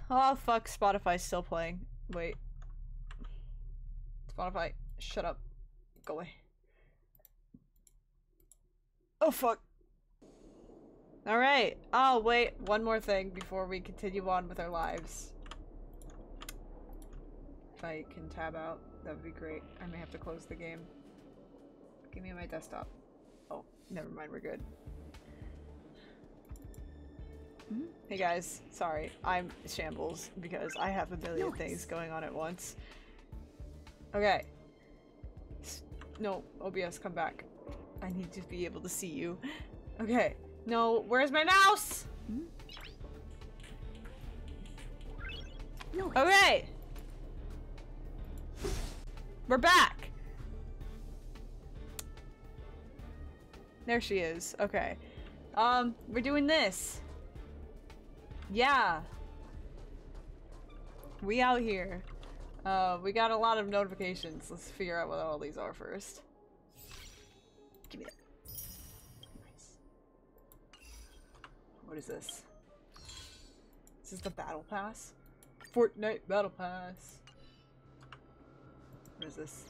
Oh fuck, Spotify's still playing. Wait. Spotify, shut up. Go away. Oh fuck. Alright. Oh wait, one more thing before we continue on with our lives. If I can tab out, that would be great. I may have to close the game. Give me my desktop. Oh, never mind, we're good. Hey guys, sorry, I'm shambles because I have a million things going on at once. Okay. No, OBS, come back. I need to be able to see you. Okay. No, where's my mouse? Okay! We're back! There she is. Okay. We're doing this. Yeah. We out here. We got a lot of notifications. Let's figure out what all these are first. Give me that. Nice. What is this? Is this the battle pass? Fortnite battle pass. What is this?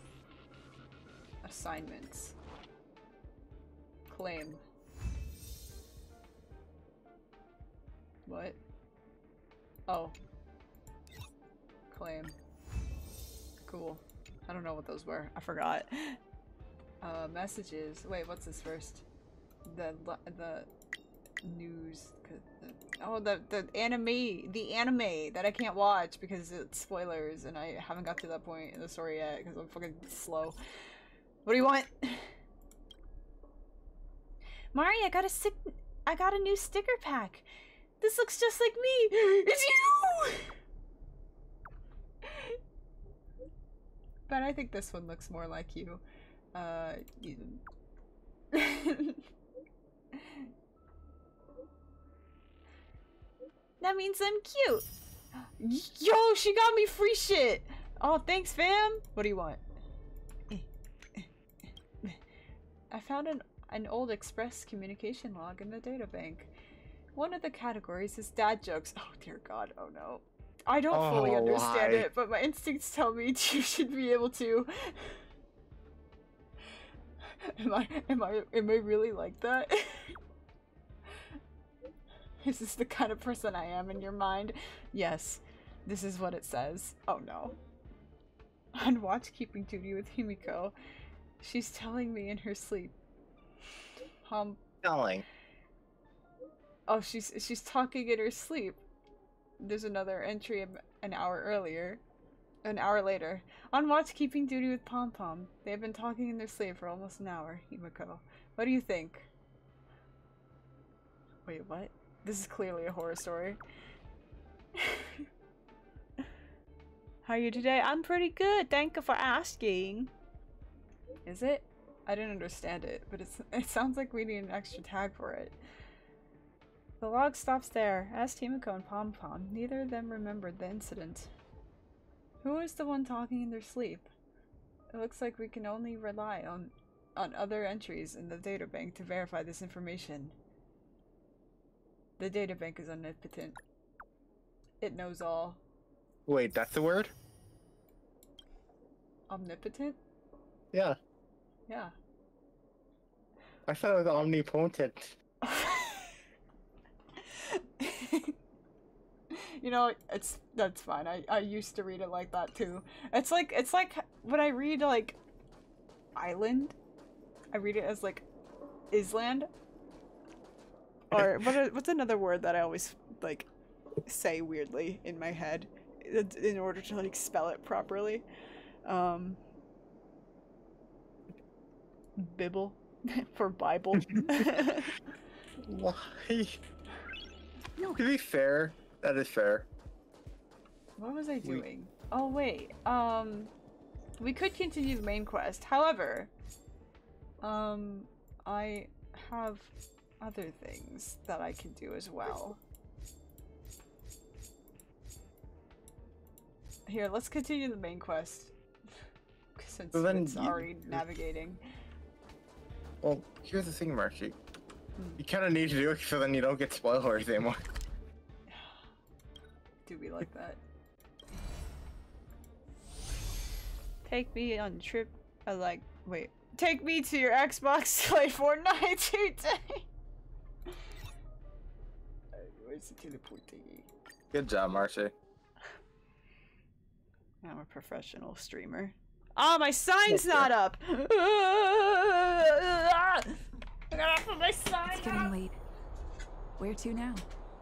Assignments. Claim. What? Oh. Claim. Cool. I don't know what those were. I forgot. Messages. Wait, what's this first? The news. Oh, the anime that I can't watch because it's spoilers and I haven't got to that point in the story yet because I'm fucking slow. What do you want? Mari, I got a new sticker pack. This looks just like me. It's you. But I think this one looks more like you. That means I'm cute. Yo, she got me free shit. Oh, thanks, fam. What do you want? I found an old express communication log in the databank. One of the categories is dad jokes. Oh dear God. Oh no. I don't fully understand it, but my instincts tell me you should be able to. Am I really like that? Is this the kind of person I am in your mind? Yes, this is what it says. Oh no. On watchkeeping duty with Himiko. She's telling me in her sleep. Telling. Oh, she's talking in her sleep. There's another entry an hour later. On watchkeeping duty with Pom Pom. They have been talking in their sleep for almost an hour, Himiko. What do you think? Wait, what? This is clearly a horror story. How are you today? I'm pretty good. Thank you for asking. Is it? I didn't understand it, but it sounds like we need an extra tag for it. The log stops there. Asked Himiko and Pom Pom. Neither of them remembered the incident. Who is the one talking in their sleep? It looks like we can only rely on other entries in the databank to verify this information. The databank is omnipotent. It knows all. Wait, that's the word? Omnipotent? Yeah. Yeah. I thought it was omnipotent. You know, that's fine. I used to read it like that too. It's like when I read like island, I read it as like island. Or what's another word that I always like say weirdly in my head in order to like spell it properly? Bibble for Bible. Why? No, to be fair, that is fair. What was I doing? Oh wait, we could continue the main quest. However, I have other things that I can do as well. Here, let's continue the main quest. Since So then it's already navigating. Well, here's the thing, Marcy. You kind of need to do it so then you don't get spoilers anymore. do be like that. Take me on trip. Wait. Take me to your Xbox to play Fortnite today. Where's the teleport thingy? Good job, Marcy. I'm a professional streamer. Oh, my sign's not up! I gotta put my sign It's getting late. Where to now?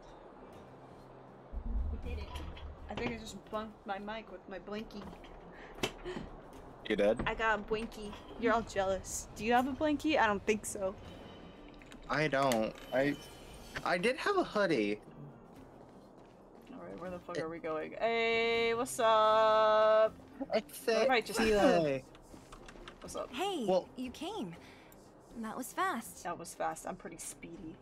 I did it. I think I just bumped my mic with my blinky. You did? I got a blinky. You're all jealous. Do you have a blinky? I don't think so. I don't. I did have a hoodie. Alright, where the fuck are we going? Hey, what's up? What if I just... What's up? Hey, Well- you came. That was fast. That was fast. I'm pretty speedy.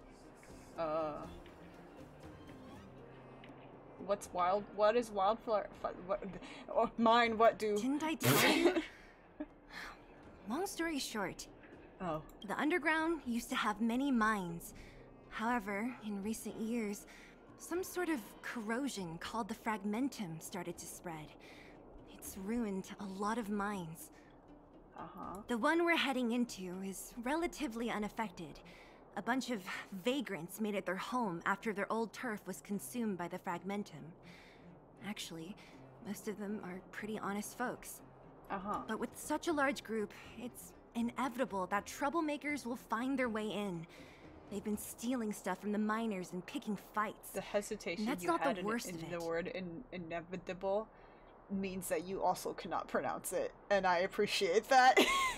What's wild? What is wildflower? What? Oh, mine. What do? Didn't I tell you? Long story short, Oh. the underground used to have many mines. However, in recent years, some sort of corrosion called the fragmentum started to spread. It's ruined a lot of mines. Uh-huh. The one we're heading into is relatively unaffected. A bunch of vagrants made it their home after their old turf was consumed by the fragmentum. Actually, most of them are pretty honest folks. Uh-huh. But with such a large group, it's inevitable that troublemakers will find their way in. They've been stealing stuff from the miners and picking fights. The hesitation That's you not the had worst in of the it. word inevitable means that you also cannot pronounce it, and I appreciate that.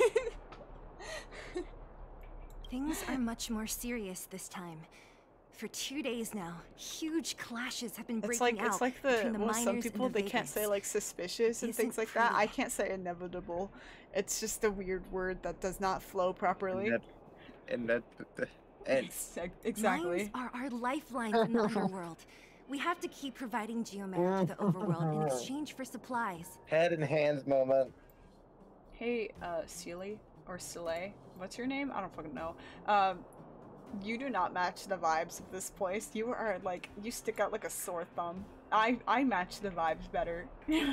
Things are much more serious this time. For 2 days now, huge clashes have been breaking out it's like between the well, miners some people and the they can't say vagrants. like suspicious and Isn't things like that. I pretty. can't say inevitable. It's just a weird word that does not flow properly. And Exactly. Mines are our lifelines in the underworld. We have to keep providing geomatter to the overworld in exchange for supplies. head and hands moment. Hey, Sealy or Soleil, what's your name? I don't fucking know. You do not match the vibes of this place. You are like, you stick out like a sore thumb. I match the vibes better.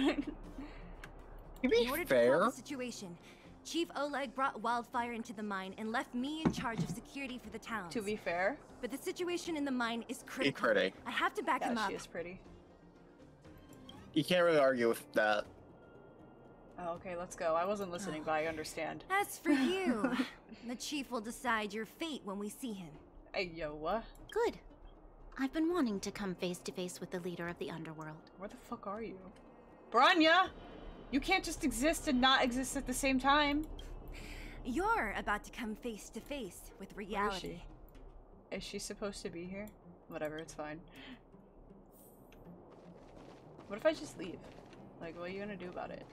To be In order to fair, quell the situation, Chief Oleg brought wildfire into the mine and left me in charge of security for the towns. To be fair, But the situation in the mine is be critical. pretty. I have to back him yeah, up. she is pretty. You can't really argue with that. Oh, okay, let's go. I wasn't listening, but I understand. As for you, the chief will decide your fate when we see him. Hey, yo, what? Good. I've been wanting to come face to face with the leader of the underworld. Where the fuck are you? Branya! You can't just exist and not exist at the same time. You're about to come face to face with Where is reality. she? Is she supposed to be here? Whatever, it's fine. What if I just leave? Like, what are you gonna do about it?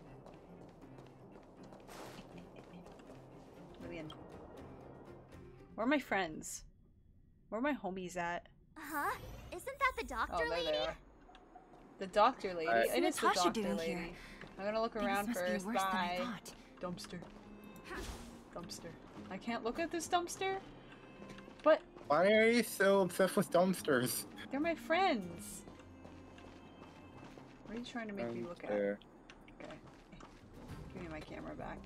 Lillian. Where are my friends? Where are my homies at? Huh? Isn't that the doctor Oh, there lady? they are. The doctor lady. Alright. It is the What's Natasha doctor doing lady. here? I'm gonna look Things around must first. be worse than I Bye. thought. Dumpster. Dumpster. I can't look at this dumpster? But Why are you so obsessed with dumpsters? they're my friends. What are you trying to make me look at? There. Okay. Give me my camera back.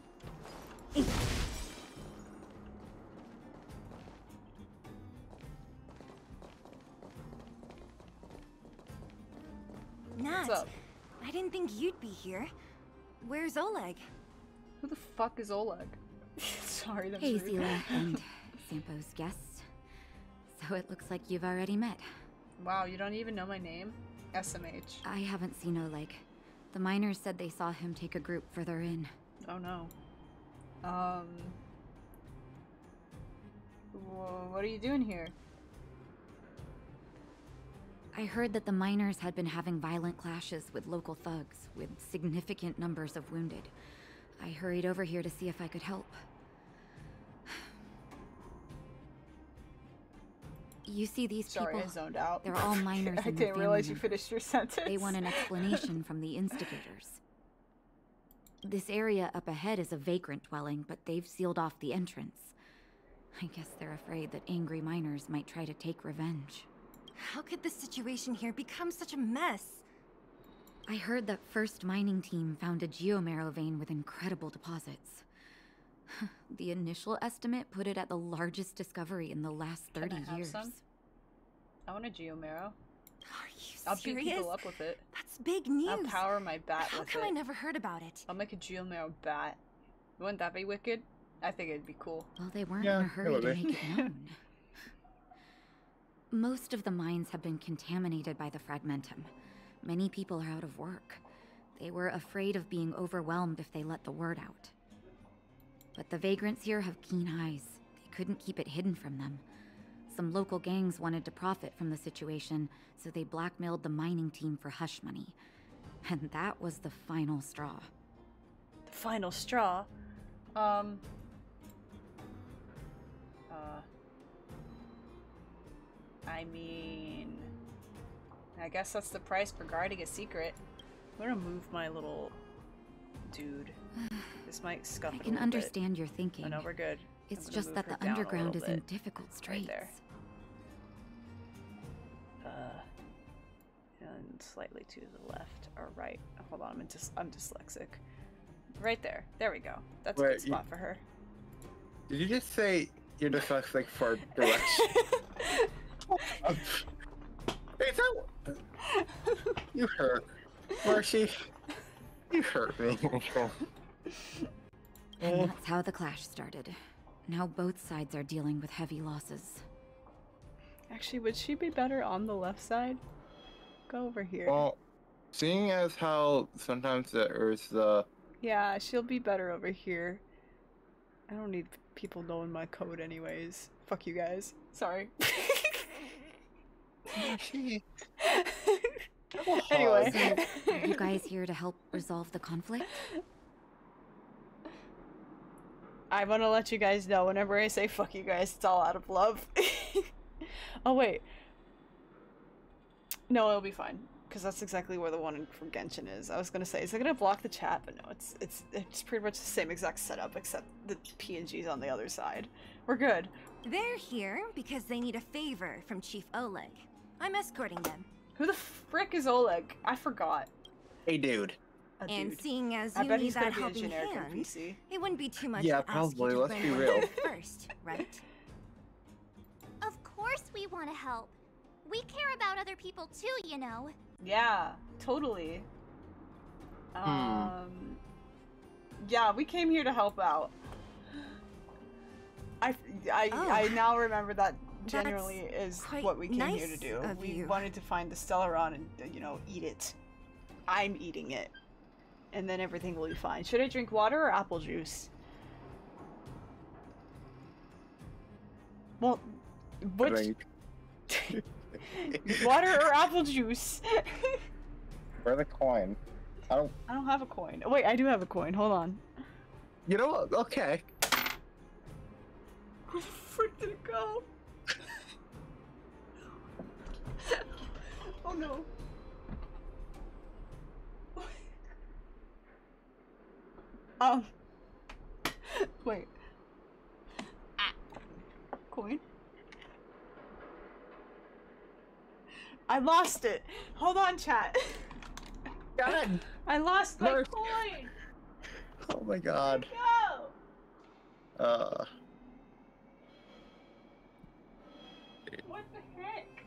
Nat, What's up? I didn't think you'd be here. Where's Oleg? Who the fuck is Oleg? Sorry, that's Hey, rude. Zila and Sampo's guests. So it looks like you've already met. Wow, you don't even know my name? SMH. I haven't seen Oleg. The miners said they saw him take a group further in. Oh no. What are you doing here? I heard that the miners had been having violent clashes with local thugs, with significant numbers of wounded. I hurried over here to see if I could help. You see these Sorry, I people? zoned out. They're all miners I and their didn't realize family you finished your sentence. They want an explanation from the instigators. This area up ahead is a vagrant dwelling, but they've sealed off the entrance. I guess they're afraid that angry miners might try to take revenge. How could this situation here become such a mess? I heard that first mining team found a geomarrow vein with incredible deposits. The initial estimate put it at the largest discovery in the last 30 Can I have years. some? I want a geomarrow. Are you I'll beat serious? people up with it. That's big news. I'll power my bat How with come it. I never heard about it? I'll make a geomarrow bat. Wouldn't that be wicked? I think it'd be cool. Well, they weren't Yeah, in a it hurry would to be. make it known. Most of the mines have been contaminated by the fragmentum. Many people are out of work. They were afraid of being overwhelmed if they let the word out. But the vagrants here have keen eyes. They couldn't keep it hidden from them. Some local gangs wanted to profit from the situation, so they blackmailed the mining team for hush money. And that was the final straw. The final straw? I mean... I guess that's the price for guarding a secret. I'm gonna move my little dude. This might scuff I it a can little understand your thinking. bit. Oh, no, we're good. It's I'm gonna just move that her the down a underground is little in bit. difficult straits. there. And slightly to the left or right. Hold on, I'm dyslexic. Right there. There we go. That's a Wait, good spot for her. Did you just say you're dyslexic for direction? Hey, that... You hurt. Marcy, you hurt me. And that's how the clash started. Now both sides are dealing with heavy losses. Actually, would she be better on the left side? Go over here. Well, seeing as how sometimes there's the... Yeah, she'll be better over here. I don't need people knowing my code anyways. Fuck you guys. Sorry. Anyway. Are you guys here to help resolve the conflict? I want to let you guys know whenever I say fuck you guys, it's all out of love. Oh, wait. No, it'll be fine. Because that's exactly where the one from Genshin is. I was going to say, is it going to block the chat? But no, it's pretty much the same exact setup, except the PNG's on the other side. We're good. They're here because they need a favor from Chief Oleg. I'm escorting them. Who the frick is Oleg? I forgot. Hey, dude. A And dude. seeing as I you bet need he's gonna that be a helping generic hand, NPC. it wouldn't be too much Yeah, to ask probably. you to Let's lend be one real. hand first, right? Of course we want to help. We care about other people too, you know. Yeah, totally. Yeah, we came here to help out. I Oh. now remember that generally is quite what we came here to nice do. of We you. wanted to find the Stellaron and, you know, eat it. I'm eating it. And then everything will be fine. Should I drink water or apple juice? Well, which... Drink. water or apple juice? Where's the coin? I don't... I don't have a coin. Oh, wait, I do have a coin. Hold on. You know what? Okay. Where the frick did it go? Oh no. Wait. Coin? I lost it. Hold on, chat. God. I lost my Mercy. coin. Oh my god. No. What the heck?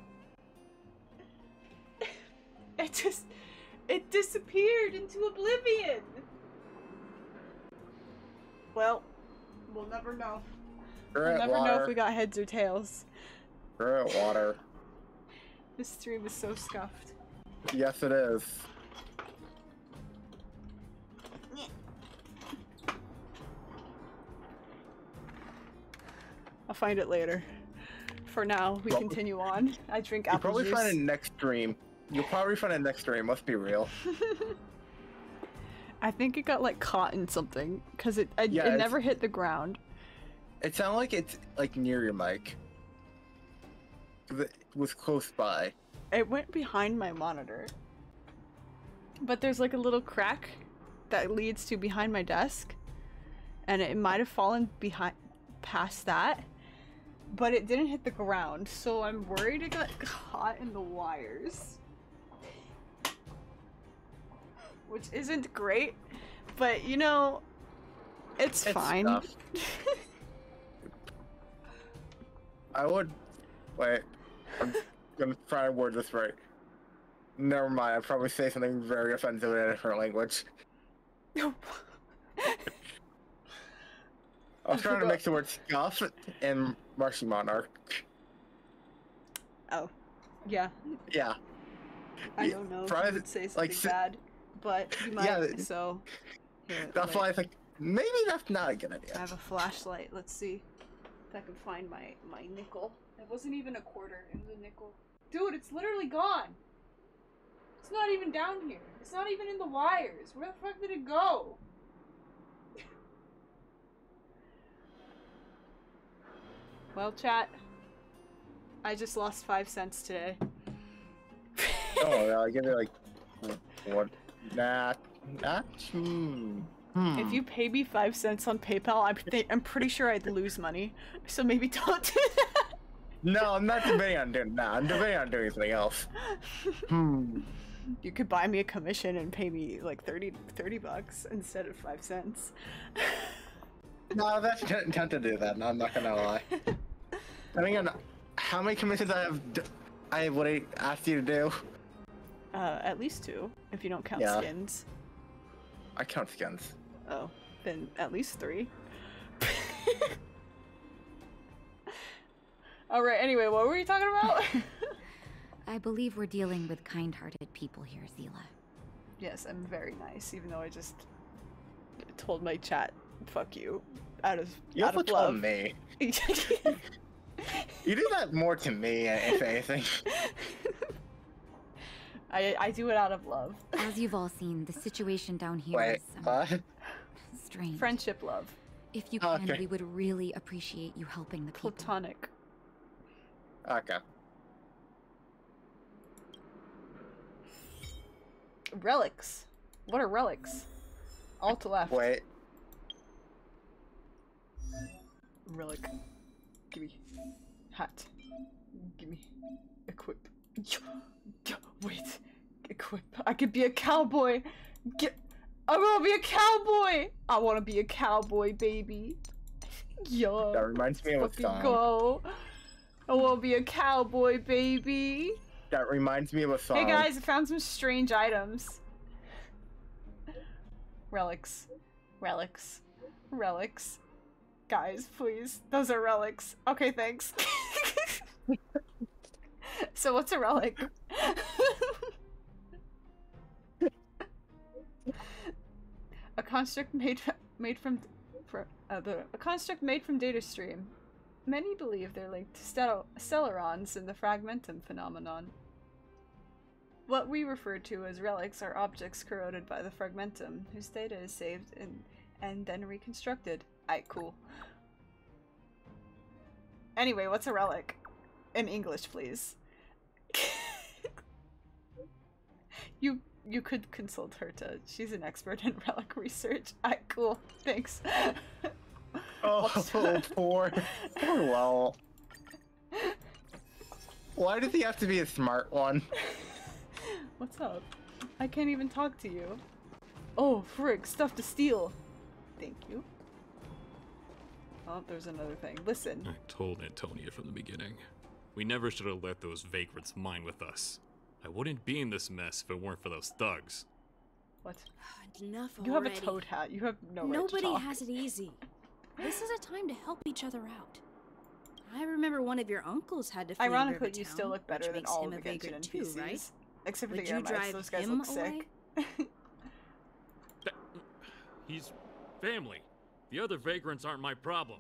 It disappeared into oblivion. Well, we'll never know. We'll We'll never know if we got heads or tails. We're at water. This stream is so scuffed. Yes, it is. I'll find it later. For now, we Well, continue on. I drink You'll apple probably juice. find it next stream. You'll probably find it next stream. Let's be real. I think it got like caught in something because it Yeah, it's- never hit the ground. It sounds like it's like near your mic. 'Cause it was close by. It went behind my monitor. But there's like a little crack that leads to behind my desk. And it might have fallen behind past that. but it didn't hit the ground, so I'm worried it got caught in the wires. Which isn't great, but you know, it's fine. Tough. I would... Wait. I'm gonna try to word this right. Never mind, I'd probably say something very offensive in a different language. I was trying to mix the word scuff and Marshy Monarch. Oh. Yeah. Yeah. I don't know if Try you to- would say something like, bad, but you might, yeah, so... Here, That's wait. why I think maybe that's not a good I idea. have a flashlight. Let's see if I can find my nickel. It wasn't even a quarter. It was a nickel. Dude, it's literally gone. It's not even down here. It's not even in the wires. Where the fuck did it go? Well, chat. I just lost 5 cents today. Oh, yeah, I'll give it like... What? Nah. If you pay me 5 cents on PayPal, I'm pretty sure I'd lose money. So maybe don't do that. No, I'm not debating on doing that. I'm debating on doing something else. You could buy me a commission and pay me like 30 bucks instead of 5 cents. No, that's intent to do that. I'm not gonna lie. Depending on how many commissions I would ask you to do. At least 2, if you don't count Yeah. skins. I count skins. Oh, then at least 3. Alright, anyway, what were you talking about? I believe we're dealing with kind-hearted people here, Zila. Yes, I'm very nice, even though I just told my chat, fuck you, out of You out also of love. told me. You do that more to me, if anything. I do it out of love. As you've all seen, the situation down here Wait, is what? strange. Friendship love. If you can, Okay. we would really appreciate you helping the people. Platonic. Okay. Relics. What are relics? All to left. Wait. Relic. Gimme. Hat. Gimme. Equip. Wait. Equip. I could be a cowboy. I wanna be a cowboy! I wanna be a cowboy, baby. Yo. That reminds me of a Fucking song. go. I wanna be a cowboy, baby. That reminds me of a song. Hey guys, I found some strange items. Relics. Relics. Relics. Guys, please. Those are relics. Okay, thanks. So what's a relic? A construct made from data stream. Many believe they're linked to Stellarons in the fragmentum phenomenon. What we refer to as relics are objects corroded by the fragmentum, whose data is saved and then reconstructed. Aight, cool. Anyway, what's a relic? In English, please. You could consult Herta. She's an expert in relic research. Aight, cool. Thanks. Oh, poor Lowell. Why does he have to be a smart one? What's up? I can't even talk to you. Oh, frig, stuff to steal. Thank you. Oh, there's another thing. Listen. I told Antonia from the beginning. We never should have let those vagrants mine with us. I wouldn't be in this mess if it weren't for those thugs. What? Enough You have a already. toad hat. You have no right to Nobody talk. has it easy. This is a time to help each other out. I remember one of your uncles had to flee Ironically, Rivertown, you still look better which than makes all him of a the Genshin vagrant NPCs. too, right? Except for Would the you Airmites. drive Those guys him look away? sick. He's family. The other vagrants aren't my problem.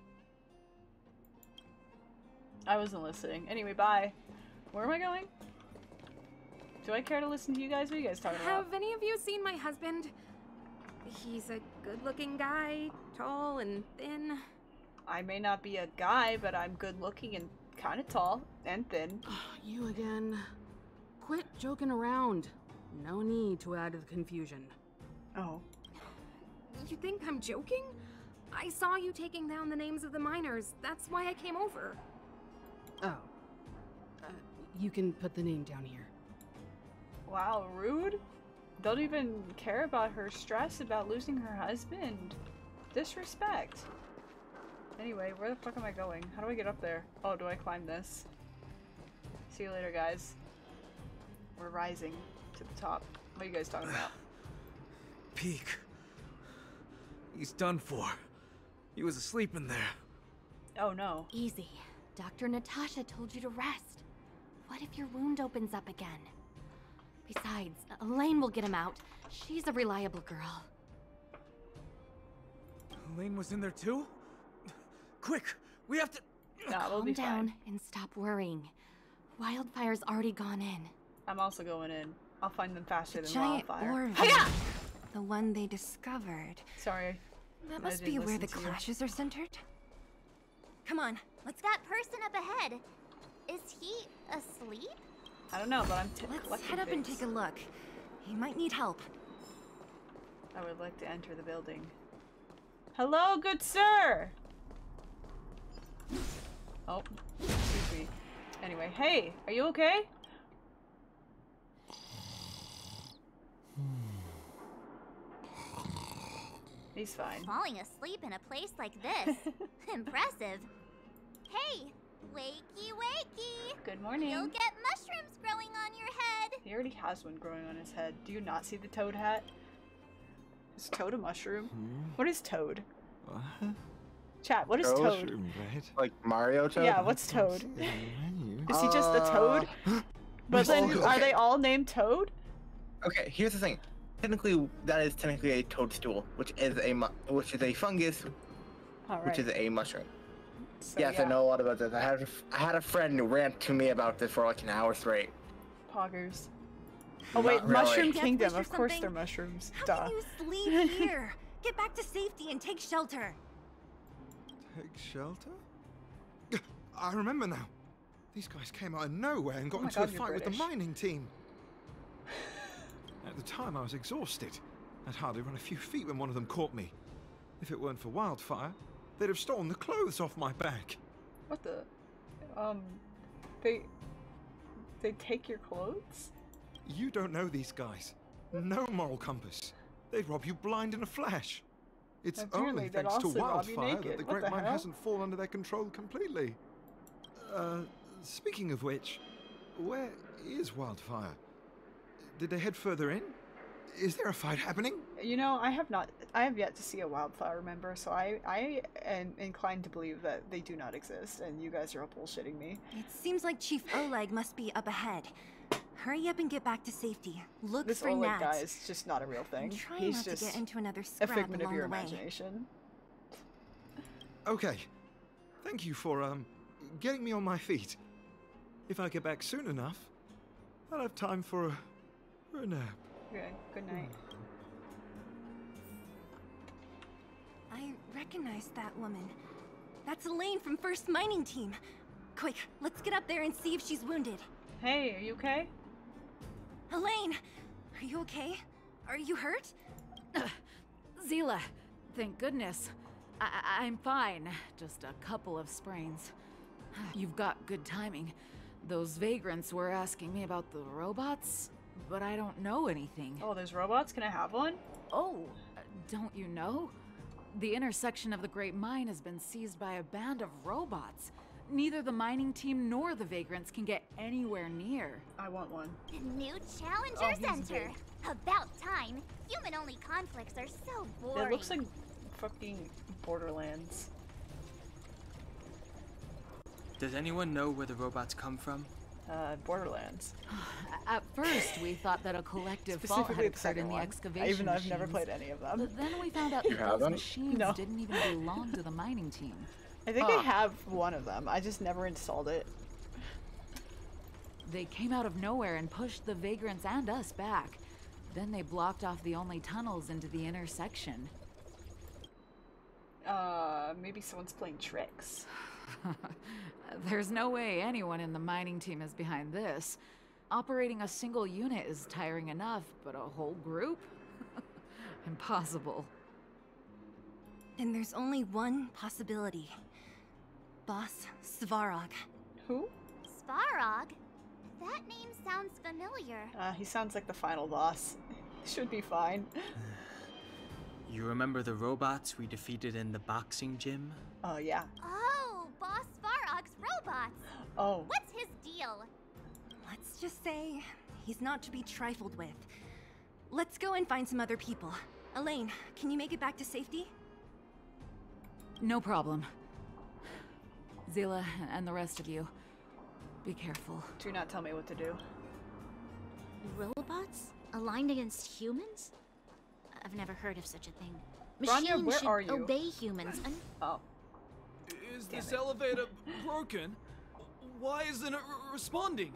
I wasn't listening. Anyway, bye. Where am I going? Do I care to listen to you guys? What are you guys talking about? Have any of you seen my husband? He's a good-looking guy, tall and thin. I may not be a guy, but I'm good looking and kind of tall and thin. You again. Quit joking around. No need to add to the confusion. Oh. You think I'm joking? I saw you taking down the names of the miners. That's why I came over. Oh. You can put the name down here. Wow, rude. Don't even care about her stress about losing her husband. Disrespect. Anyway, where the fuck am I going? How do I get up there? Oh, do I climb this? See you later, guys. We're rising to the top. What are you guys talking about? Peak. He's done for. He was asleep in there. Oh no. Easy. Dr. Natasha told you to rest. What if your wound opens up again? Besides, Elaine will get him out. She's a reliable girl. Elaine was in there too? Quick, we have to... No, we'll Calm be down fine. and stop worrying. Wildfire's already gone in. I'm also going in. I'll find them faster than Giant wildfire. orb. Hiya! The one they discovered. Sorry. That I must didn't be where listen the to you. clashes are centered. Come on, let's That person up ahead. Is he asleep? I don't know, but I'm let's collecting head up and things. take a look. He might need help. I would like to enter the building. Hello, good sir! Oh, excuse me. Anyway, hey, are you okay? He's fine. Falling asleep in a place like this. Impressive. Hey, wakey wakey. Good morning. You'll get mushrooms growing on your head. He already has one growing on his head. Do you not see the toad hat? Is Toad a mushroom? What is Toad? What? Chat, what is Toad? Toad? Mushroom, right? Like Mario Toad? Yeah, what's Toad? See it on the menu. Is he just the Toad? But then, okay. are they all named Toad? Okay, here's the thing. Technically, that is technically a toadstool, which is a fungus, Alright. which is a mushroom. So, Yes, yeah. I know a lot about this. I had a friend who rant to me about this for like an hour straight. Poggers. Oh Not wait, really. Mushroom Catfish Kingdom. or Of course something? they're mushrooms. How Duh. can you sleep here? Get back to safety and take shelter. Take shelter? I remember now. These guys came out of nowhere and got Oh my into God, a you're fight with the British. mining team. At the time, I was exhausted. I'd hardly run a few feet when one of them caught me. If it weren't for wildfire, they'd have stolen the clothes off my back. What the? They take your clothes? You don't know these guys. No moral compass. They'd rob you blind in a flash. It's Apparently only they'd thanks to also rob you wildfire naked. that the What the Great Mine hell? hasn't fallen under their control completely. Speaking of which, where is wildfire? Did they head further in? Is there a fight happening? You know, I have yet to see a wildfire member, so I am inclined to believe that they do not exist, and you guys are all bullshitting me. It seems like Chief Oleg must be up ahead. Hurry up and get back to safety. Look This for Oleg Nat. guy is just not a real thing. And try He's not to just get into another a scrap figment of along your the way. imagination. Okay. Thank you for, getting me on my feet. If I get back soon enough, I'll have time for a nap. Okay, good night. I recognize that woman. That's Elaine from First Mining Team. Quick, let's get up there and see if she's wounded. Hey, are you okay? Elaine, are you okay? Are you hurt? Zila, thank goodness. I'm fine. Just a couple of sprains. You've got good timing. Those vagrants were asking me about the robots, but I don't know anything. Oh, there's robots? Can I have one? Oh, don't you know? The intersection of the Great Mine has been seized by a band of robots. Neither the mining team nor the vagrants can get anywhere near. I want one. New Oh, Challenger he's Center. About time. Human-only conflicts are so boring. It looks like fucking Borderlands. Does anyone know where the robots come from? Borderlands. At first, we thought that a collective fall had Specifically the occurred second in the one. excavation Even though I've never machines. played any of them. But then we found out You that those haven't? machines No. didn't even belong to the mining team. I think I have one of them. I just never installed it. They came out of nowhere and pushed the vagrants and us back. Then they blocked off the only tunnels into the intersection. Maybe someone's playing tricks. There's no way anyone in the mining team is behind this. Operating a single unit is tiring enough, but a whole group? Impossible. Then there's only one possibility. Boss Svarog. Who? Svarog? That name sounds familiar. He sounds like the final boss. Should be fine. You remember the robots we defeated in the boxing gym? Oh, yeah. Oh, Boss Svarog's robots. Oh. What's his deal? Let's just say he's not to be trifled with. Let's go and find some other people. Elaine, can you make it back to safety? No problem. Zila and the rest of you, be careful. Do not tell me what to do. Robots? Aligned against humans? I've never heard of such a thing. Bronya, Machines where should are you? obey humans and... Oh. Is this elevator broken? Why isn't it responding?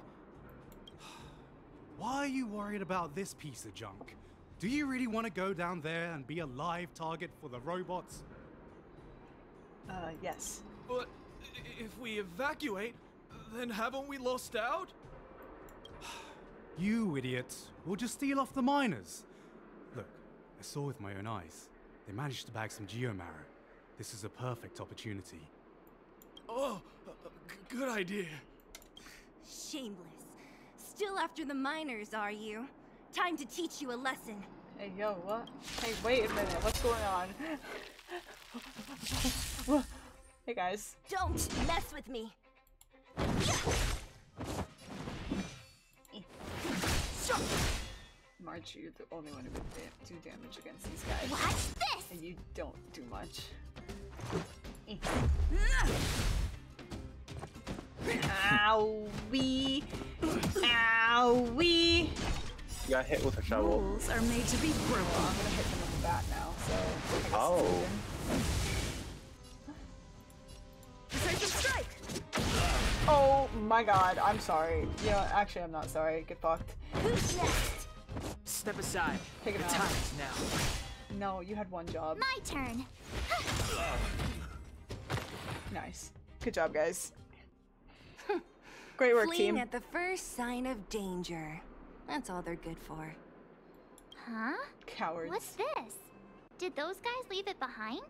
Why are you worried about this piece of junk? Do you really want to go down there and be a live target for the robots? Yes. But if we evacuate, then haven't we lost out? You idiots. We'll just steal off the miners. Look, I saw with my own eyes. They managed to bag some geomarrow. This is a perfect opportunity. Oh, good idea. Shameless. Still after the miners, are you? Time to teach you a lesson. Hey, yo, what? Hey, wait a minute. What's going on? Hey, guys. Don't mess with me. March, you're the only one who can do damage against these guys. What's this? And you don't do much. Owie! Owie! You got hit with a shovel. Rules are made to be broken. Well, I'm gonna hit them with the bat now, so I guess Oh. Decisive strike! Oh my god, I'm sorry. You know, actually I'm not sorry. Get fucked. Who's next? Step aside. Take it The out. time is now. No, you had one job. My turn. Nice. Good job, guys. Great work, Fleeing team. at the first sign of danger. That's all they're good for. Huh? Cowards. What's this? Did those guys leave it behind?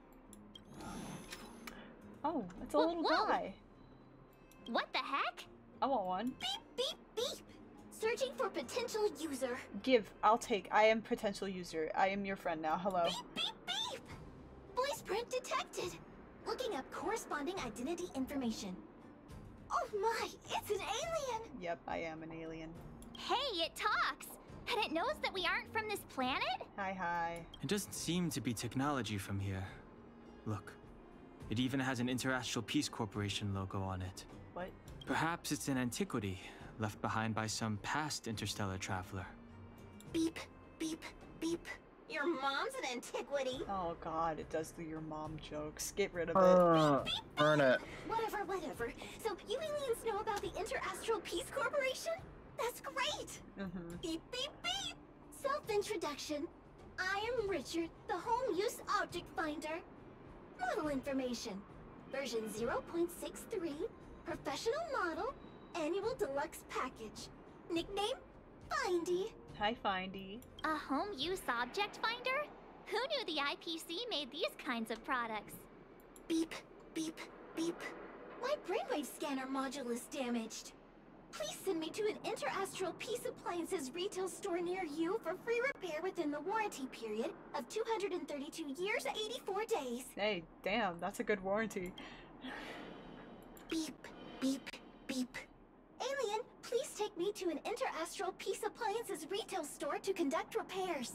Oh, it's a little guy. What the heck? I want one. Beep, beep, beep. Searching for potential user. Give. I'll take. I am potential user. I am your friend now. Hello. Beep, beep, beep. Voice print detected. Looking up corresponding identity information. Oh my, it's an alien. Yep, I am an alien. Hey, it talks. And it knows that we aren't from this planet? Hi, hi. It doesn't seem to be technology from here. Look, it even has an Interastral Peace Corporation logo on it. What? Perhaps it's an antiquity left behind by some past interstellar traveler. Beep, beep, beep. Your mom's an antiquity. Oh god, it does the your mom jokes. Get rid of it. Burn it. Whatever. So you aliens know about the Interastral Peace Corporation? That's great. Beep, beep, beep. Self-introduction. I am Richard, the home use object finder. Model information. Version 0.63. Professional model. Annual deluxe package. Nickname? Findy. Hi, Findy. A home use object finder? Who knew the IPC made these kinds of products? Beep, beep, beep. My brainwave scanner module is damaged. Please send me to an Interastral Peace Appliances retail store near you for free repair within the warranty period of 232 years, 84 days. Hey, damn, that's a good warranty. Beep, beep, beep. Alien, please take me to an Interastral Peace Appliances retail store to conduct repairs.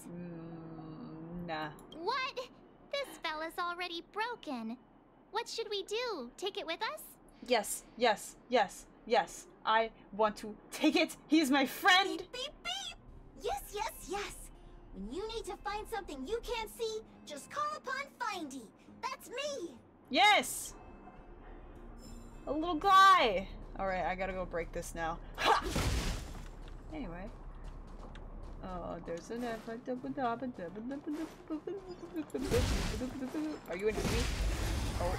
Nah. What? This fella's already broken. What should we do? Take it with us? Yes, yes, yes, yes. I want to take it. He's my friend. Beep, beep, beep. Yes, yes, yes. When you need to find something you can't see, just call upon Findy. That's me. Yes. A little guy. All right, I gotta go break this now. Ha! Anyway. Oh, there's an. Are you an enemy? Oh.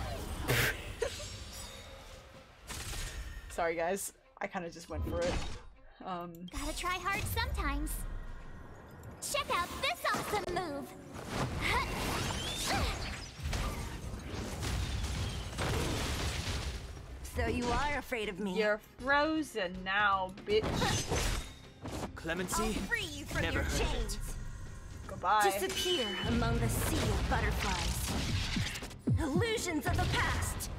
Sorry, guys. I kind of just went for it. Gotta try hard sometimes. Check out this awesome move. So you are afraid of me. You're frozen now, bitch. Clemency? I'll free you from Never your heard of chains. Goodbye. Disappear among the sea of butterflies. Illusions of the past.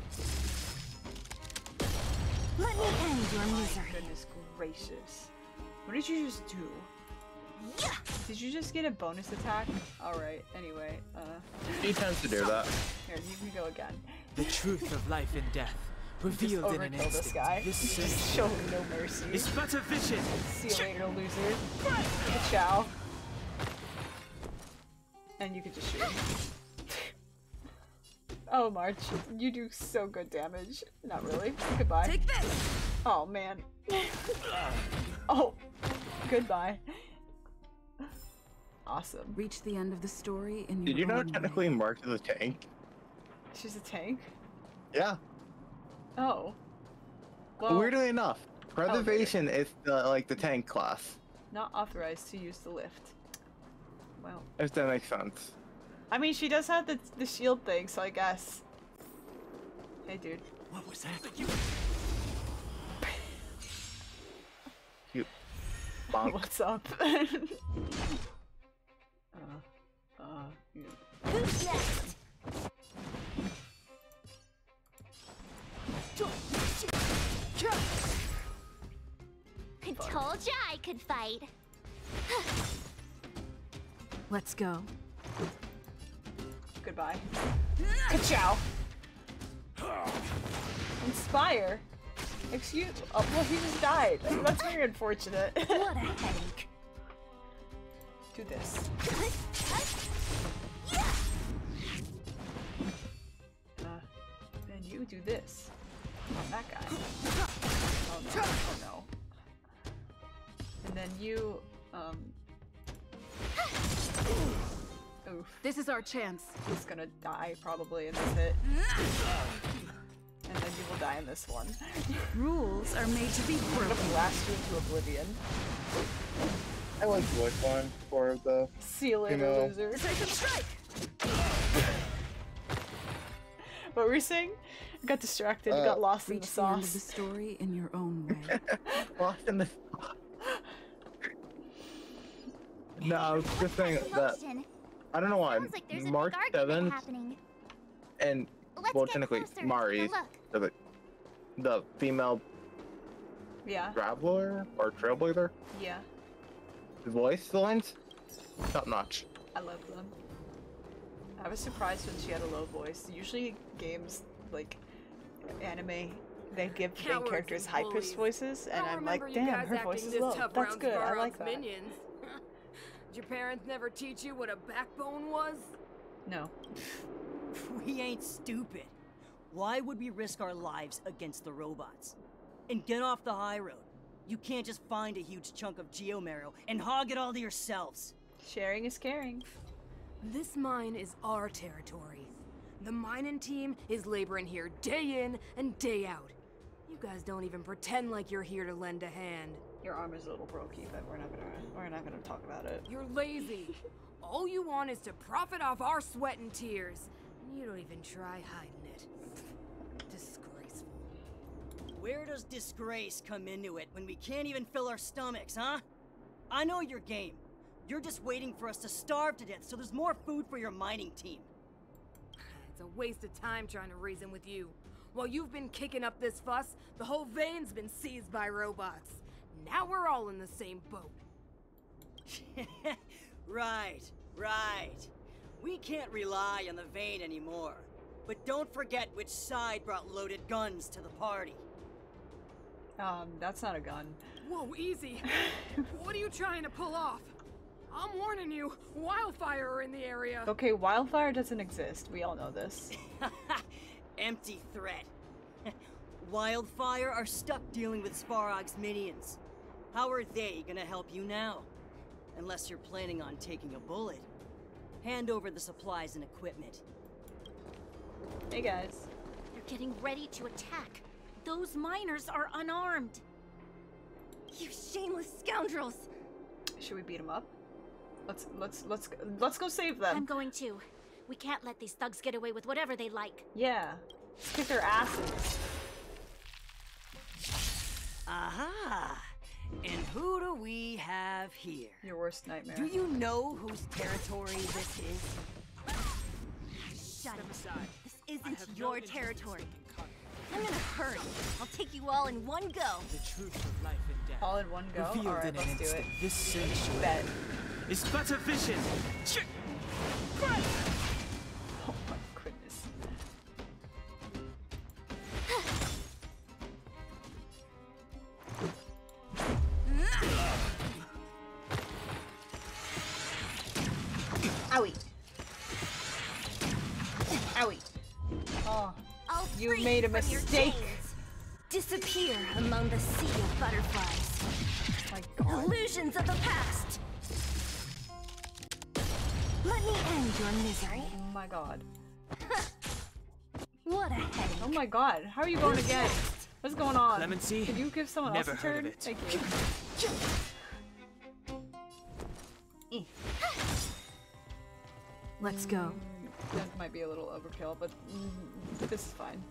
Let me end your misery. Goodness gracious. What did you just do? Yeah. Did you just get a bonus attack? Alright, anyway, He tends to do that. Here, you can go again. The truth of life and death, revealed in an Overkill this instant. guy. This Show me no mercy. is but a vision. See you later, loser. Ciao. And you can just shoot him. Oh, March, you do so good damage. Not really. Goodbye. Take this. Oh, man. Oh, goodbye. Awesome. Reach the end of the story in Did your you know own technically Mark is a tank? She's a tank? Yeah. Oh. Well, Weirdly enough, preservation is the tank class. not authorized to use the lift. Well. If that makes sense. I mean, she does have the shield thing, so I guess. Hey, dude. What was that? You bonk. What's up? Who's next? I told ya I could fight. Let's go. Goodbye. Ka-chow! Inspire? Excuse- oh, well, he just died. That's very unfortunate. What a headache. Do this. Then you do this. On that guy. Oh no, oh no. And then you, oof. This is our chance. He's gonna die probably in this hit. And then you will die in this one. Rules are made to be We're gonna broken. blast you into oblivion. I like voice line for the See you later, female. loser. Take a strike. What were you saying? I got distracted, got lost in the Reach the end of sauce. the story in your own way. Lost in the. No, I was just saying that. Commotion. I don't know why. Sounds like there's a Mark big argument 7 happening. and Let's well, get technically closer. Mari's Look. the female Yeah, traveler or trailblazer. yeah. The voice lines, top notch. I love them. I was surprised when she had a low voice. Usually games like anime, they give main Cowards characters and high-pitched bullies. voices, and I I'm remember like, you damn, guys her acting voice is this low. tough That's around good. I like Svarog's that. minions. Did your parents never teach you what a backbone was? No. We ain't stupid. Why would we risk our lives against the robots? And get off the high road. You can't just find a huge chunk of geomarrow and hog it all to yourselves. Sharing is caring. This mine is our territory. The mining team is laboring here day in and day out. You guys don't even pretend like you're here to lend a hand. Your arm is a little brokey, but we're not gonna talk about it. You're lazy. All you want is to profit off our sweat and tears. You don't even try hiding it. Disgraceful. Where does disgrace come into it when we can't even fill our stomachs, huh? I know your game. You're just waiting for us to starve to death so there's more food for your mining team. It's a waste of time trying to reason with you. While you've been kicking up this fuss, the whole vein's been seized by robots. Now we're all in the same boat. Right. We can't rely on the vein anymore. But don't forget which side brought loaded guns to the party. That's not a gun. Whoa, easy. What are you trying to pull off? I'm warning you, wildfire are in the area. Okay, wildfire doesn't exist. We all know this. Empty threat. Wildfire are stuck dealing with Svarog's minions. How are they gonna help you now? Unless you're planning on taking a bullet. Hand over the supplies and equipment. Hey guys. They're getting ready to attack. Those miners are unarmed. You shameless scoundrels! Should we beat them up? Let's go save them. I'm going to. We can't let these thugs get away with whatever they like. Yeah. Let's kick their asses. Aha! And who do we have here? Your worst nightmare. Do you know whose territory this is? Shut up. This isn't your territory. I'm in a hurry. I'll take you all in one go. The truth of life and death. All in one go? Revealed Alright, in an let's do it. instant. This sanctuary Bet. is but a vision. Oh my goodness. Owie. Owie. Oh, I'll you free made a from your mistake. chains. Disappear among the sea of butterflies. My God. Illusions of the past. Let me end your misery. Oh my God. What a headache. Oh my God. How are you going again? What's going on? Clemency? Can you give someone Never else a heard turn? of it. Thank you. Let's go. That might be a little overkill, but this is fine.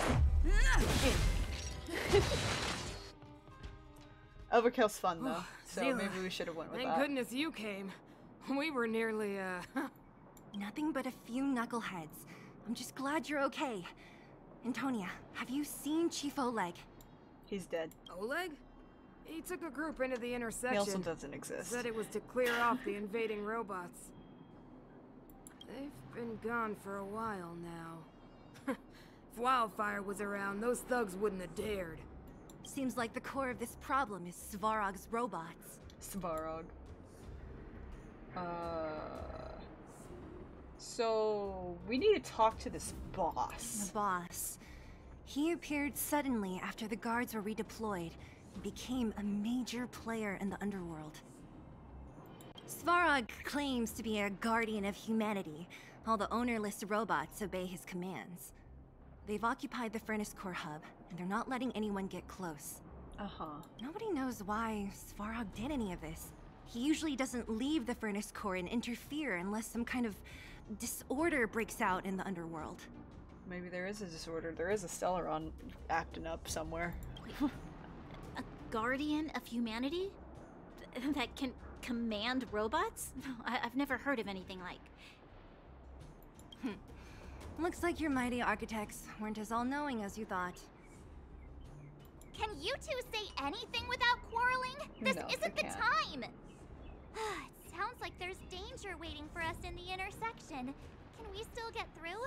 Overkill's fun though, so Zila, maybe we should have went with thank that. goodness you came. We were nearly, Nothing but a few knuckleheads. I'm just glad you're okay. Antonia, have you seen Chief Oleg? He's dead. Oleg? He took a group into the intersection. He also doesn't exist. Said it was to clear off the invading robots. They've been gone for a while now. If Wildfire was around, those thugs wouldn't have dared. Seems like the core of this problem is Svarog's robots. Svarog. So we need to talk to this boss. The boss. He appeared suddenly after the guards were redeployed and became a major player in the underworld. Svarog claims to be a guardian of humanity. All the ownerless robots obey his commands. They've occupied the Furnace Core hub, and they're not letting anyone get close. Uh-huh. Nobody knows why Svarog did any of this. He usually doesn't leave the Furnace Core and interfere unless some kind of disorder breaks out in the underworld. Maybe there is a disorder. There is a Stellaron acting up somewhere. A guardian of humanity? That can command robots? I've never heard of anything like. Looks like your mighty architects weren't as all-knowing as you thought. Can you two say anything without quarreling? This No, isn't we the can't. time! It sounds like there's danger waiting for us in the intersection. Can we still get through?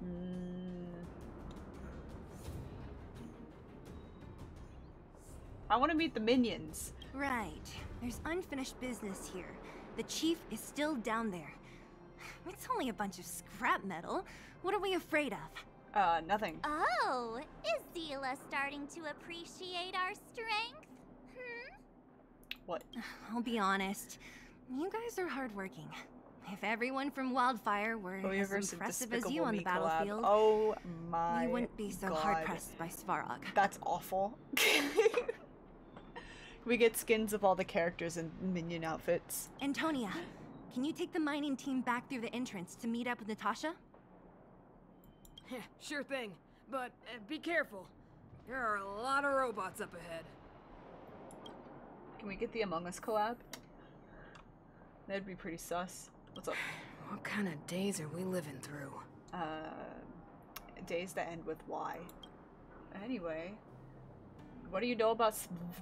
I want to meet the minions. Right. There's unfinished business here. The chief is still down there. It's only a bunch of scrap metal. What are we afraid of? Nothing. Oh, is Zila starting to appreciate our strength? What? I'll be honest. You guys are hardworking. If everyone from Wildfire were as Weverse impressive and as you on the Despicable Me collab. battlefield, Oh my you wouldn't be so God. hard-pressed by Svarog. That's awful. We get skins of all the characters in minion outfits. Antonia, can you take the mining team back through the entrance to meet up with Natasha? Sure thing, but be careful. There are a lot of robots up ahead. Can we get the Among Us collab? That'd be pretty sus. What's up? What kind of days are we living through? Days that end with Y. Anyway, what do you know about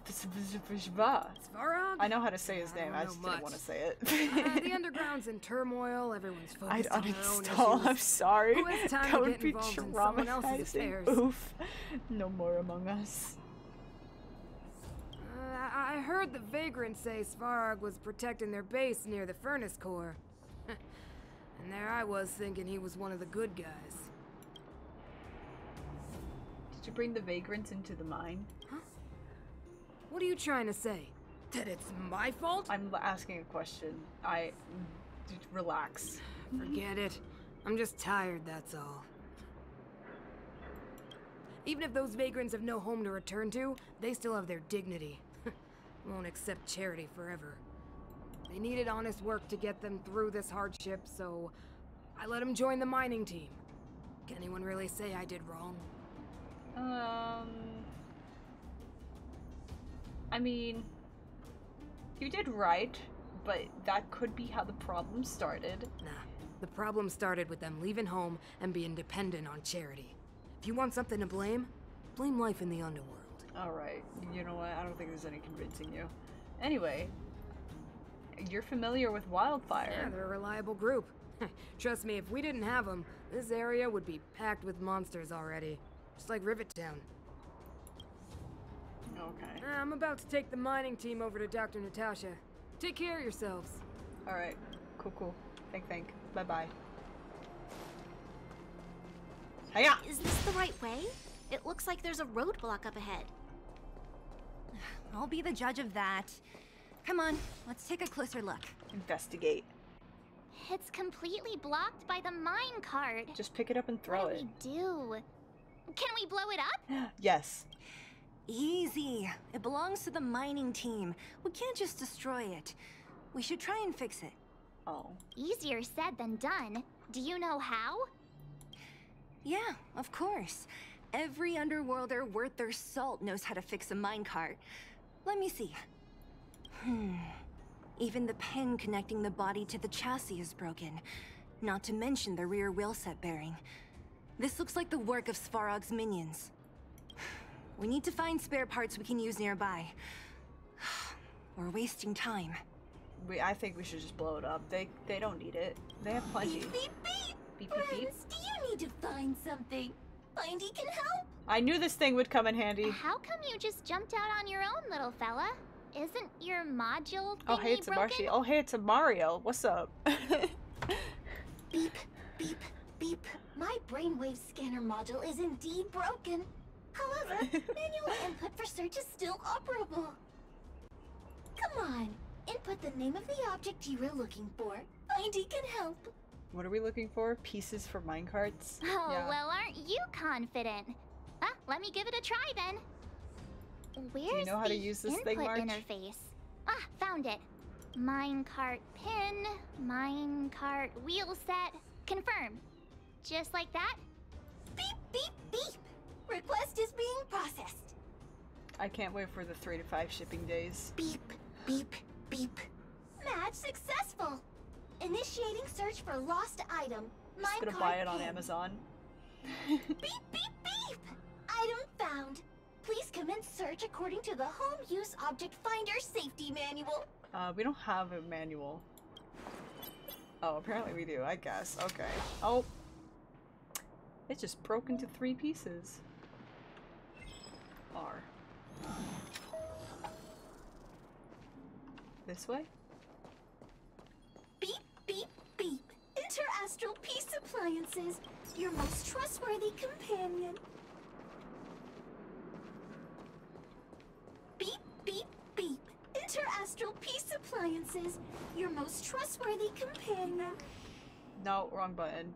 Svarog? I know how to say his name. I don't just know didn't much. want to say it. The underground's in turmoil. Everyone's I'd focused on their own uninstall. issues. I'm sorry. Who has time That to would get be involved in someone else's affairs? traumatizing. Oof. No more Among Us. I heard the Vagrants say Svarog was protecting their base near the Furnace Core. And there I was thinking he was one of the good guys. Did you bring the Vagrants into the mine? Huh? What are you trying to say? That it's my fault? I'm asking a question. Relax. Forget it. I'm just tired, that's all. Even if those Vagrants have no home to return to, they still have their dignity. Won't accept charity forever. They needed honest work to get them through this hardship, so I let them join the mining team. Can anyone really say I did wrong? I mean, you did right, but that could be how the problem started. Nah, the problem started with them leaving home and being dependent on charity. If you want something to blame, blame life in the underworld. Alright, you know what? I don't think there's any convincing you. Anyway, you're familiar with Wildfire. Yeah, they're a reliable group. Trust me, if we didn't have them, this area would be packed with monsters already. Just like Rivettown. Okay. I'm about to take the mining team over to Dr. Natasha. Take care of yourselves. Alright, cool. Think. Bye-bye. Hiya! Is this the right way? It looks like there's a roadblock up ahead. I'll be the judge of that. Come on, let's take a closer look. Investigate. It's completely blocked by the mine cart. Just pick it up and throw it. What do we do? Can we blow it up? Yes. Easy. It belongs to the mining team. We can't just destroy it. We should try and fix it. Oh. Easier said than done. Do you know how? Yeah, of course. Every underworlder worth their salt knows how to fix a minecart. Let me see. Even the pin connecting the body to the chassis is broken. Not to mention the rear wheel set bearing. This looks like the work of Svarog's minions. We need to find spare parts we can use nearby. We're wasting time. I think we should just blow it up. They don't need it. They have plenty. Beep, beep, beep. Beep, Friends, beep, beep. do you need to find something? Findy can help. I knew this thing would come in handy. How come you just jumped out on your own, little fella? Isn't your module thingy Oh, hey, it's a broken? Marcy. Oh, hey, it's a Mario. What's up? Beep, beep, beep. My brainwave scanner module is indeed broken. However, manual input for search is still operable. Come on, input the name of the object you were looking for. Findy can help. What are we looking for? Pieces for minecarts? Oh, Yeah. well, aren't you confident? Let me give it a try then. Where's Do you know how to the use this input thing, March? interface? Found it. Minecart pin, minecart wheel set, confirm. Just like that? Beep, beep, beep. Request is being processed. I can't wait for the 3 to 5 shipping days. Beep, beep, beep. Match successful. Initiating search for lost item. Just gonna buy it on Amazon. Beep, beep, beep. Item found. Please commence search according to the Home Use Object Finder Safety Manual. We don't have a manual. Oh, apparently we do, I guess. Okay. Oh. It just broke into 3 pieces. R. This way? Beep, beep, beep. Interastral Peace Appliances, your most trustworthy companion. Beep, beep, beep. Interastral Peace Appliances, your most trustworthy companion. No, wrong button.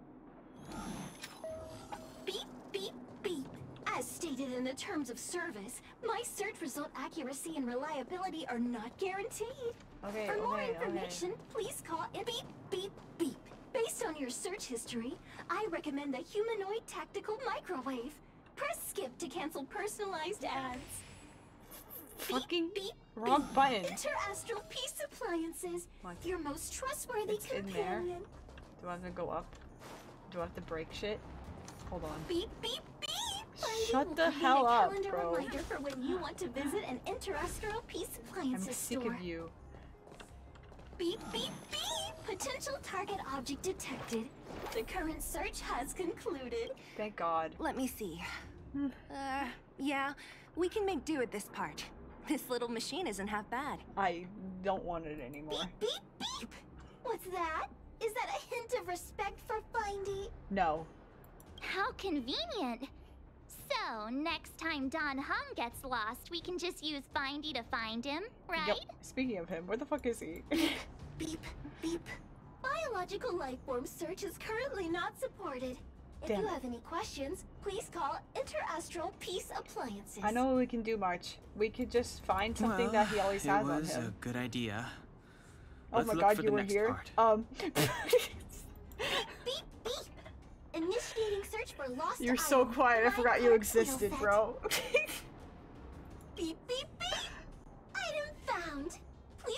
Beep, beep, beep. As stated in the terms of service, my search result accuracy and reliability are not guaranteed. Okay, For more okay. information, please call in beep, beep, beep. Based on your search history, I recommend the humanoid tactical microwave. Press skip to cancel personalized ads. Fucking beep, wrong beep. button. Interastral Peace Appliances, your most trustworthy It's in there. companion. Do I have to go up? Do I have to break shit? Hold on. Beep, beep, beep. Shut Will the create hell a up, calendar bro. reminder for when you want to visit an Interastral Peace I'm Appliances sick store. of you. Beep, beep, beep. Potential target object detected. The current search has concluded. Thank God. Let me see. Yeah, we can make do with this part. This little machine isn't half bad. I don't want it anymore. Beep, beep. What's that? Is that a hint of respect for Findy? No. How convenient. So, next time Don Hum gets lost, we can just use Findy to find him, right? Yep. Speaking of him, where the fuck is he? Beep, beep. Biological life form search is currently not supported. If Damn you it. have any questions, please call Interastral Peace Appliances. I know what we can do, March. We could just find something that he always has on It was a him. good idea. Oh Let's my look God, for you the were next here. part. Beep, beep. Initiating search for lost You're so item. quiet. I forgot you Minecart existed, wheel set. bro. Beep, beep, beep.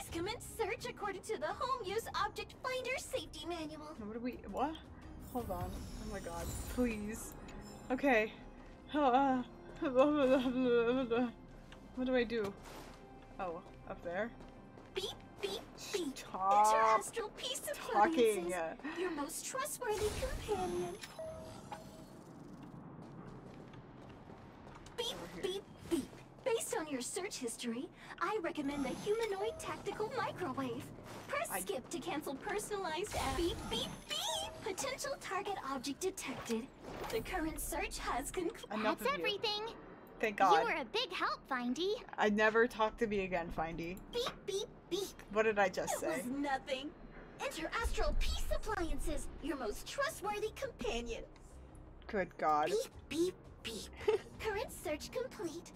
commence search according to the Home Use Object Finder Safety Manual. What? Hold on. Oh my god. Please. Okay. What do I do? Oh, up there? Beep, beep, beep. Stop Interastral piece of talking. appliances. Your most trustworthy companion. Beep, beep, beep. Based on your search history, I recommend the humanoid tactical microwave. Press skip to cancel personalized ads. Beep, beep, beep. Potential target object detected. The current search has concluded. Enough That's of you. everything. Thank God. You were a big help, Findy. I never talk to me again, Findy. Beep, beep, beep. What did I just say? It was nothing. Interastral peace appliances, your most trustworthy companion. Good God. Beep, beep, beep. Current search complete.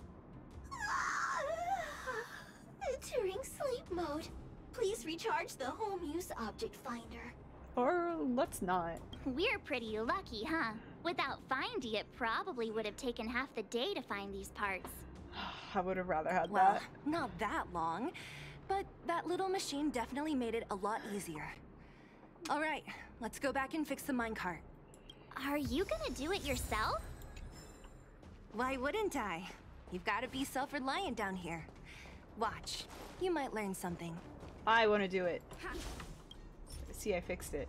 Entering sleep mode. Please recharge the home use object finder. Or let's not. We're pretty lucky, huh? Without Findy, it probably would have taken half the day to find these parts. I would have rather had Well, that. not that long, but that little machine definitely made it a lot easier. All right, let's go back and fix the minecart. Are you gonna do it yourself? Why wouldn't I? You've got to be self-reliant down here. Watch, you might learn something. I want to do it. See, I fixed it.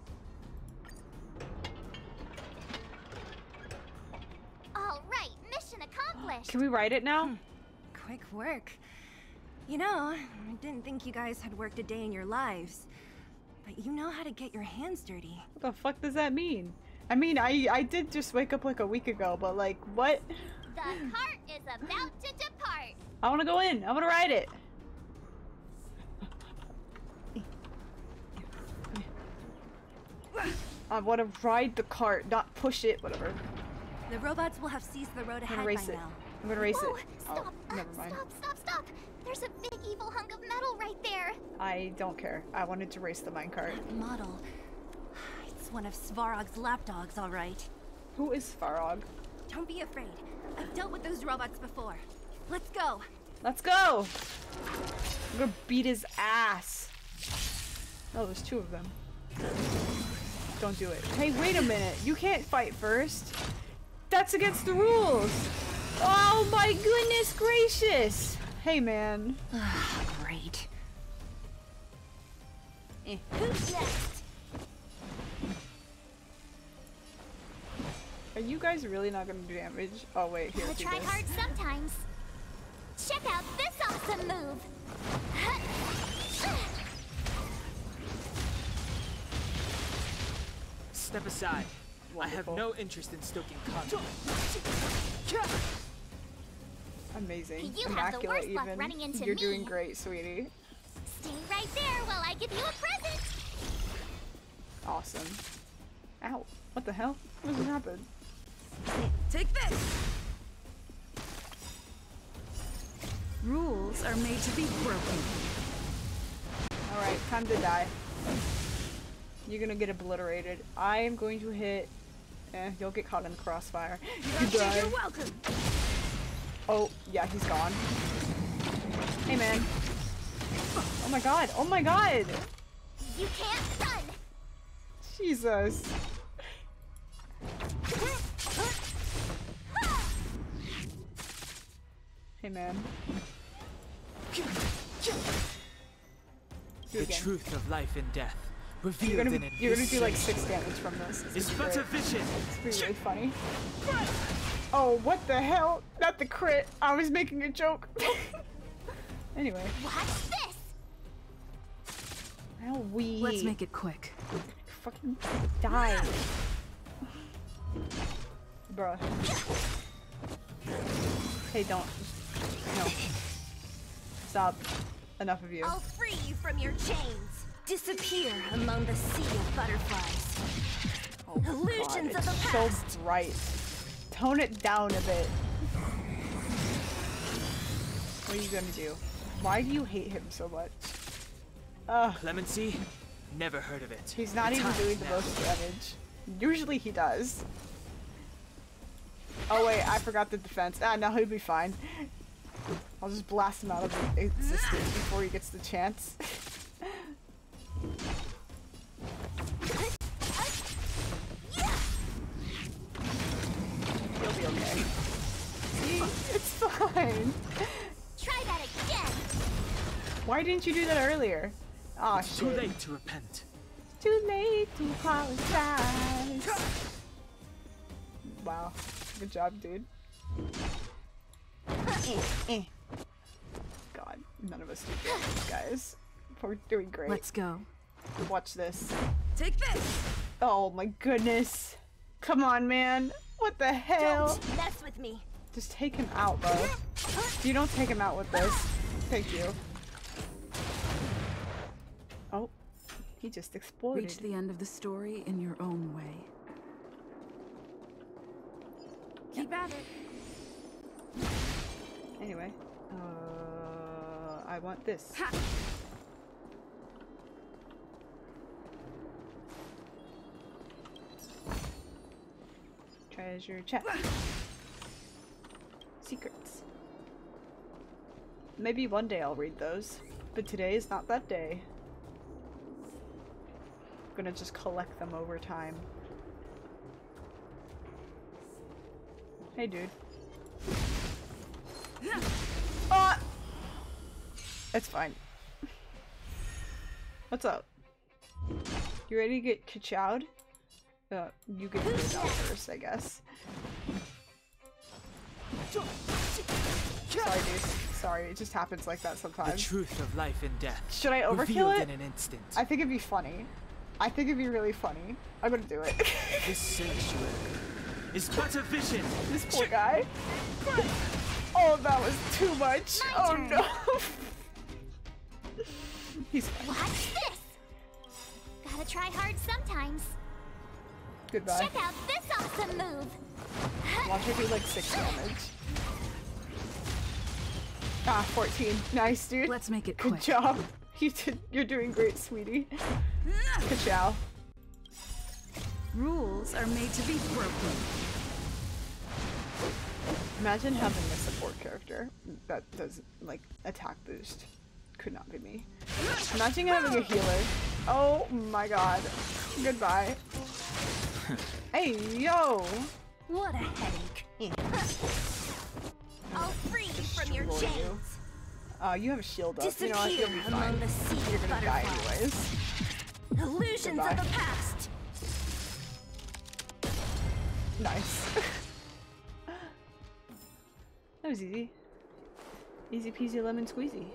All right, mission accomplished. Can we write it now? Quick work. You know, I didn't think you guys had worked a day in your lives, but you know how to get your hands dirty. What the fuck does that mean? I mean, I did just wake up like a week ago, but like, what? The cart is about to depart. I want to go in. I want to ride it. I want to ride the cart, not push it, whatever. The robots will have seized the road I'm ahead gonna race by it. now. I'm gonna race Whoa, it. stop, Oh, never mind. Stop. There's a big evil hunk of metal right there. I don't care. I wanted to race the minecart. Model. It's one of Svarog's lapdogs, all right. Who is Svarog? Don't be afraid. I've dealt with those robots before. Let's go. Let's go! I'm gonna beat his ass. Oh, there's two of them. Don't do it. Hey, wait a minute. You can't fight first. That's against the rules. Oh my goodness gracious. Hey, man. Great. Who's next? Are you guys really not gonna do damage? Oh wait, here. Gotta do try this. hard sometimes. Check out this awesome move. Step aside. I have no interest in stoking conflict. Amazing. You have the Immaculate worst luck even. running into You're me. doing great, sweetie. Stay right there while I give you a present. Awesome. Ow. What the hell? What just happened? Take this! Rules are made to be broken. Alright, time to die. You're gonna get obliterated. I am going to hit... you'll get caught in the crossfire. Goodbye. You're welcome. Oh, yeah, he's gone. Hey, man. Oh my god. Oh my god! You can't run. Jesus. Hey, man. Do The it again. truth of life and death, revealed You're in gonna, an you're gonna do like 6 damage from this. It's gonna but be a great. vision. It's gonna be really funny. Oh, what the hell? Not the crit. I was making a joke. Anyway. Watch this. How we Let's make it quick. fucking die. Bruh. Hey, don't. No. Stop. Enough of you. I'll free you from your chains. Disappear among the sea of butterflies. Oh, Illusions God, of the it's past. so bright. Tone it down a bit. What are you gonna do? Why do you hate him so much? Clemency? Never heard of it. He's not The even time doing the now. most damage. Usually he does. Oh wait, I forgot the defense. Ah, no, he'll be fine. I'll just blast him out of existence before he gets the chance. You'll be okay. See? It's fine. Try that again. Why didn't you do that earlier? Aw, It's shit. too late to repent. Too late to apologize. Wow. Good job, dude. God, none of us do this, guys. We're doing great. Let's go. Watch this. Take this! Oh my goodness. Come on, man. What the hell? Don't mess with me. Just take him out, bro. You don't take him out with this. Thank you. Oh, he just exploded. Reach the end of the story in your own way. Keep at it. Anyway, I want this. Ha. Treasure chest. Secrets. Maybe one day I'll read those, but today is not that day. I'm gonna just collect them over time. Hey, dude. Ah! It's fine. What's up? You ready to get ka-chowed? You get it out first, I guess. Sorry, dude. Sorry, it just happens like that sometimes. The truth of life and death. Should I overkill revealed it? in an instant. I think it'd be funny. I think it'd be really funny. I'm gonna do it. This sanctuary is but a vision. This poor guy. Oh, that was too much. Oh no. He's fine. Watch this. Gotta try hard sometimes. Goodbye. Check out this awesome move. Watch her do like 6 damage. Ah, 14. Nice, dude. Let's make it Good quick. job. You're doing great, sweetie. Ka-chow. Rules are made to be broken. Imagine having a support character that does like attack boost. Could not be me. Imagine having a healer. Oh my god. Goodbye. Hey, yo! What a headache. I'll free you from your Destroy you. chains. You have a shield up. You know what? Disappear You'll be among fine. the sea You're gonna die butterflies. anyways. Illusions Goodbye. of the past. Nice. That was easy. Easy peasy lemon squeezy.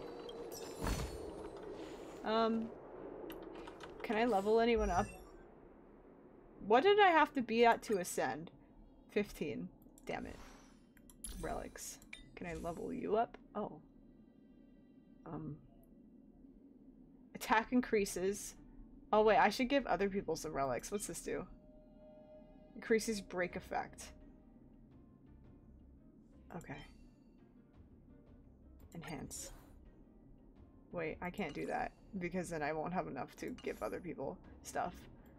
Can I level anyone up? What did I have to be at to ascend? 15. Damn it. Relics. Can I level you up? Oh. Attack increases. Oh wait, I should give other people some relics. What's this do? Increases break effect. Okay. Enhance. Wait, I can't do that because then I won't have enough to give other people stuff.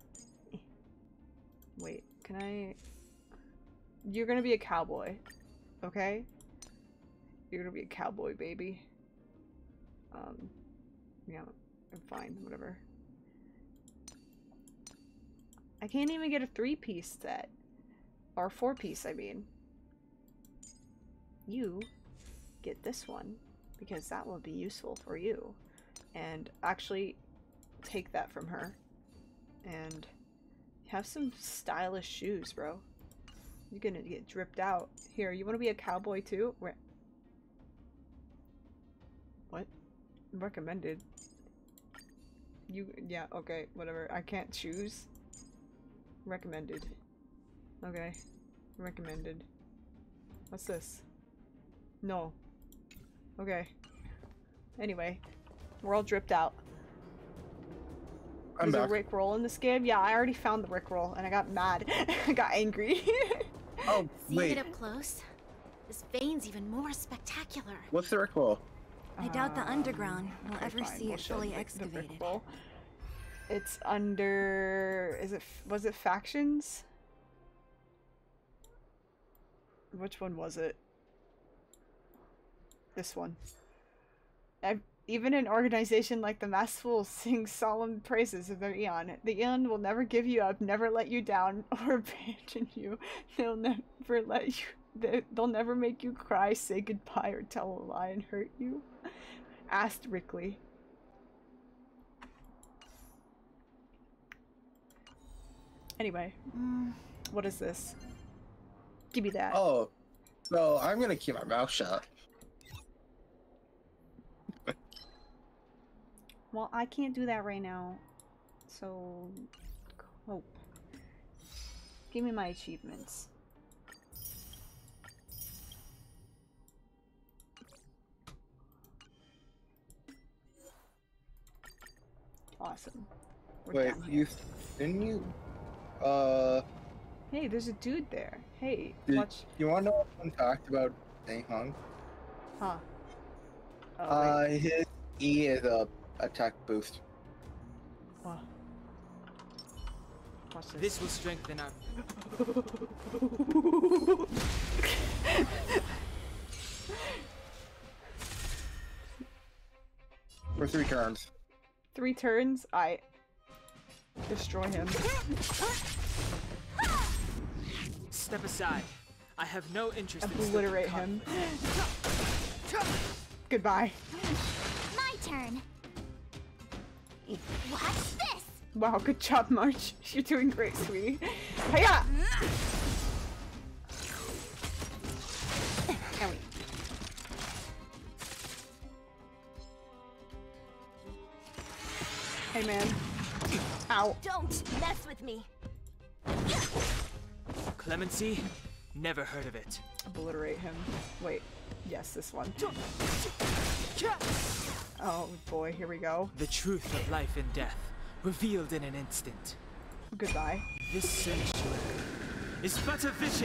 Wait, can I... You're gonna be a cowboy, okay? You're gonna be a cowboy, baby. Yeah, I'm fine, whatever. I can't even get a 3-piece set. Or 4-piece, I mean. You get this one, because that will be useful for you. And actually, take that from her. And have some stylish shoes, bro. You're gonna get dripped out. Here, you wanna be a cowboy too? What? Recommended. Yeah, okay, whatever. I can't choose. Recommended. Okay. Recommended. What's this? No. Okay. Anyway. We're all dripped out. I'm There's back. a Rickroll in this game? Yeah, I already found the Rickroll and I got mad. I got angry. Oh, Seeing wait. it up close, this vein's even more spectacular. What's the Rickroll? I doubt the underground will okay, ever fine, see we'll it show fully the excavated. Rickroll. It's under... was it Factions? Which one was it? This one. Even an organization like the Masterful sings solemn praises of their Eon. The Eon will never give you up, never let you down, or abandon you. They'll never let you. They'll never make you cry, say goodbye, or tell a lie and hurt you. Asked Rickley. Anyway, what is this? Give me that. Oh, so I'm gonna keep my mouth shut. Well, I can't do that right now. So, cope. Give me my achievements. Awesome. Wait, didn't you? Hey, there's a dude there. Hey, watch. You want to know one fact about Dang Hung? Huh. Oh, his E is a attack boost. Wow. Watch this. This will strengthen our. For 3 turns. 3 turns? I destroy him. Step aside. I have no interest in obliterate him. Goodbye. My turn. Watch this. Wow, good job, March. You're doing great, sweetie. Hiya! Hey, man. Ow. Don't mess with me. Clemency? Never heard of it. Obliterate him. Wait. Yes, this one. Oh boy, here we go. The truth of life and death, revealed in an instant. Goodbye. This sanctuary is but a vision.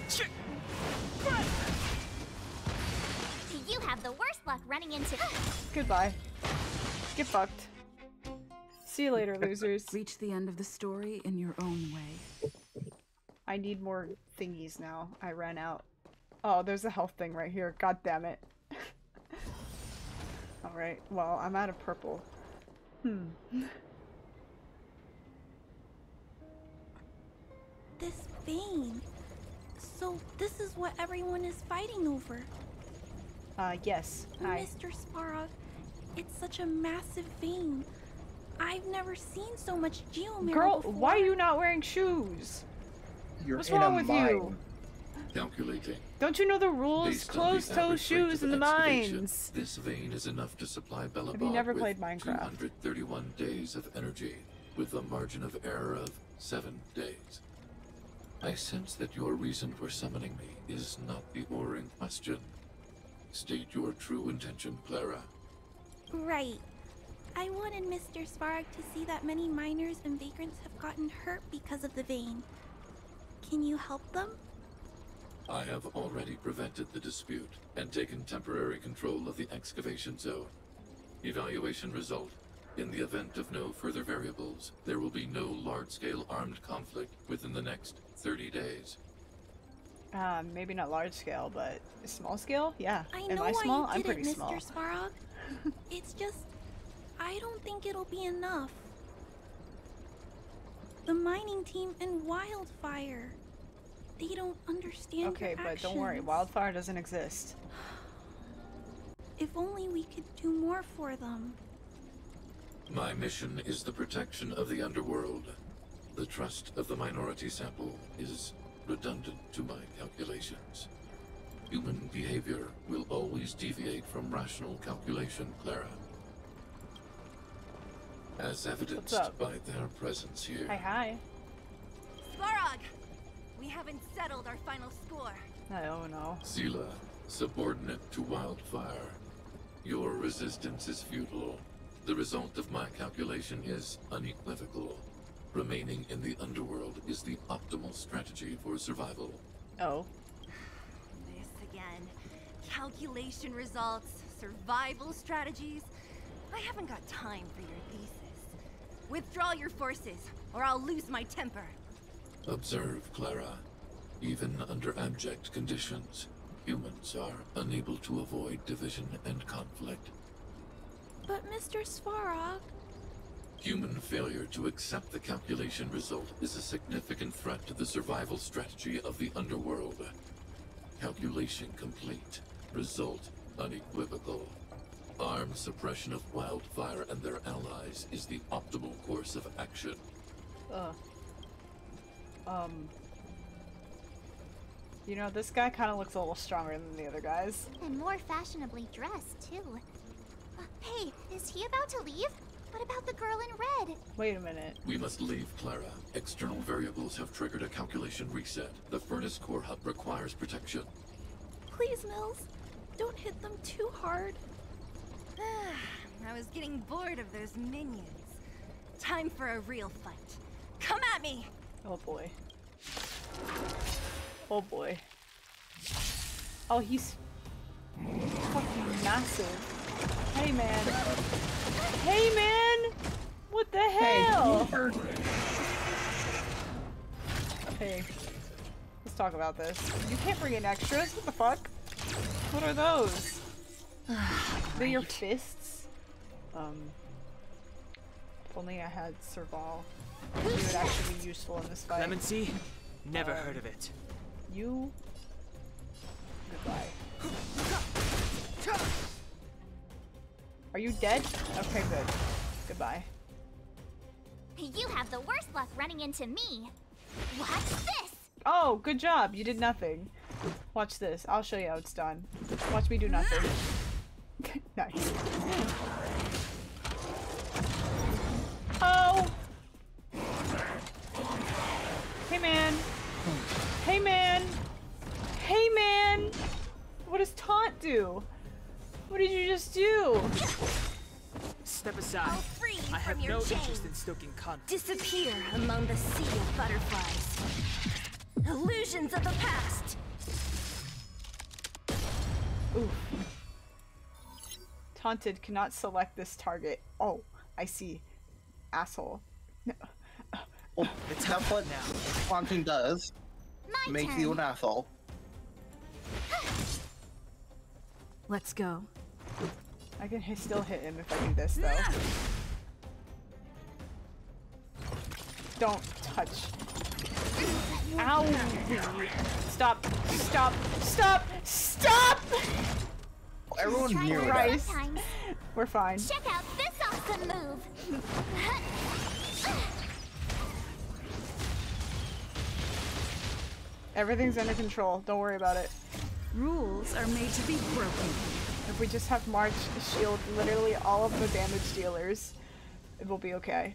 You have the worst luck running into. Goodbye. Get fucked. See you later, losers. Reach the end of the story in your own way. I need more thingies now. I ran out. Oh, there's a health thing right here. God damn it. Alright, well, I'm out of purple. This vein. So this is what everyone is fighting over. Yes. Hi. Mr. Sparrow, it's such a massive vein. I've never seen so much geomarrow Girl, before. why are you not wearing shoes? You're What's in wrong a with mine. you? Calculating. Don't you know the rules? Based on Closed the toe average rate shoes of in the excavation, mines. This vein is enough to supply Bella Have you never with played Minecraft? 231 days of energy, with a margin of error of 7 days. I sense that your reason for summoning me is not the ore in question. State your true intention, Clara. Right. I wanted Mr. Svarg to see that many miners and vagrants have gotten hurt because of the vein. Can you help them? I have already prevented the dispute and taken temporary control of the excavation zone. Evaluation result. In the event of no further variables, there will be no large-scale armed conflict within the next 30 days. Maybe not large scale, but small scale? Yeah. I Am know I small? why I'm you did pretty it, small. Mr. Svarog. It's just, I don't think it'll be enough. The mining team and Wildfire. They don't understand Okay, your but don't worry. actions. Wildfire doesn't exist. If only we could do more for them. My mission is the protection of the underworld. The trust of the minority sample is redundant to my calculations. Human behavior will always deviate from rational calculation, Clara. As evidenced by their presence here. Hi. Svarog! We haven't settled our final score. Oh no. Zila, subordinate to Wildfire. Your resistance is futile. The result of my calculation is unequivocal. Remaining in the underworld is the optimal strategy for survival. Oh. This again. Calculation results, survival strategies. I haven't got time for your thesis. Withdraw your forces, or I'll lose my temper. Observe, Clara. Even under abject conditions, humans are unable to avoid division and conflict. But Mr. Svarog... Human failure to accept the calculation result is a significant threat to the survival strategy of the underworld. Calculation complete. Result unequivocal. Armed suppression of Wildfire and their allies is the optimal course of action. You know, this guy kind of looks a little stronger than the other guys. And more fashionably dressed, too. Hey, is he about to leave? What about the girl in red? Wait a minute. We must leave, Clara. External variables have triggered a calculation reset. The furnace core hub requires protection. Please, Mills. Don't hit them too hard. I was getting bored of those minions. Time for a real fight. Come at me! Oh boy. Oh boy. Oh, he's fucking massive. Hey, man. Hey, man! What the hell? Hey, let's talk about this. You can't bring in extras. What the fuck? What are those? They're your fists? If only I had Serval. He would actually be useful in this fight. Clemency? Never heard of it. You? Goodbye. Are you dead? Okay, good. Goodbye. You have the worst luck running into me. Watch this! Oh, good job. You did nothing. Watch this. I'll show you how it's done. Watch me do nothing. Nice. Oh! Hey, man. Hey, man. Hey, man. What does taunt do? What did you just do? Step aside. I have no interest in stoking conflict. Disappear among the sea of butterflies. Illusions of the past. Oof. Taunted cannot select this target. Oh, I see. Asshole. Well, that's what taunting does. Makes you an asshole. Let's go. I can still hit him if I do this, though. Don't touch. Ow! Stop! Stop! Stop! Stop! Everyone's near Christ. We're fine. Check out this awesome move! Everything's under control. Don't worry about it. Rules are made to be broken. If we just have March shield literally all of the damage dealers, it will be okay.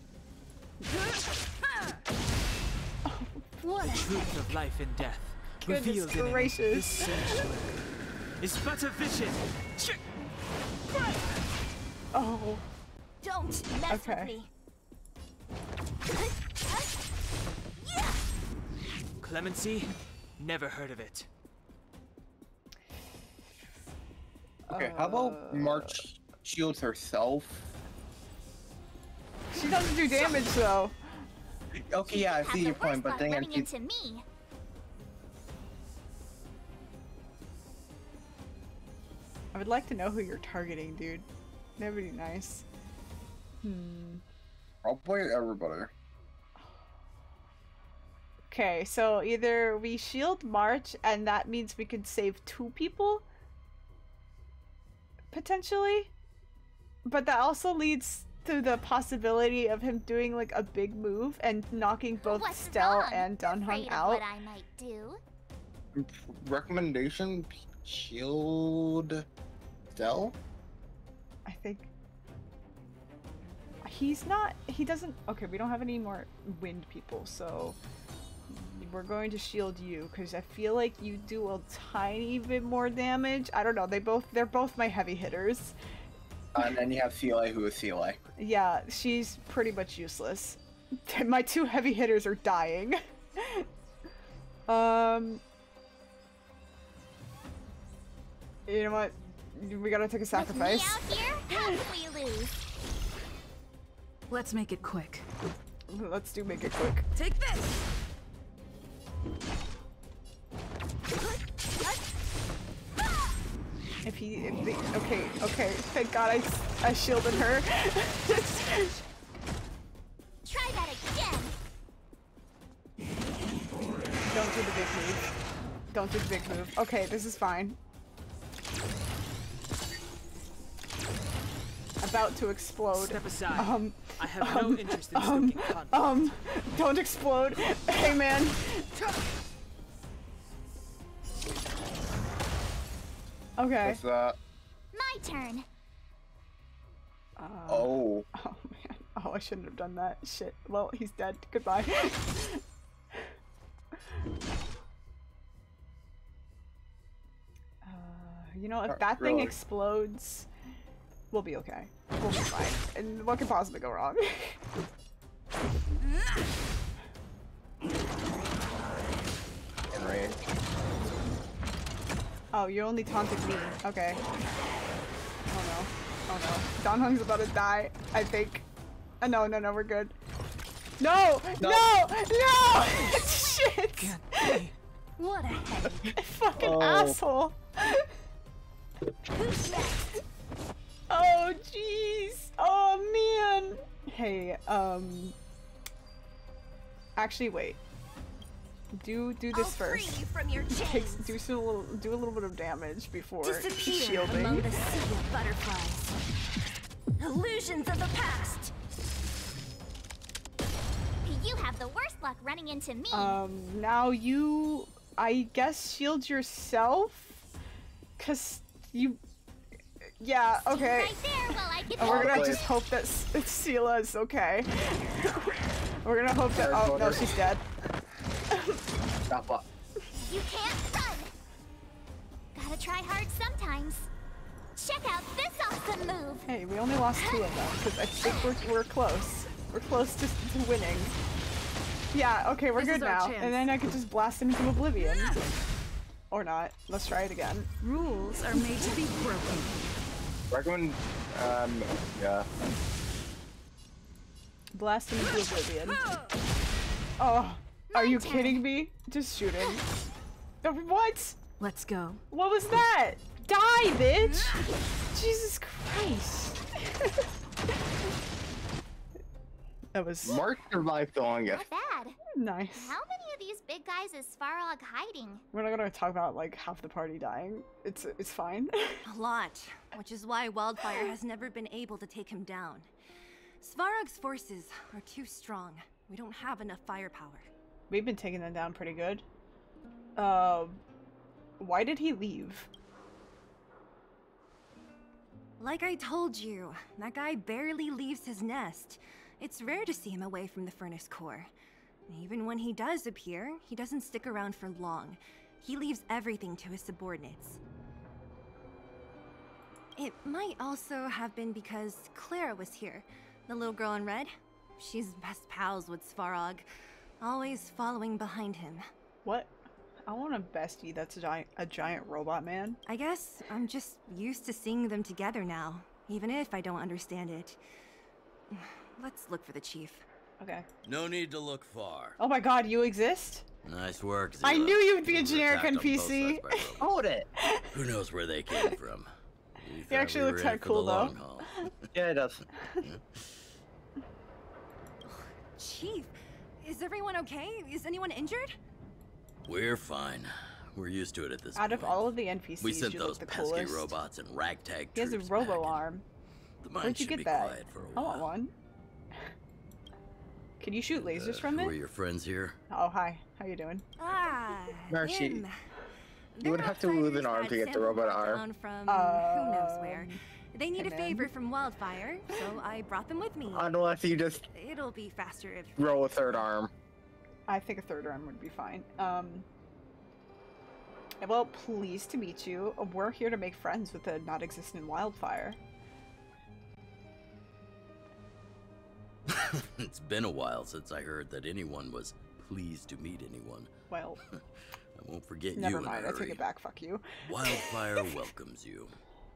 The truth of life and death, Goodness revealed in gracious. this sanctuary, is but a vision. Oh. Don't mess with me. Clemency? Never heard of it. Okay, how about March shields herself? She doesn't do damage though. Okay, yeah, I see your point, but then running into me. I would like to know who you're targeting, dude. That would be nice. Probably everybody. Okay, so either we shield March and that means we could save 2 people? Potentially? But that also leads to the possibility of him doing like a big move and knocking both Stell and Dunhung out. What I might do. Recommendation? Shield Stell? I think he doesn't. Okay, we don't have any more wind people, so we're going to shield you because I feel like you do a tiny bit more damage. I don't know. They're both my heavy hitters. And then you have CLA, who is CLA. Yeah, she's pretty much useless. My 2 heavy hitters are dying. You know what? We gotta take a sacrifice. With me out here, how can we lose? Let's make it quick. Let's make it quick. Take this! Okay, thank God I shielded her. Try that again. Don't do the big move. Don't do the big move. Okay, this is fine. About to explode. Step aside. I have no interest in stoking conflict. Don't explode. Hey, man. Okay. What's that? My turn. Oh. Oh, man. Oh, I shouldn't have done that. Shit. Well, he's dead. Goodbye. You know, if that thing explodes, we'll be okay. We'll be fine. And what could possibly go wrong? Oh, you only taunted me. Okay. Oh no. Oh no. Don Hung's about to die, I think. No, no, no, we're good. No! No! No! Shit! What a head. Fucking asshole. Oh jeez. Oh man. Hey, actually wait. Do this first. From your Do a little bit of damage before Disappear shielding. among the sea of butterflies. Illusions of the past. You have the worst luck running into me. Now you, I guess, shield yourself, cause you. Yeah. Okay. Right there while I get We're gonna just hope that Sela is okay. We're gonna hope that. Oh no, she's dead. Stop up. You can't run. Gotta try hard sometimes. Check out this awesome move. Hey, we only lost 2 of them because I think we're close. We're close to winning. Yeah. Okay, we're good now. And then I could just blast him into oblivion. Or not. Let's try it again. Rules are made to be broken. Recommend, yeah. Blast him into oblivion. Oh, are you kidding me? Just shooting. What? Let's go. What was that? Die, bitch! Jesus Christ. That was... Mark survived the longest. Not bad. Nice. How many of these big guys is Svarog hiding? We're not gonna talk about like half the party dying. It's fine. A lot, which is why Wildfire has never been able to take him down. Svarog's forces are too strong. We don't have enough firepower. We've been taking them down pretty good. Why did he leave? Like I told you, that guy barely leaves his nest. It's rare to see him away from the furnace core. Even when he does appear, he doesn't stick around for long. He leaves everything to his subordinates. It might also have been because Clara was here, the little girl in red. She's best pals with Svarog, always following behind him. What? I want a bestie that's a giant robot man. I guess I'm just used to seeing them together now, even if I don't understand it. Let's look for the chief. Okay. No need to look far. Oh my god, you exist? Nice work, Zila. I knew you'd be a We were generic attacked on both NPC. sides by robots. Hold it. Who knows where they came from? He actually looks kind of cool though. Yeah, it does. Chief, is everyone okay? Is anyone injured? We're fine. We're used to it at this Out point. of all of the NPCs, We sent you those look the pesky coolest. robots and ragtag He has a troops robo back. arm. The mine Where'd you should get be that? quiet for a I while. want one. Can you shoot lasers from Who are it? your friends here? Oh, hi. How you doing? Ah, Mercy. him. You would have to lose an arm to get the robot arm. Down from who knows where. They need a favor from Wildfire, so I brought them with me. Unless you just It'll be faster if... roll a third arm. I think a third arm would be fine. Well, pleased to meet you. We're here to make friends with the not-existent Wildfire. It's been a while since I heard that anyone was pleased to meet anyone. Well, I won't forget never you in a mind. I take hurry. it back. Fuck you. Wildfire welcomes you.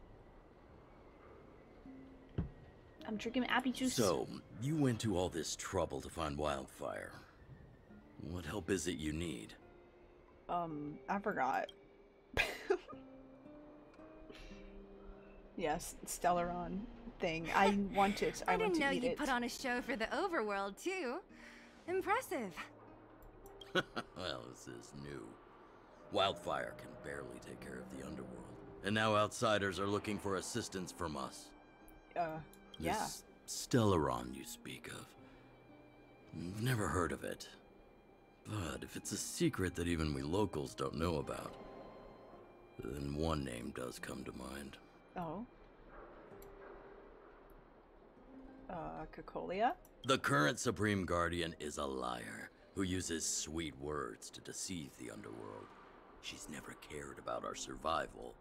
I'm drinking apple juice. So, you went to all this trouble to find Wildfire. What help is it you need? I forgot. Yes, Stellaron thing. I want it. I want didn't to know eat you it. put on a show for the overworld, too. Impressive. Well, this is new. Wildfire can barely take care of the underworld. And now outsiders are looking for assistance from us. Yeah. This Stellaron you speak of. I've never heard of it. But if it's a secret that even we locals don't know about, then one name does come to mind. Oh. Cocolia? The current Supreme Guardian is a liar who uses sweet words to deceive the underworld. She's never cared about our survival.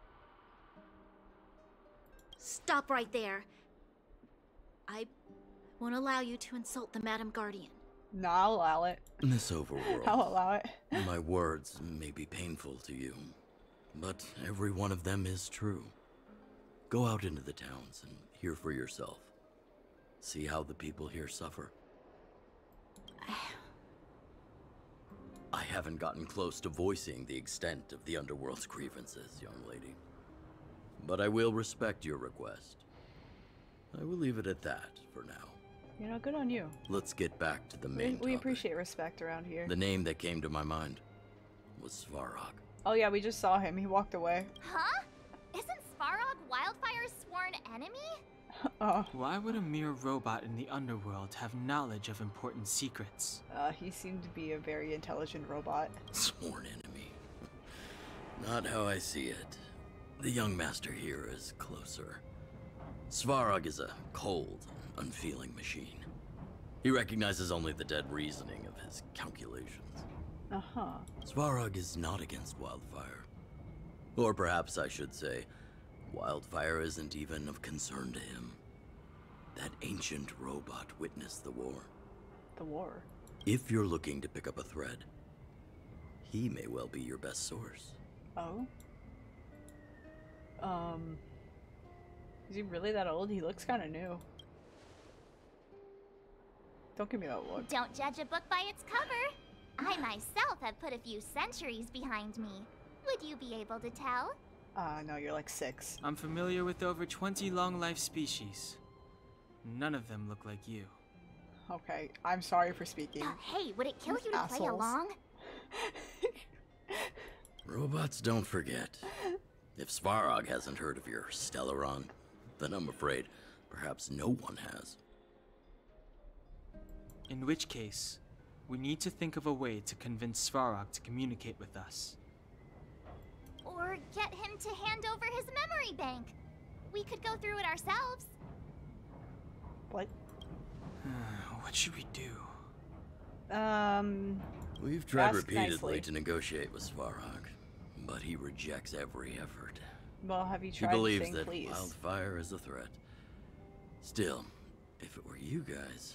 Stop right there. I won't allow you to insult the Madam Guardian. No, I'll allow it. This overworld. I'll allow it. My words may be painful to you, but every one of them is true. Go out into the towns and hear for yourself. See how the people here suffer. I haven't gotten close to voicing the extent of the underworld's grievances, young lady. But I will respect your request. I will leave it at that for now. You know, good on you. Let's get back to the main We topic. appreciate respect around here. The name that came to my mind was Svarog. Oh yeah, we just saw him. He walked away. Huh? Isn't Svarog Wildfire's sworn enemy? Why would a mere robot in the underworld have knowledge of important secrets? He seemed to be a very intelligent robot. Sworn enemy. Not how I see it. The young master here is closer. Svarog is a cold, unfeeling machine. He recognizes only the dead reasoning of his calculations. Uh-huh. Svarog is not against Wildfire. Or perhaps I should say, Wildfire isn't even of concern to him. That ancient robot witnessed the war. The war? If you're looking to pick up a thread, he may well be your best source. Oh? Is he really that old? He looks kind of new. Don't give me that look. Don't judge a book by its cover. I myself have put a few centuries behind me. Would you be able to tell? No, you're like 6. I'm familiar with over 20 long-life species. None of them look like you. Okay, I'm sorry for speaking. Hey, would it kill you to play Assholes. along? Robots don't forget. If Svarog hasn't heard of your Stellaron, then I'm afraid perhaps no one has. In which case, we need to think of a way to convince Svarog to communicate with us. Or get him to hand over his memory bank. We could go through it ourselves. What? What should we do? We've tried ask repeatedly nicely. to negotiate with Svarog, but he rejects every effort. Well, have you He tried believes saying that please? Wildfire is a threat. Still, if it were you guys...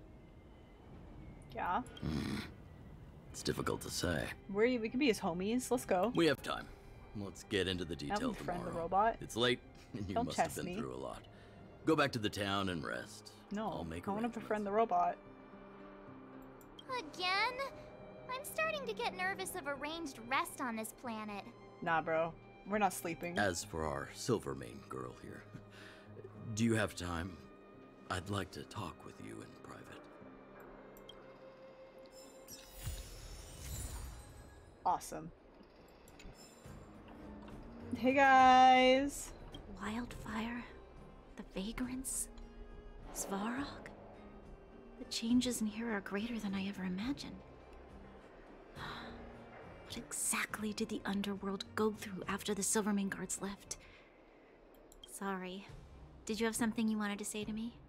Yeah? It's difficult to say. We could be his homies. Let's go. We have time. Let's get into the Help detail me friend tomorrow. the robot. It's late, and you Don't must have test been me. through a lot. Go back to the town and rest. No, I'll make I want to arrangements. befriend the robot. Again? I'm starting to get nervous of arranged rest on this planet. Nah, bro. We're not sleeping. As for our Silvermane girl here, do you have time? I'd like to talk with you in private. Awesome. Hey guys! Wildfire, the vagrants, Svarog. The changes in here are greater than I ever imagined. What exactly did the underworld go through after the Silvermane guards left? Sorry. Did you have something you wanted to say to me?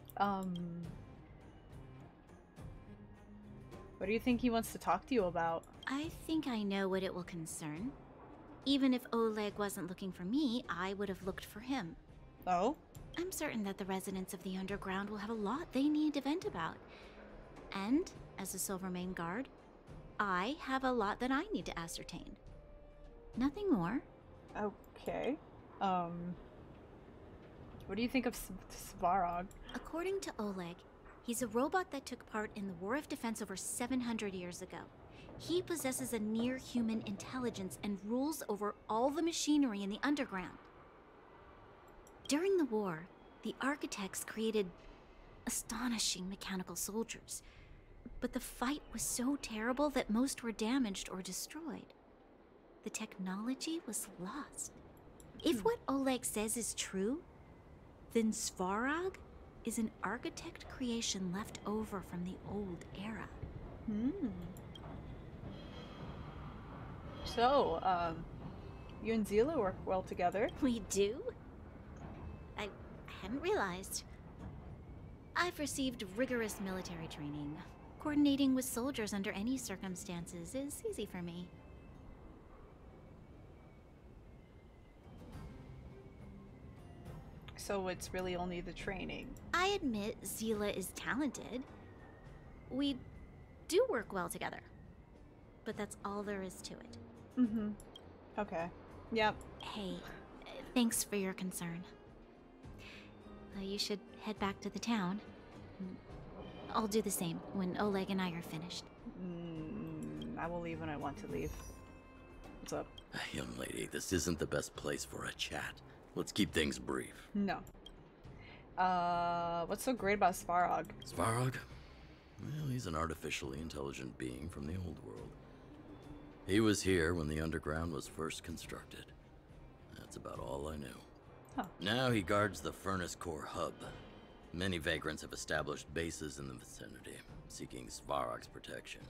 What do you think he wants to talk to you about? I think I know what it will concern. Even if Oleg wasn't looking for me, I would have looked for him. Oh? I'm certain that the residents of the underground will have a lot they need to vent about. And, as a Silvermane guard, I have a lot that I need to ascertain. Nothing more. Okay. What do you think of Svarog? According to Oleg, he's a robot that took part in the War of Defense over 700 years ago. He possesses a near-human intelligence and rules over all the machinery in the underground. During the war, the architects created astonishing mechanical soldiers. But the fight was so terrible that most were damaged or destroyed. The technology was lost. If what Oleg says is true, then Svarog is an architect creation left over from the old era. So, you and Zila work well together. We do? I hadn't realized. I've received rigorous military training. Coordinating with soldiers under any circumstances is easy for me. So it's really only the training. I admit Zila is talented. We do work well together. But that's all there is to it. Okay. Yep. Hey, thanks for your concern. You should head back to the town. I'll do the same when Oleg and I are finished. I will leave when I want to leave. What's up? Young lady, this isn't the best place for a chat. Let's keep things brief. No. What's so great about Svarog? Svarog? Well, he's an artificially intelligent being from the old world. He was here when the underground was first constructed. That's about all I knew. Huh. Now he guards the furnace core hub. Many vagrants have established bases in the vicinity, seeking Svarog's protection.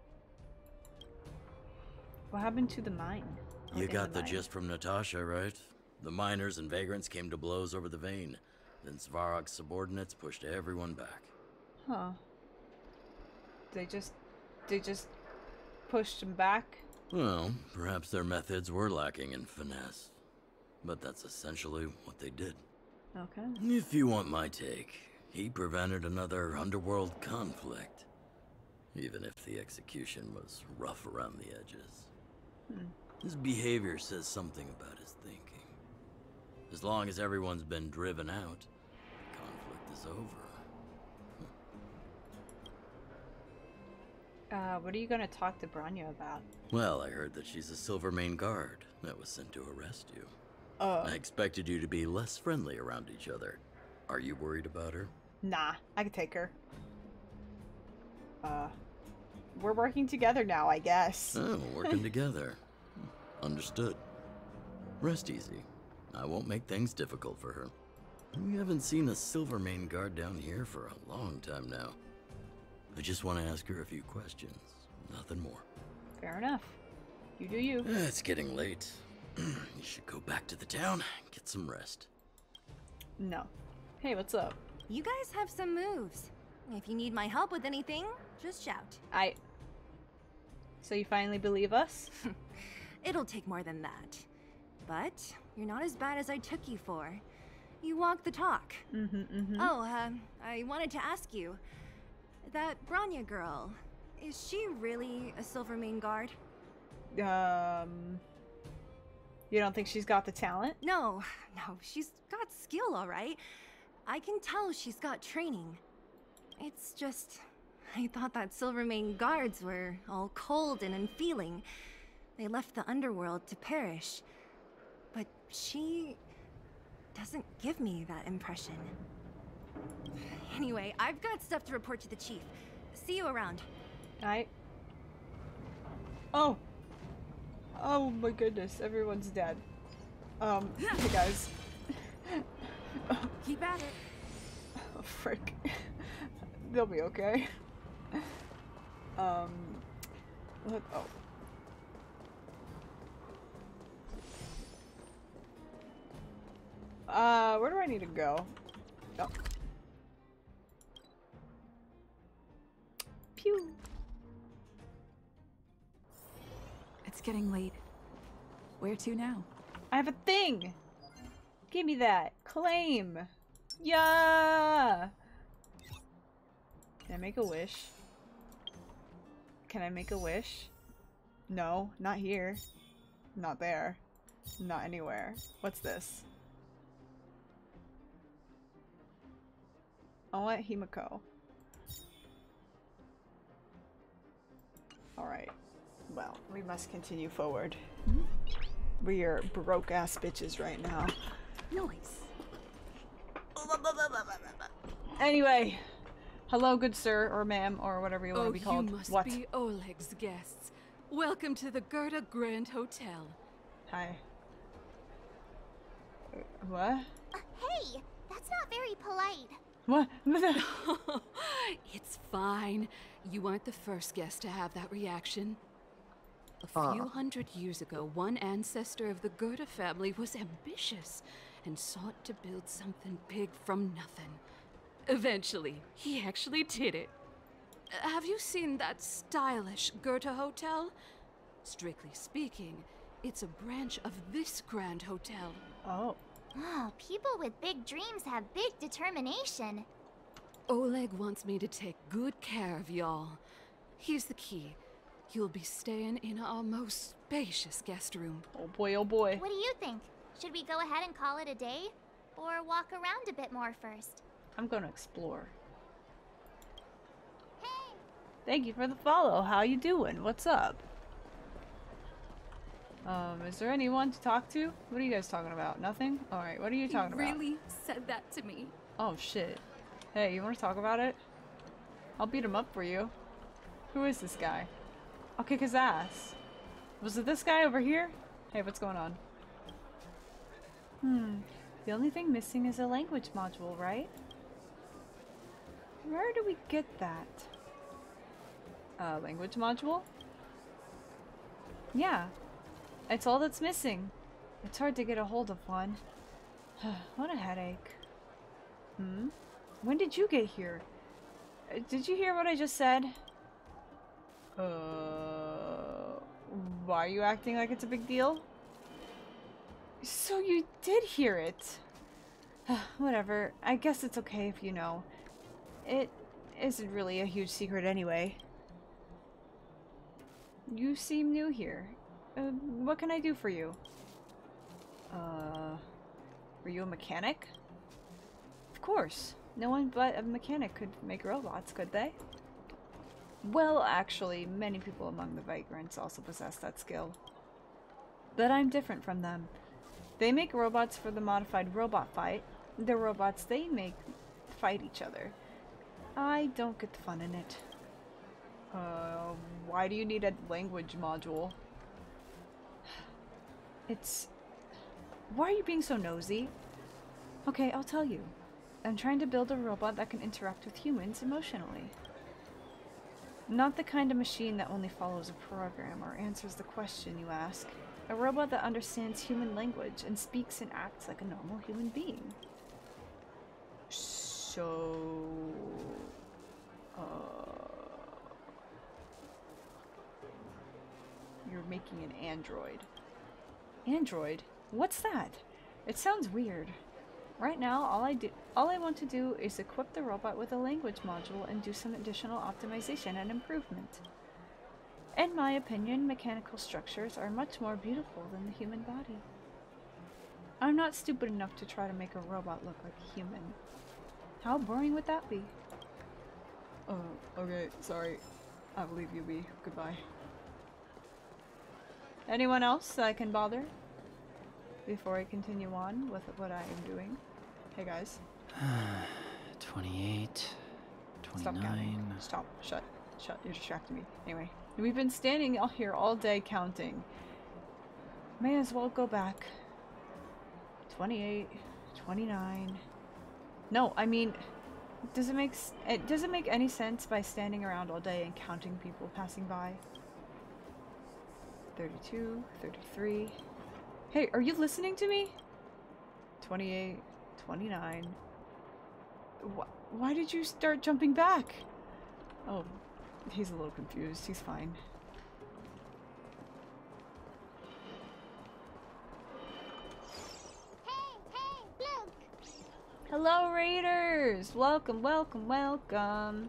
What happened to the mine? You got the gist from Natasha, right? The miners and vagrants came to blows over the vein. Then Svarog's subordinates pushed everyone back. Huh. They just pushed him back? Well, perhaps their methods were lacking in finesse. But that's essentially what they did. Okay. If you want my take, he prevented another underworld conflict. Even if the execution was rough around the edges. His behavior says something about his thinking. As long as everyone's been driven out, the conflict is over. What are you gonna talk to Branya about? Well, I heard that she's a Silvermane guard that was sent to arrest you. I expected you to be less friendly around each other. Are you worried about her? Nah, I can take her. We're working together now, I guess. Oh, working together. Understood. Rest easy. I won't make things difficult for her. We haven't seen a Silvermane guard down here for a long time now. I just want to ask her a few questions. Nothing more. Fair enough. You do you. It's getting late. You should go back to the town, get some rest. No. Hey, what's up? You guys have some moves. If you need my help with anything, just shout. So you finally believe us? It'll take more than that. But you're not as bad as I took you for. You walk the talk. Oh, I wanted to ask you. That Branya girl, is she really a Silvermane guard? You don't think she's got the talent? No, she's got skill, all right. I can tell she's got training. It's just, I thought that Silvermane guards were all cold and unfeeling. They left the underworld to perish. But she doesn't give me that impression. Anyway, I've got stuff to report to the chief. See you around. Oh! Oh my goodness, everyone's dead. Hey guys. Keep at it. Oh, frick. They'll be okay. What? Oh. Where do I need to go? Oh. Pew. It's getting late. Where to now? I have a thing! Give me that! Claim! Yeah! Can I make a wish? Can I make a wish? No, not here. Not there. Not anywhere. What's this? I want Himiko. Alright. Well, we must continue forward. We are broke ass bitches right now. Noise. Anyway, hello, good sir, or ma'am, or whatever you want to be called. You must What? be Oleg's guests. Welcome to the Gerda Grand Hotel. Hi. What? Hey, that's not very polite. What? It's fine. You aren't the first guest to have that reaction. A few hundred years ago, one ancestor of the Gerda family was ambitious and sought to build something big from nothing. Eventually, he actually did it. Have you seen that stylish Goethe Hotel? Strictly speaking, it's a branch of this Grand Hotel. Oh. Oh, people with big dreams have big determination. Oleg wants me to take good care of y'all. Here's the key. You'll be staying in our most spacious guest room. Oh boy, oh boy. What do you think? Should we go ahead and call it a day? Or walk around a bit more first? I'm gonna explore. Hey. Thank you for the follow. How you doing? What's up? Is there anyone to talk to? What are you guys talking about? Nothing? Alright, what are you talking about? He really said that to me. Oh shit. Hey, you wanna talk about it? I'll beat him up for you. Who is this guy? I'll kick his ass. Was it this guy over here? Hey, what's going on? The only thing missing is a language module, right? Where do we get that? Language module? Yeah. It's all that's missing. It's hard to get a hold of one. What a headache. When did you get here? Did you hear what I just said? Why are you acting like it's a big deal? So you did hear it. Whatever. I guess it's okay if you know. It isn't really a huge secret anyway. You seem new here. What can I do for you? Were you a mechanic? Of course. No one but a mechanic could make robots, could they? Well, actually, many people among the Vagrants also possess that skill. But I'm different from them. They make robots for the modified robot fight. The robots they make fight each other. I don't get the fun in it. Why do you need a language module? Why are you being so nosy? Okay, I'll tell you. I'm trying to build a robot that can interact with humans emotionally. Not the kind of machine that only follows a program or answers the question you ask. A robot that understands human language and speaks and acts like a normal human being. So... You're making an android. Android? What's that? It sounds weird. Right now, all I want to do is equip the robot with a language module and do some additional optimization and improvement. In my opinion, mechanical structures are much more beautiful than the human body. I'm not stupid enough to try to make a robot look like a human. How boring would that be? Oh, okay, sorry. I'll leave you be. Goodbye. Anyone else I can bother? Before I continue on with what I am doing. Hey guys. 28, 29. Stop counting. Stop. Shut. Shut. You're distracting me. Anyway. We've been standing out here all day counting. May as well go back. 28, 29. No, I mean, does it make any sense by standing around all day and counting people passing by? 32, 33. Hey, are you listening to me? 28, 29. Why did you start jumping back? Oh, he's a little confused. He's fine. Hey, look! Hello, Raiders! Welcome, welcome, welcome.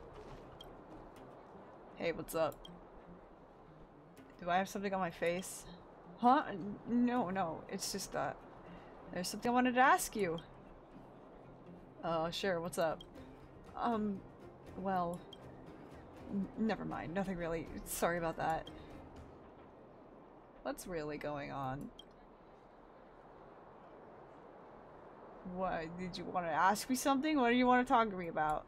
Hey, what's up? Do I have something on my face? Huh? No. It's just that there's something I wanted to ask you. Oh, sure. What's up? Well, never mind. Nothing really. Sorry about that. What's really going on? What, did you want to ask me something? What do you want to talk to me about?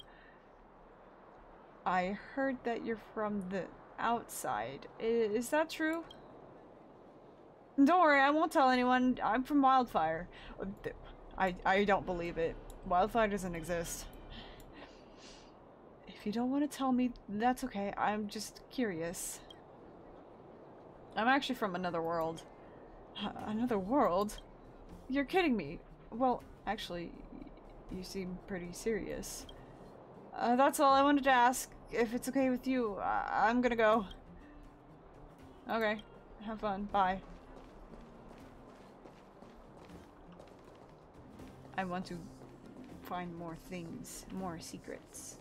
I heard that you're from the outside. Is that true? Don't worry, I won't tell anyone. I'm from Wildfire. I don't believe it. Wildfire doesn't exist. If you don't want to tell me, that's okay. I'm just curious. I'm actually from another world. Another world? You're kidding me. Well, actually, you seem pretty serious. That's all I wanted to ask. If it's okay with you, I'm gonna go. Okay. Have fun. Bye. I want to find more things, more secrets.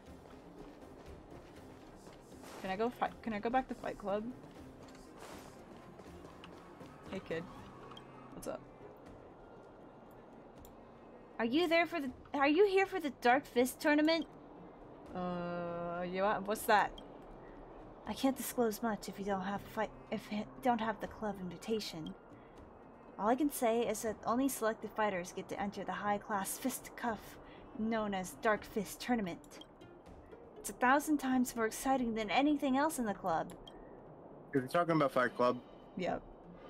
Can I go fight? Can I go back to Fight Club? Hey kid, what's up? Are you here for the Dark Fist tournament? Yeah, what's that? I can't disclose much if you don't have the club invitation. All I can say is that only selected fighters get to enter the high-class fisticuff known as Dark Fist Tournament. It's 1,000 times more exciting than anything else in the club. You're talking about Fight Club? Yep.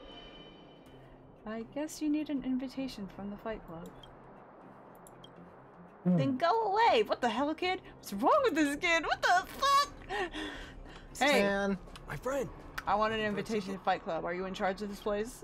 I guess you need an invitation from the Fight Club. Then go away! What the hell, kid? What's wrong with this kid? What the fuck? Hey! Man. My friend! I want an invitation to Fight Club. Are you in charge of this place?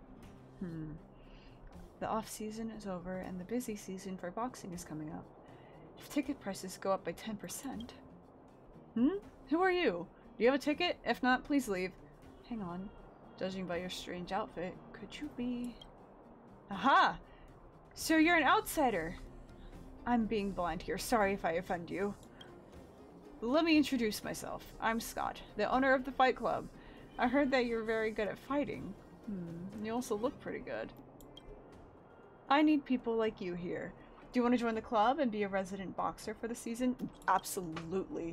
The off-season is over and the busy season for boxing is coming up. If ticket prices go up by 10%... Who are you? Do you have a ticket? If not, please leave. Hang on. Judging by your strange outfit, could you be... Aha! So you're an outsider! I'm being blind here. Sorry if I offend you. Let me introduce myself. I'm Scott, the owner of the Fight Club. I heard that you're very good at fighting. You also look pretty good. I need people like you here. Do you want to join the club and be a resident boxer for the season? Absolutely.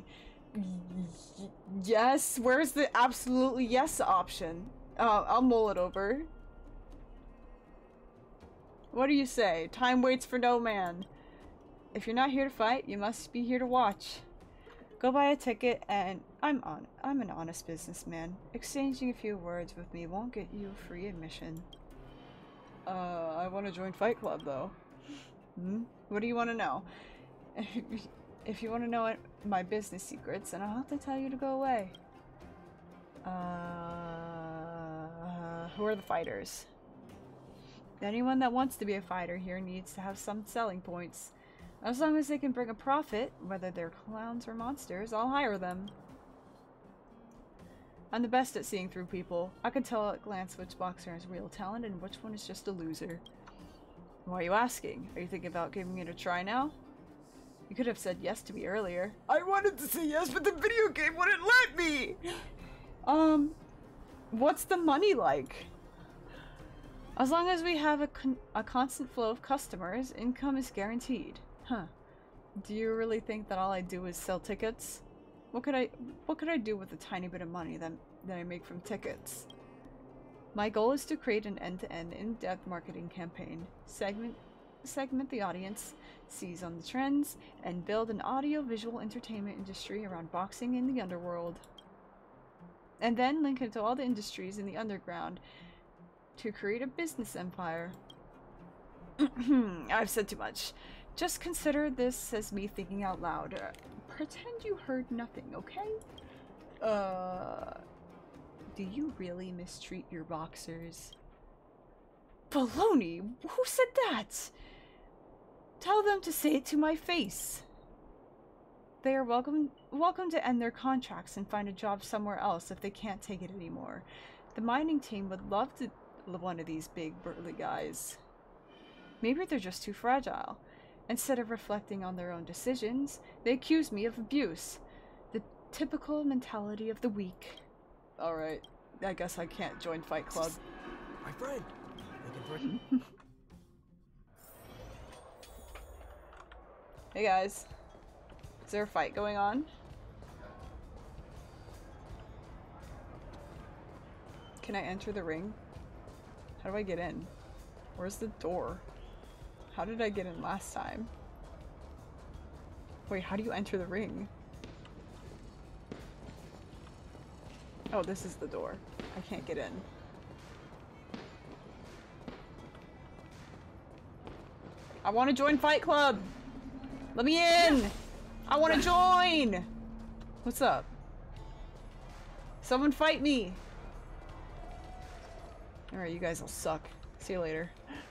Yes? Where's the absolutely yes option? I'll mull it over. What do you say? Time waits for no man. If you're not here to fight, you must be here to watch. Go buy a ticket and I'm an honest businessman. Exchanging a few words with me won't get you free admission. I want to join Fight Club though. What do you want to know? If you want to know my business secrets, then I'll have to tell you to go away. Who are the fighters? Anyone that wants to be a fighter here needs to have some selling points. As long as they can bring a profit, whether they're clowns or monsters, I'll hire them. I'm the best at seeing through people. I can tell at a glance which boxer has real talent and which one is just a loser. Why are you asking? Are you thinking about giving it a try now? You could have said yes to me earlier. I wanted to say yes, but the video game wouldn't let me! What's the money like? As long as we have a constant flow of customers, income is guaranteed. Do you really think that all I do is sell tickets? What could I do with the tiny bit of money that I make from tickets? My goal is to create an end-to-end, in-depth marketing campaign, segment the audience, seize on the trends, and build an audio-visual entertainment industry around boxing in the underworld. And then link it to all the industries in the underground to create a business empire. I've said too much. Just consider this as me thinking out loud. Pretend you heard nothing, okay? Do you really mistreat your boxers? Baloney! Who said that? Tell them to say it to my face. They are welcome to end their contracts and find a job somewhere else if they can't take it anymore. The mining team would love to one of these big burly guys. Maybe they're just too fragile. Instead of reflecting on their own decisions, they accuse me of abuse. The typical mentality of the weak. Alright, I guess I can't join Fight Club. My friend! Hey guys. Is there a fight going on? Can I enter the ring? How do I get in? Where's the door? How did I get in last time? Wait, how do you enter the ring? Oh, this is the door. I can't get in. I want to join Fight Club! Let me in! I want to join! What's up? Someone fight me! Alright, you guys will suck. See you later.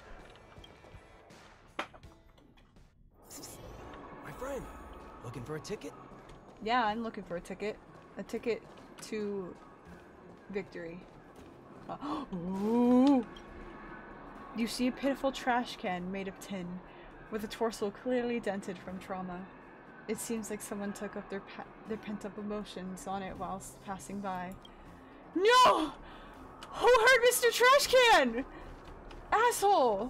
My friend, looking for a ticket? Yeah, I'm looking for a ticket. A ticket to victory. Ooh. You see a pitiful trash can made of tin, with a torso clearly dented from trauma. It seems like someone took up their pent-up emotions on it whilst passing by. No! Who hurt Mr. Trash Can? Asshole!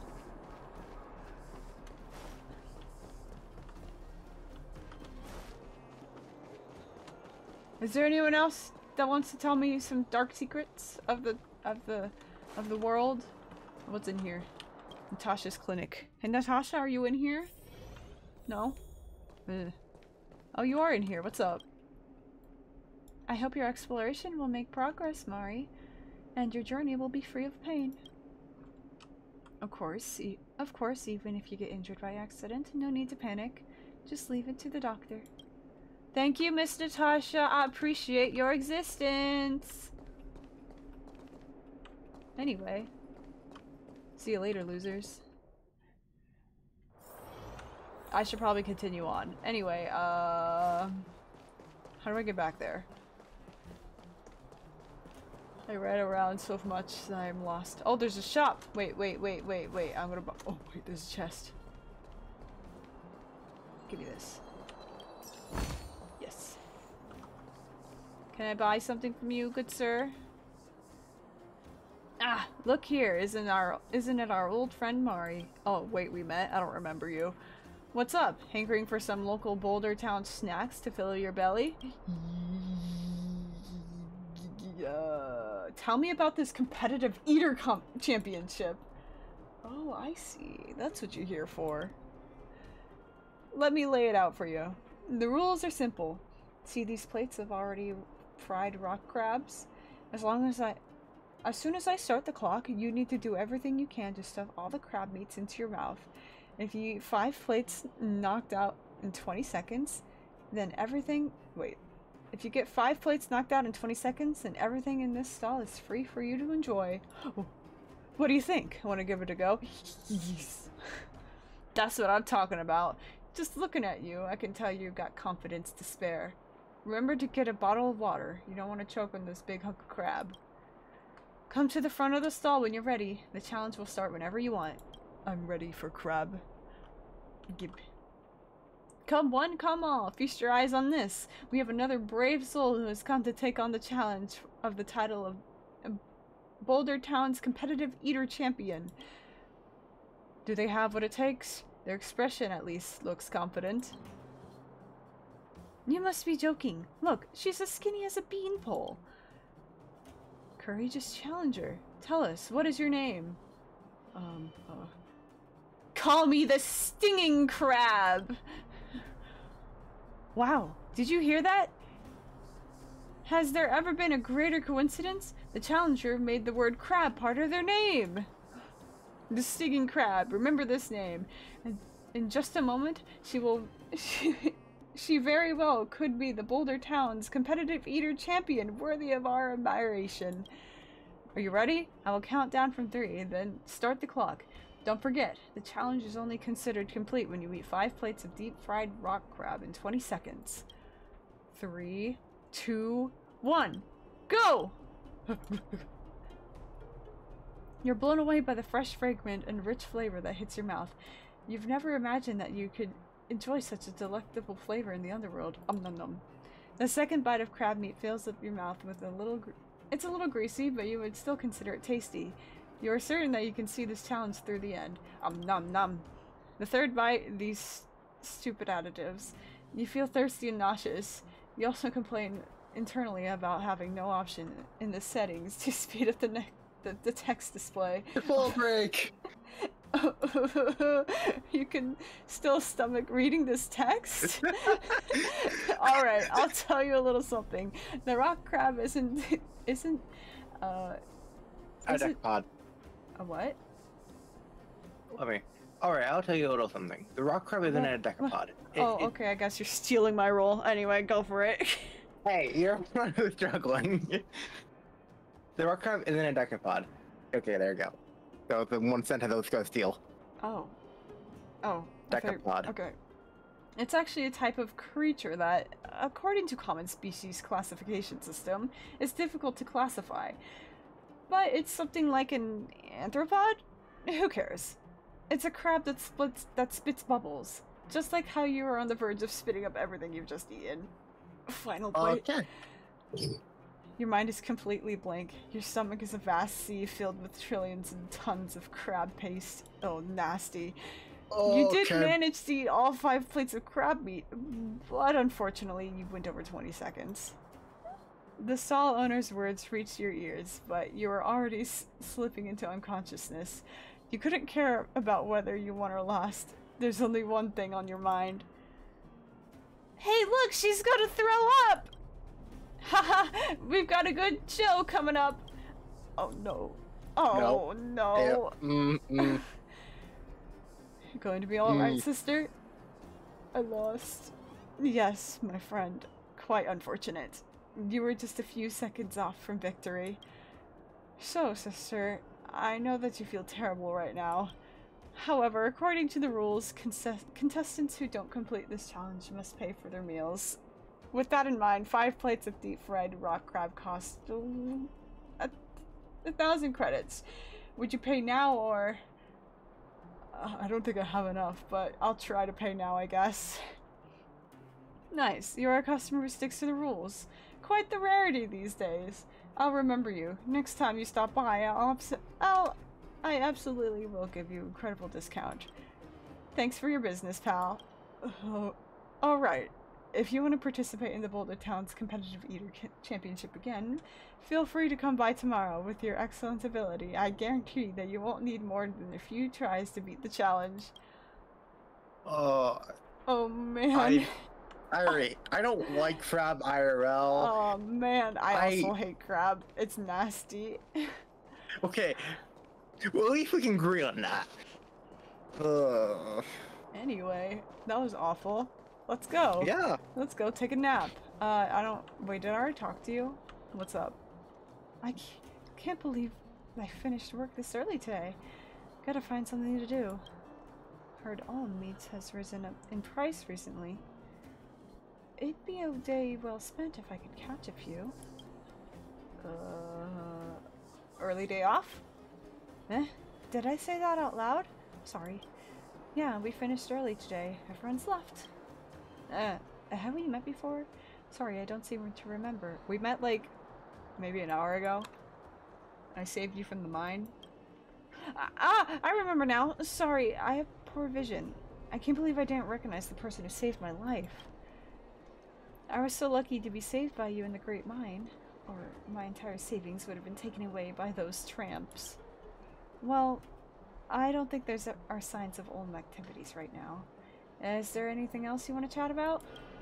Is there anyone else that wants to tell me some dark secrets of the world? What's in here? Natasha's clinic. Hey Natasha, are you in here? No? Ugh. Oh, you are in here. What's up? I hope your exploration will make progress, Mari, and your journey will be free of pain. Of course, even if you get injured by accident, no need to panic. Just leave it to the doctor. Thank you, Miss Natasha. I appreciate your existence. Anyway. See you later, losers. I should probably continue on. Anyway, how do I get back there? I ran around so much that I'm lost. Oh, there's a shop! Wait. I'm gonna oh, wait, there's a chest. Give me this. Yes. Can I buy something from you, good sir? Ah, look here. Isn't it our old friend Mari? Oh, wait, we met? I don't remember you. What's up? Hankering for some local Boulder Town snacks to fill your belly? Tell me about this competitive eater championship. Oh, I see. That's what you're here for. Let me lay it out for you. The rules are simple. See these plates of already fried rock crabs? As soon as I start the clock, you need to do everything you can to stuff all the crab meats into your mouth. If you eat 5 plates knocked out in 20 seconds, then everything... Wait. If you get 5 plates knocked out in 20 seconds, then everything in this stall is free for you to enjoy. What do you think? Want to give it a go? Yes. That's what I'm talking about. Just looking at you, I can tell you've got confidence to spare. Remember to get a bottle of water. You don't want to choke on this big hunk of crab. Come to the front of the stall when you're ready. The challenge will start whenever you want. I'm ready for crab. Come one, come all. Feast your eyes on this. We have another brave soul who has come to take on the challenge of the title of Boulder Town's competitive eater champion. Do they have what it takes? Their expression, at least, looks confident. You must be joking. Look, she's as skinny as a beanpole. Courageous challenger. Tell us, what is your name? Call me the Stinging Crab! Wow, did you hear that? Has there ever been a greater coincidence? The challenger made the word crab part of their name! The Stinging Crab, remember this name. And in just a moment, she very well could be the Boulder Town's competitive eater champion, worthy of our admiration. Are you ready? I will count down from 3, and then start the clock. Don't forget, the challenge is only considered complete when you eat 5 plates of deep-fried rock crab in 20 seconds. 3, 2, 1, go! You're blown away by the fresh, fragrant, and rich flavor that hits your mouth. You've never imagined that you could enjoy such a delectable flavor in the underworld. Nom nom. The second bite of crab meat fills up your mouth with a little... It's a little greasy, but you would still consider it tasty. You are certain that you can see this challenge through the end. Nom nom. The third bite, these stupid additives. You feel thirsty and nauseous. You also complain internally about having no option in the settings to speed up the text display. Full break! You can still stomach reading this text? Alright, I'll tell you a little something. The rock crab isn't A decapod. A what? Alright, I'll tell you a little something. The rock crab isn't a decapod. Okay, I guess you're stealing my role. Anyway, go for it. Hey, you're the one who's struggling. The rock crab isn't a decapod. Okay, there you go. So the one sentence I was gonna steal. Oh, Decapod. Okay. It's actually a type of creature that, according to common species classification system, is difficult to classify. But it's something like an anthropod? Who cares? It's a crab that spits bubbles. Just like how you are on the verge of spitting up everything you've just eaten. Final bite. Okay. Your mind is completely blank. Your stomach is a vast sea filled with trillions and tons of crab paste. Oh, nasty. You did manage to eat all 5 plates of crab meat, but unfortunately you went over 20 seconds. The stall owner's words reached your ears, but you were already slipping into unconsciousness. You couldn't care about whether you won or lost. There's only one thing on your mind. Hey, look, she's gonna throw up! Haha, we've got a good show coming up. Oh no. Oh no. You're going to be alright, sister? I lost. Yes, my friend. Quite unfortunate. You were just a few seconds off from victory. So, sister, I know that you feel terrible right now. However, according to the rules, contestants who don't complete this challenge must pay for their meals. With that in mind, 5 plates of deep-fried rock crab cost 1,000 credits. Would you pay now or... I don't think I have enough, but I'll try to pay now, I guess. Nice. You're a customer who sticks to the rules. Quite the rarity these days. I'll remember you. Next time you stop by, I absolutely will give you an incredible discount. Thanks for your business, pal. Alright. If you want to participate in the Boulder Town's Competitive Eater Championship again, feel free to come by tomorrow with your excellent ability. I guarantee that you won't need more than a few tries to beat the challenge. Oh man. I don't like crab IRL. Oh man, I also hate crab. It's nasty. Okay. Well, at least we can agree on that. Anyway, that was awful. Let's go. Yeah. Let's go take a nap. Wait, did I already talk to you? What's up? I can't believe I finished work this early today. Gotta find something to do. Heard alm meat has risen up in price recently. It'd be a day well spent if I could catch a few. Early day off? Did I say that out loud? Sorry. Yeah, we finished early today. Everyone's left. Have we met before? Sorry, I don't seem to remember. We met like maybe an hour ago. I saved you from the mine. I remember now. Sorry, I have poor vision. I can't believe I didn't recognize the person who saved my life. I was so lucky to be saved by you in the Great Mine, or my entire savings would have been taken away by those tramps. Well, I don't think are signs of Olm activities right now. Is there anything else you want to chat about?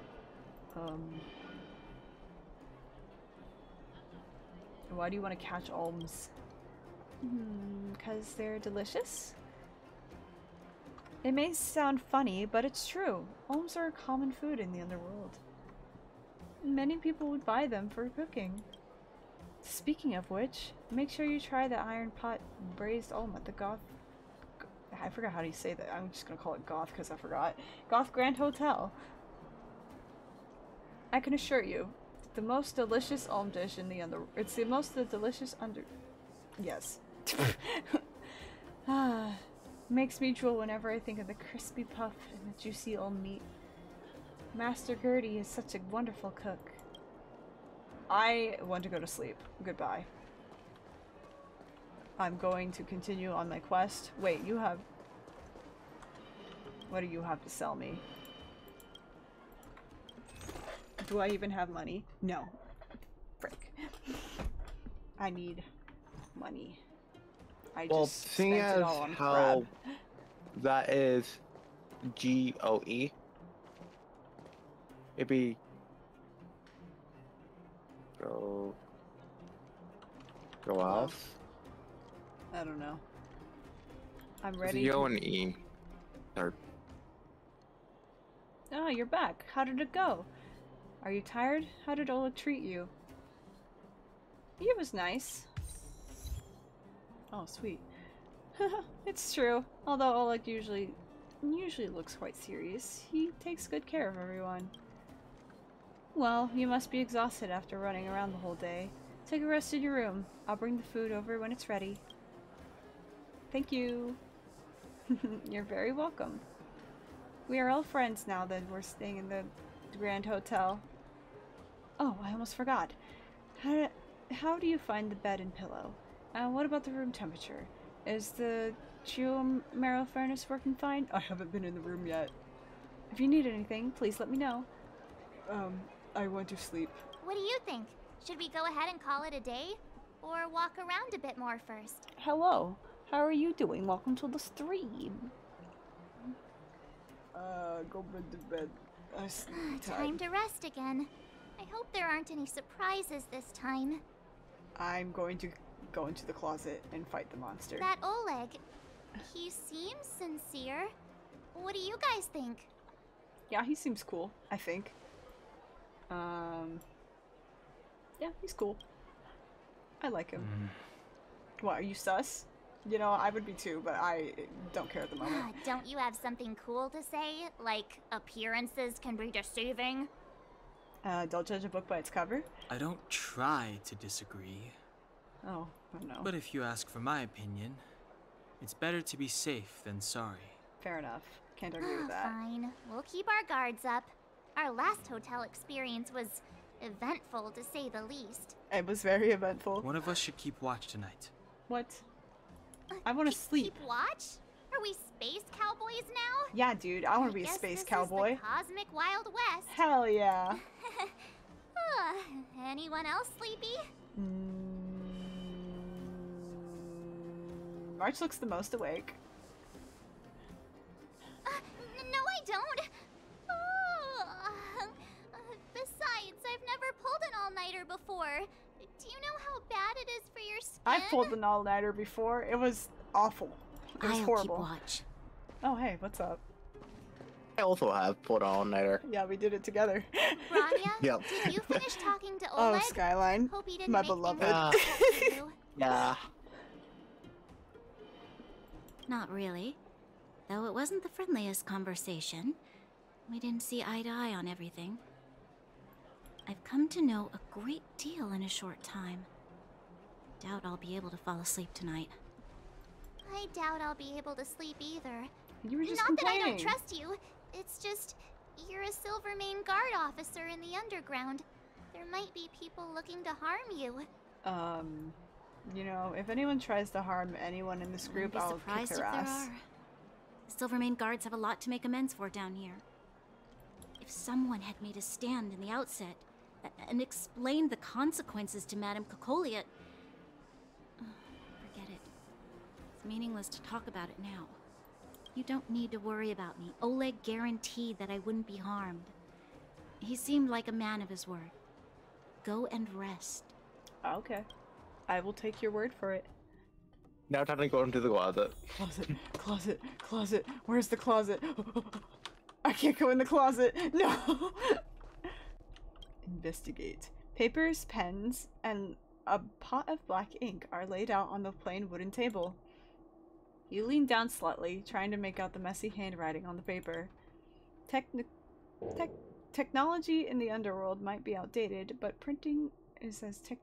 Why do you want to catch Olms? Because they're delicious? It may sound funny, but it's true. Olms are a common food in the underworld. Many people would buy them for cooking. Speaking of which, make sure you try the iron pot braised olm at the I forgot how do you say that. I'm just gonna call it Goth because I forgot. Goth Grand Hotel. I can assure you, the most delicious olm dish in the it's the most delicious Yes. Makes me drool whenever I think of the crispy puff and the juicy olm meat. Master Gertie is such a wonderful cook. I want to go to sleep. Goodbye. I'm going to continue on my quest. Wait, you have... What do you have to sell me? Do I even have money? No. Frick. I need money. I well, just seeing spent it as all on how crab. that is GOE, it'd be go Hello? off. I don't know. I'm It's ready. O and E. Or Oh, you're back. How did it go? Are you tired? How did Oleg treat you? He was nice. Oh, sweet. It's true. Although Oleg usually looks quite serious, he takes good care of everyone. Well, you must be exhausted after running around the whole day. Take a rest in your room. I'll bring the food over when it's ready. Thank you. You're very welcome. We are all friends now that we're staying in the Grand Hotel. Oh, I almost forgot. How do you find the bed and pillow? What about the room temperature? Is the geomarrow furnace working fine? I haven't been in the room yet. If you need anything, please let me know. I want to sleep. What do you think? Should we go ahead and call it a day? Or walk around a bit more first? Hello. How are you doing? Welcome to the stream. Go back to bed. Time to rest again. I hope there aren't any surprises this time. I'm going to go into the closet and fight the monster. That Oleg, he seems sincere. What do you guys think? Yeah, he seems cool, I think. Yeah, he's cool. I like him. What, are you sus? You know, I would be too, but I don't care at the moment. Don't you have something cool to say? Like, appearances can be deceiving? Don't judge a book by its cover? I don't try to disagree. Oh no. But if you ask for my opinion, it's better to be safe than sorry. Fair enough. Can't argue with that. Fine. We'll keep our guards up. Our last hotel experience was eventful, to say the least. It was very eventful. One of us should keep watch tonight. What? I want to sleep. Keep watch? Are we space cowboys now? Yeah, dude. I want to be a space cowboy. Is the cosmic Wild West. Hell yeah. Anyone else sleepy? March looks the most awake. No, I don't. Besides, I've never pulled an all-nighter before. Do you know how bad it is for your skin? I've pulled an all-nighter before. It was awful. It was horrible. Keep watch. Oh, hey, what's up? I also have pulled an all-nighter. Yeah, we did it together. Rania, yep. Did you finish talking to Oh, Oleg? Skyline. Hope he didn't My make beloved. Yeah. Not really. Though it wasn't the friendliest conversation. We didn't see eye to eye on everything. I've come to know a great deal in a short time. Doubt I'll be able to fall asleep tonight. I doubt I'll be able to sleep either. You were just Not complaining. that I don't trust you. It's just, you're a Silvermane Guard officer in the underground. There might be people looking to harm you. You know, if anyone tries to harm anyone in this group, I'll kick their ass. Silvermane Guards have a lot to make amends for down here. If someone had made a stand in the outset and explained the consequences to Madame Cocolia, forget it. It's meaningless to talk about it now. You don't need to worry about me. Oleg guaranteed that I wouldn't be harmed. He seemed like a man of his word. Go and rest. Okay. I will take your word for it. Now time to go into the closet. Closet. Where's the closet? I can't go in the closet. No. Investigate. Papers, pens, and a pot of black ink are laid out on the plain wooden table. You lean down slightly, trying to make out the messy handwriting on the paper. Technology in the underworld might be outdated, but printing as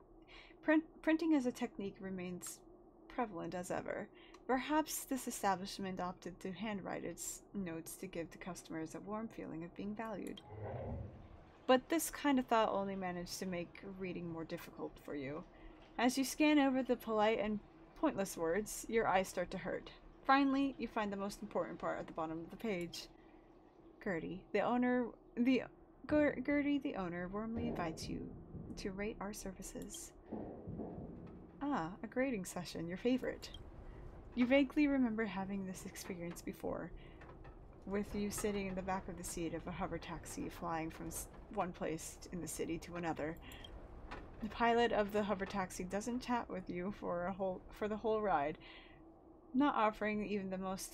a technique remains prevalent as ever. Perhaps this establishment opted to handwrite its notes to give the customers a warm feeling of being valued. But this kind of thought only managed to make reading more difficult for you. As you scan over the polite and pointless words, your eyes start to hurt. Finally, you find the most important part at the bottom of the page. Gertie, the owner warmly invites you to rate our services. Ah, a grading session, your favorite. You vaguely remember having this experience before, with you sitting in the back of the seat of a hover taxi flying from one place in the city to another. The pilot of the hover taxi doesn't chat with you for the whole ride, not offering even the most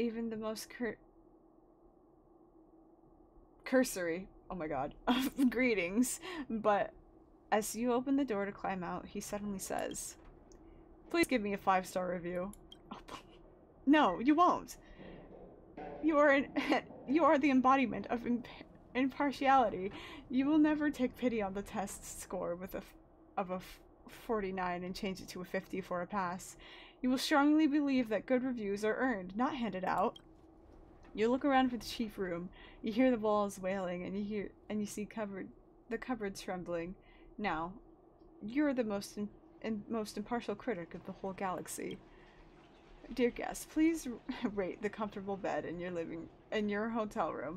cursory, oh my god, of greetings, but as you open the door to climb out, he suddenly says, "Please give me a 5-star review." Oh, no, you won't. You are the embodiment of impartiality. You will never take pity on the test score of a 49 and change it to a 50 for a pass. You will strongly believe that good reviews are earned, not handed out. You look around for the chief room. You hear the walls wailing, and you see the cupboards trembling. Now, you're the most impartial critic of the whole galaxy. Dear guest, please rate the comfortable bed in your hotel room.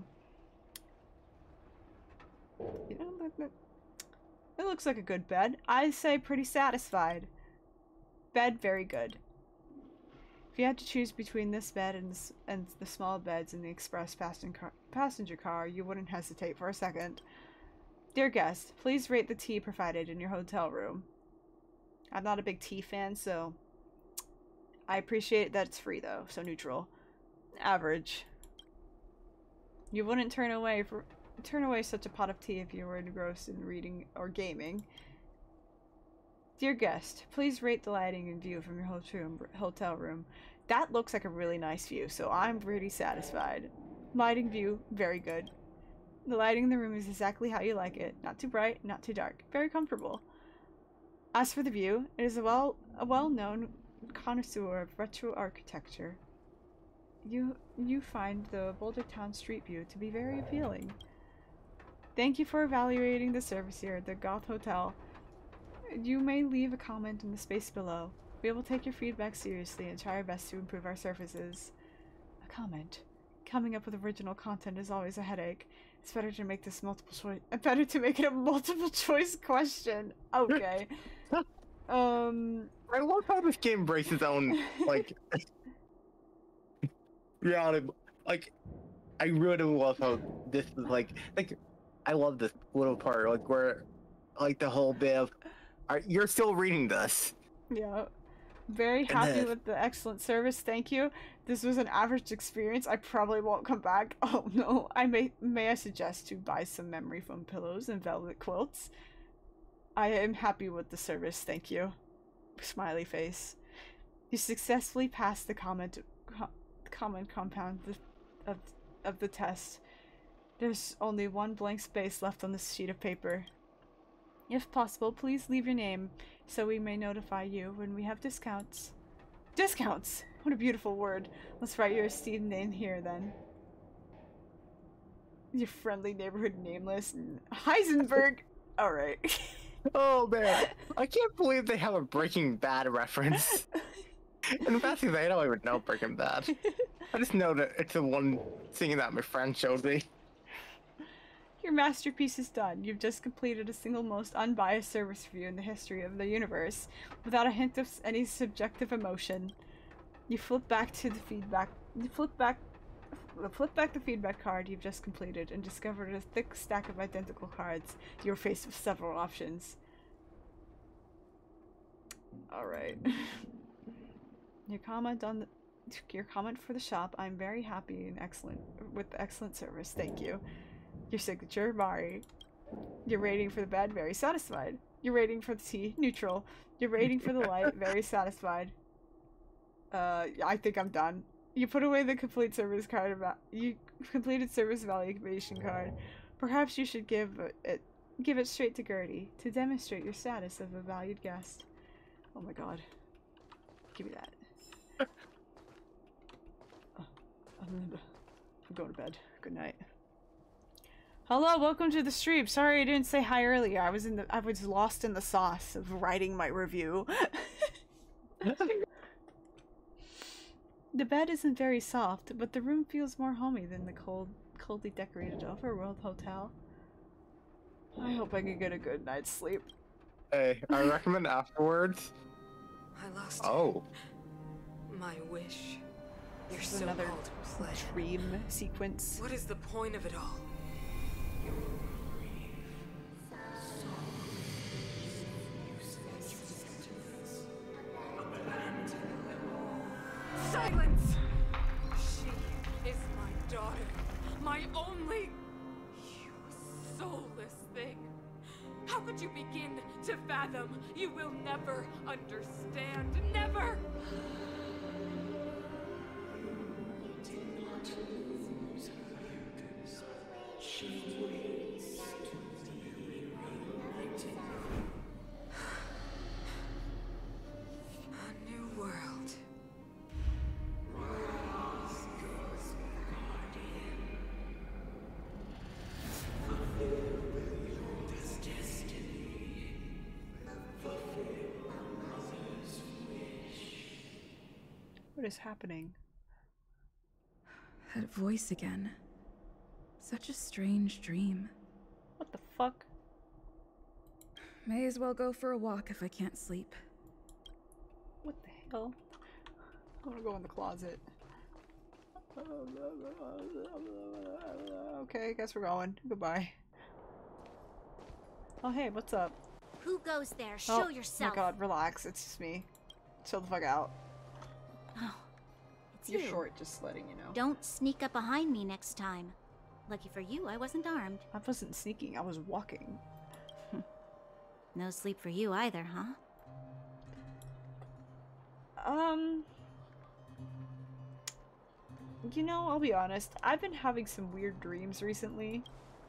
You know, it looks like a good bed. I say pretty satisfied. Bed, very good. If you had to choose between this bed and the small beds in the express passenger car, you wouldn't hesitate for a second. Dear guest, please rate the tea provided in your hotel room. I'm not a big tea fan, so I appreciate that it's free though, so neutral. Average. You wouldn't turn away such a pot of tea if you were engrossed in reading or gaming. Dear guest, please rate the lighting and view from your hotel room. That looks like a really nice view, so I'm pretty satisfied. Lighting view, very good. The lighting in the room is exactly how you like it. Not too bright, not too dark. Very comfortable. As for the view, it is a well-known connoisseur of retro architecture. You find the Boulder Town street view to be very appealing. Thank you for evaluating the service here at the Goth Hotel. You may leave a comment in the space below. We will take your feedback seriously and try our best to improve our services. A comment. Coming up with original content is always a headache. It's better to make this it a multiple choice question. Okay. I love how this game breaks its own, like, reality. Like, I really love how this is like, I love this little part, like, where, like, the whole bit of, you're still reading this. Yeah. Very happy with the excellent service, thank you. This was an average experience. I probably won't come back. Oh no. May I suggest to buy some memory foam pillows and velvet quilts? I am happy with the service, thank you. Smiley face. You successfully passed the comment compound of the test. There's only one blank space left on this sheet of paper. If possible, please leave your name so we may notify you when we have discounts. Discounts! What a beautiful word. Let's write your esteemed name here then. Your friendly neighborhood nameless. Heisenberg! Alright. Oh man, I can't believe they have a Breaking Bad reference. And the best thing is I don't even know Breaking Bad. I just know that it's the one thing that my friend showed me. Your masterpiece is done. You've just completed a single most unbiased service review in the history of the universe, without a hint of any subjective emotion. You flip back the feedback card you've just completed and discovered a thick stack of identical cards. You're faced with several options. Alright. Your comment for the shop. I'm very happy and with excellent service. Thank you. Your signature, Mari. Your rating for the bed, very satisfied. Your rating for the tea, neutral. Your rating for the light, very satisfied. I think I'm done. You put away the complete service card you completed service evaluation card. Perhaps you should give it straight to Gertie to demonstrate your status of a valued guest. Oh my god. Give me that. I'm going to bed. Good night. Hello, welcome to the stream. Sorry I didn't say hi earlier. I was lost in the sauce of writing my review. The bed isn't very soft, but the room feels more homey than the coldly decorated overworld hotel. I hope I can get a good night's sleep. Hey, I recommend afterwards. I lost Oh. My wish. Your This is another so-called plan. dream sequence. What is the point of it all? Silence! She is my daughter. My only... You soulless thing. How could you begin to fathom? You will never understand. Never! A new world. What is happening? That voice again. Such a strange dream. What the fuck? May as well go for a walk if I can't sleep. What the hell? I wanna go in the closet. Okay, I guess we're going. Goodbye. Oh hey, what's up? Who goes there? Show yourself. Oh my god, relax. It's just me. Chill the fuck out. Oh, it's You're you. short, just letting you know. Don't sneak up behind me next time. Lucky for you, I wasn't armed. I wasn't sneaking, I was walking. No sleep for you either, huh? You know, I'll be honest. I've been having some weird dreams recently.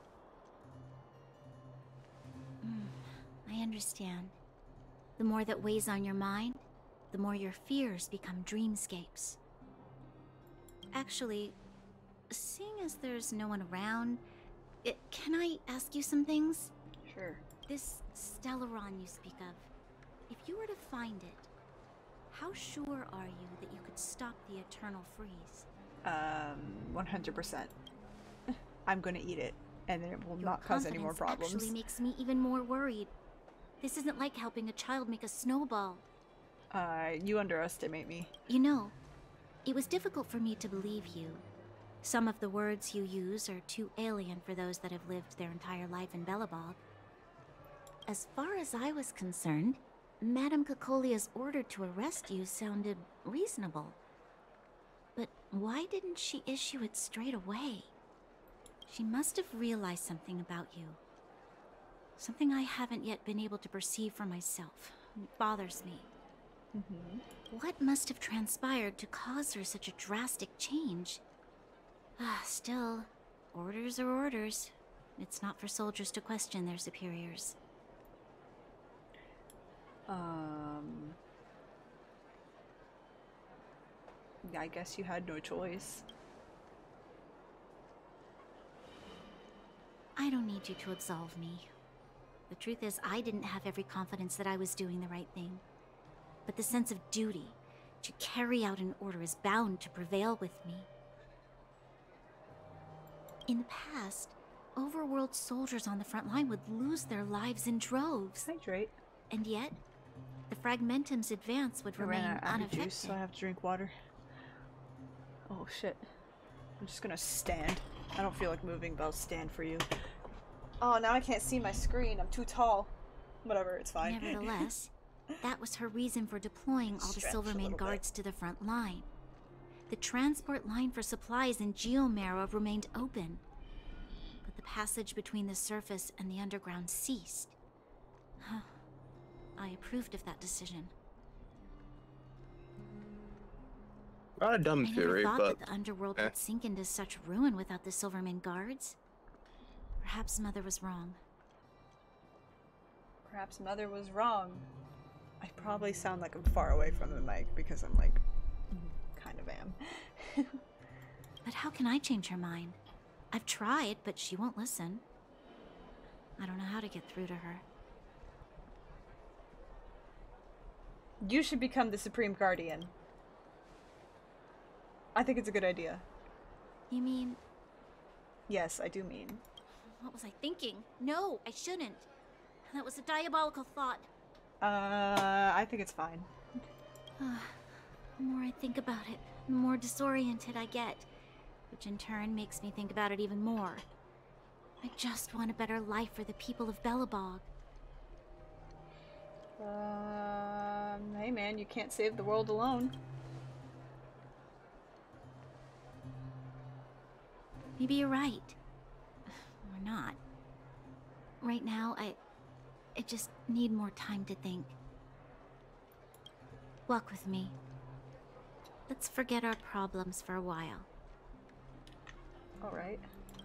I understand. The more that weighs on your mind, the more your fears become dreamscapes. Actually, seeing as there's no one around, can I ask you some things? Sure. This Stellaron you speak of, if you were to find it, how sure are you that you could stop the eternal freeze? 100%. I'm gonna eat it, and then it will Your not cause any more confidence problems. actually makes me even more worried. This isn't like helping a child make a snowball. You underestimate me. You know, it was difficult for me to believe you. Some of the words you use are too alien for those that have lived their entire life in Belobog. As far as I was concerned, Madame Cocolia's order to arrest you sounded reasonable. But why didn't she issue it straight away? She must have realized something about you. Something I haven't yet been able to perceive for myself. It bothers me. What must have transpired to cause her such a drastic change? Still, orders are orders. It's not for soldiers to question their superiors. I guess you had no choice. I don't need you to absolve me. The truth is, I didn't have every confidence that I was doing the right thing. But the sense of duty to carry out an order is bound to prevail with me. In the past, overworld soldiers on the front line would lose their lives in droves. Hydrate. And yet, the Fragmentum's advance would remain I ran out of unaffected. juice, so I have to drink water. Oh shit. I'm just gonna stand. I don't feel like moving, but I'll stand for you. Oh, now I can't see my screen. I'm too tall. Whatever, it's fine. Nevertheless, that was her reason for deploying all the Stretch a Silvermane little guards to the front line. The transport line for supplies in Geomarrow remained open, but the passage between the surface and the underground ceased. I approved of that decision. Not a dumb I never theory, thought but that the underworld would sink into such ruin without the Silvermane guards. Perhaps Mother was wrong. Perhaps Mother was wrong. I probably sound like I'm far away from the mic because I'm like, kind of am. But how can I change her mind? I've tried, but she won't listen. I don't know how to get through to her. You should become the Supreme Guardian. I think it's a good idea. You mean... Yes, I do mean. What was I thinking? No, I shouldn't. That was a diabolical thought. I think it's fine. The more I think about it, the more disoriented I get, which in turn makes me think about it even more. I just want a better life for the people of Belobog. Hey man, you can't save the world alone. Maybe you're right. Or not. Right now, I just need more time to think. Walk with me. Let's forget our problems for a while. Alright.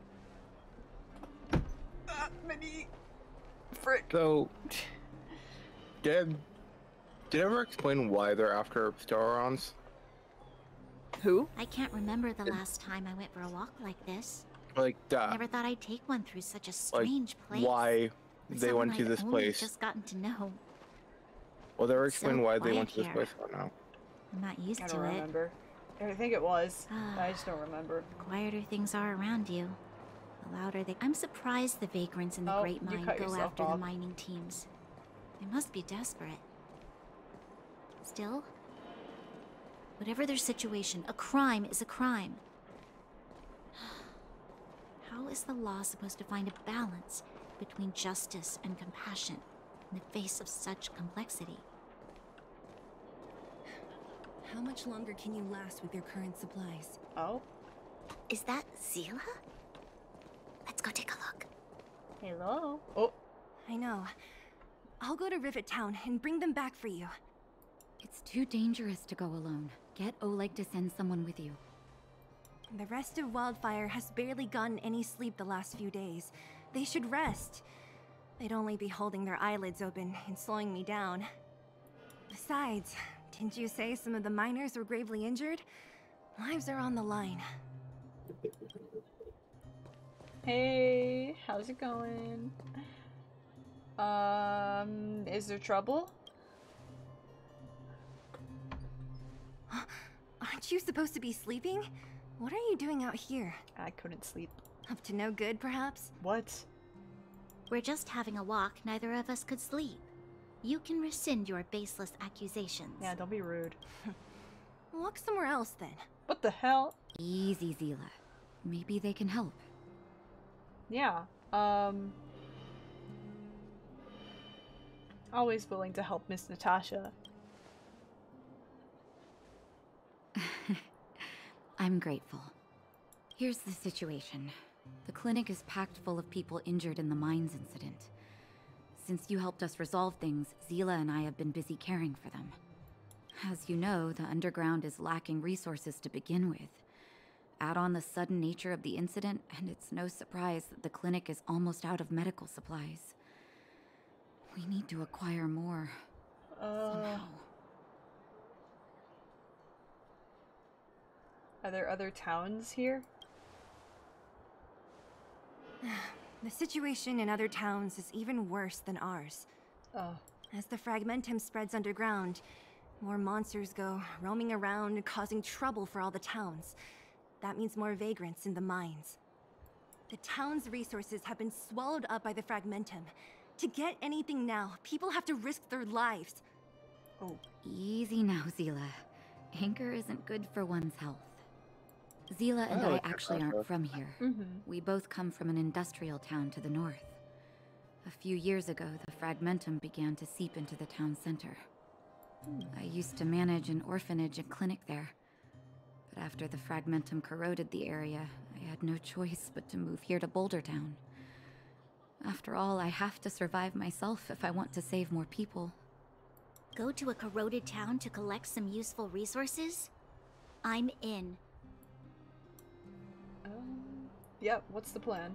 Mini frick. So, did it ever explain why they're after Starons? Who? I can't remember the last time I went for a walk like this. Like that. Never thought I'd take one through such a strange place. Why With they went someone to I'd this only place? just gotten to know. Well, they were It's so explaining why they quiet went to this here. place for now. I'm not used I to don't it. remember. I think it was. I just don't remember. The quieter things are around you, the louder they. I'm surprised the vagrants in the Great you Mine cut go yourself after the off. mining teams. They must be desperate. Still, whatever their situation, a crime is a crime. How is the law supposed to find a balance between justice and compassion in the face of such complexity? How much longer can you last with your current supplies? Oh? Is that Zila? Let's go take a look. Hello? Oh. I know. I'll go to Rivet Town and bring them back for you. It's too dangerous to go alone. Get Oleg to send someone with you. The rest of Wildfire has barely gotten any sleep the last few days. They should rest. They'd only be holding their eyelids open and slowing me down. Besides, didn't you say some of the miners were gravely injured? Lives are on the line. Hey, how's it going? Is there trouble? Aren't you supposed to be sleeping? What are you doing out here? I couldn't sleep. Up to no good, perhaps? What? We're just having a walk. Neither of us could sleep. You can rescind your baseless accusations. Yeah, don't be rude. Walk somewhere else, then. What the hell? Easy, Zila. Maybe they can help. Yeah, always willing to help Miss Natasha. I'm grateful. Here's the situation. The clinic is packed full of people injured in the mines incident. Since you helped us resolve things, Zila and I have been busy caring for them. As you know, the underground is lacking resources to begin with. Add on the sudden nature of the incident, and it's no surprise that the clinic is almost out of medical supplies. We need to acquire more. Somehow. Are there other towns here? The situation in other towns is even worse than ours. Oh. As the Fragmentum spreads underground, more monsters go roaming around, causing trouble for all the towns. That means more vagrants in the mines. The town's resources have been swallowed up by the Fragmentum. To get anything now, people have to risk their lives. Oh. Easy now, Zila. Anger isn't good for one's health. Zila and I actually aren't from here. We both come from an industrial town to the north. A few years ago, the Fragmentum began to seep into the town center. I used to manage an orphanage and clinic there. But after the Fragmentum corroded the area, I had no choice but to move here to Boulder Town. After all, I have to survive myself if I want to save more people. Go to a corroded town to collect some useful resources? I'm in. Yep, what's the plan?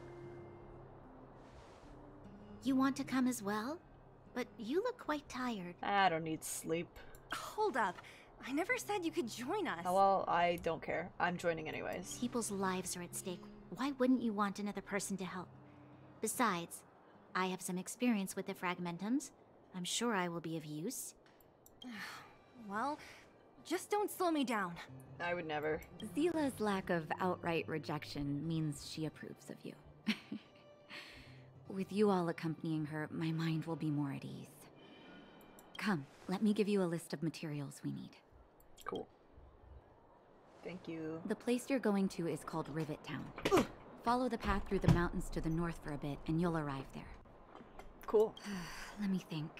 You want to come as well? But you look quite tired. I don't need sleep. Hold up. I never said you could join us. Oh, well, I don't care. I'm joining anyways. People's lives are at stake. Why wouldn't you want another person to help? Besides, I have some experience with the Fragmentums. I'm sure I will be of use. Well, just don't slow me down. I would never. Zila's lack of outright rejection means she approves of you. With you all accompanying her, my mind will be more at ease. Come, let me give you a list of materials we need. Cool. Thank you. The place you're going to is called Rivet Town. Follow the path through the mountains to the north for a bit, and you'll arrive there. Cool. Let me think.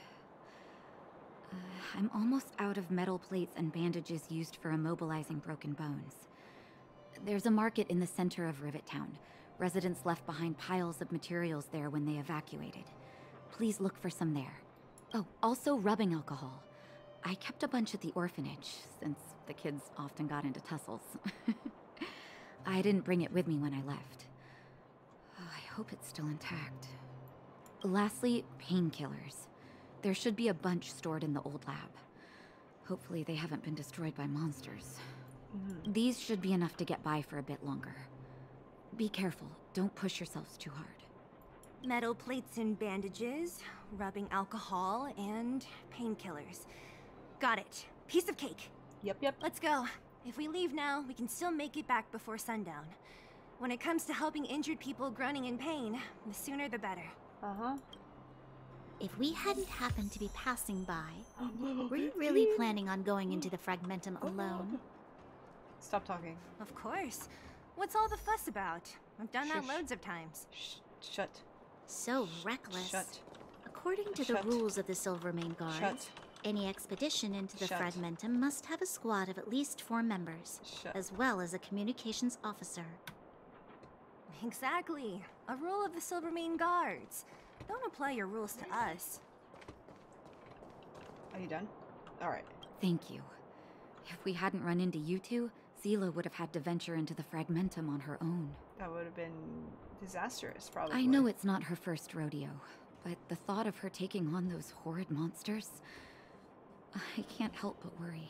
I'm almost out of metal plates and bandages used for immobilizing broken bones. There's a market in the center of Rivet Town. Residents left behind piles of materials there when they evacuated. Please look for some there. Oh, also rubbing alcohol. I kept a bunch at the orphanage, since the kids often got into tussles. I didn't bring it with me when I left. Oh, I hope it's still intact. Lastly, painkillers. There should be a bunch stored in the old lab. Hopefully they haven't been destroyed by monsters. These should be enough to get by for a bit longer. Be careful, don't push yourselves too hard. Metal plates and bandages, rubbing alcohol, and painkillers. Got it. Piece of cake. Yep. Let's go. If we leave now, we can still make it back before sundown. When it comes to helping injured people groaning in pain, the sooner the better. If we hadn't happened to be passing by, were you really planning on going into the Fragmentum alone? Stop talking. Of course. What's all the fuss about? I've done that loads of times. Shut. So reckless. Shut. According to the rules of the Silvermane Guards, any expedition into the Fragmentum must have a squad of at least 4 members, as well as a communications officer. Exactly. A rule of the Silvermane Guards. Don't apply your rules to us. Are you done? Alright. Thank you. If we hadn't run into you two, Zila would have had to venture into the Fragmentum on her own. That would have been disastrous, probably. I know it's not her first rodeo, but the thought of her taking on those horrid monsters, I can't help but worry.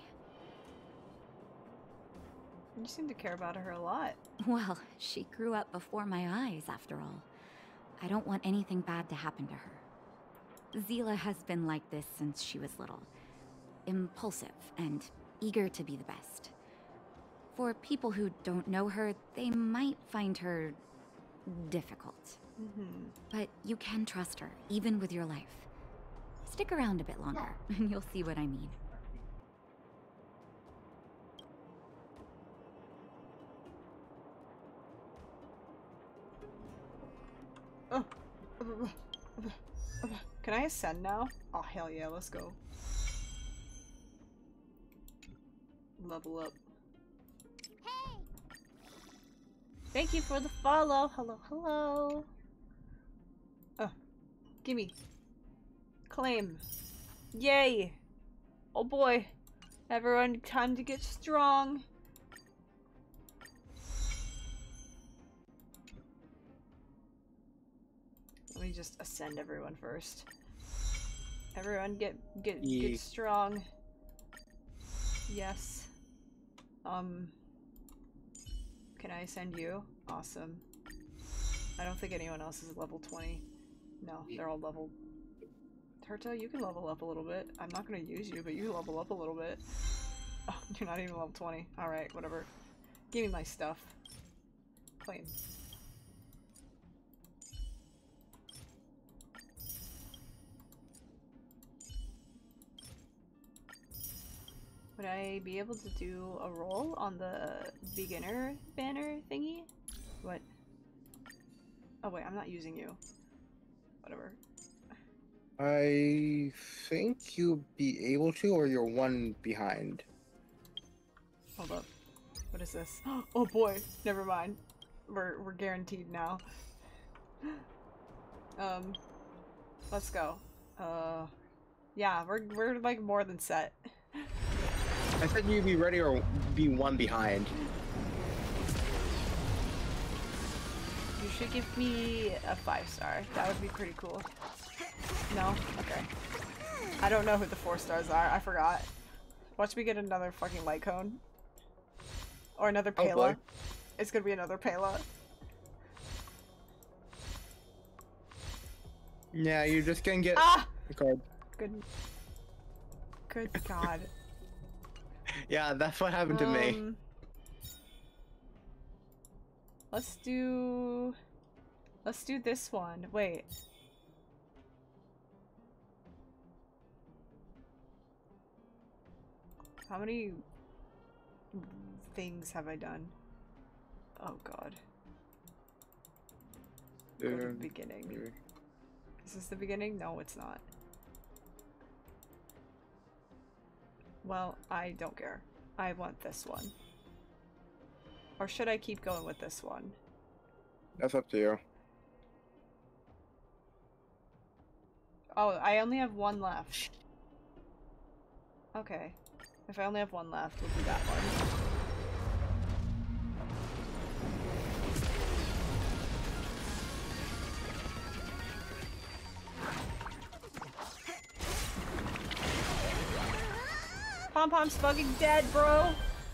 You seem to care about her a lot. Well, she grew up before my eyes, after all. I don't want anything bad to happen to her. Zila has been like this since she was little. Impulsive and eager to be the best. For people who don't know her, they might find her difficult. But you can trust her, even with your life. Stick around a bit longer, and you'll see what I mean. Can I ascend now? Oh, hell yeah, let's go. Level up. Hey! Thank you for the follow. Hello. Gimme. Claim. Yay! Oh boy. Everyone, time to get strong. Let me just ascend everyone first. Everyone get strong. Yes. Can I ascend you? Awesome. I don't think anyone else is level 20. No, they're all level. Turta, you can level up a little bit. I'm not gonna use you, but you level up a little bit. Oh, you're not even level 20. Alright, whatever. Give me my stuff. Claim. Would I be able to do a roll on the beginner banner thingy? What? Oh wait, I'm not using you. Whatever. I think you'll be able to, or you're one behind. Hold up. What is this? Oh boy, never mind. We're guaranteed now. Let's go. Yeah, we're like more than set. I said you'd be ready or be one behind. You should give me a 5-star. That would be pretty cool. No? Okay. I don't know who the 4 stars are. I forgot. Watch me get another fucking light cone. Or another Pela. It's gonna be another Pela. Yeah, you're just gonna get the card. Good God. Yeah, that's what happened to me. Let's do this one. Wait. How many things have I done? Oh god. Go to the beginning. Is this the beginning? No, it's not. Well, I don't care. I want this one. Or should I keep going with this one? That's up to you. Oh, I only have one left. Okay. If I only have one left, we'll do that one. Pom-Pom's fucking dead, bro!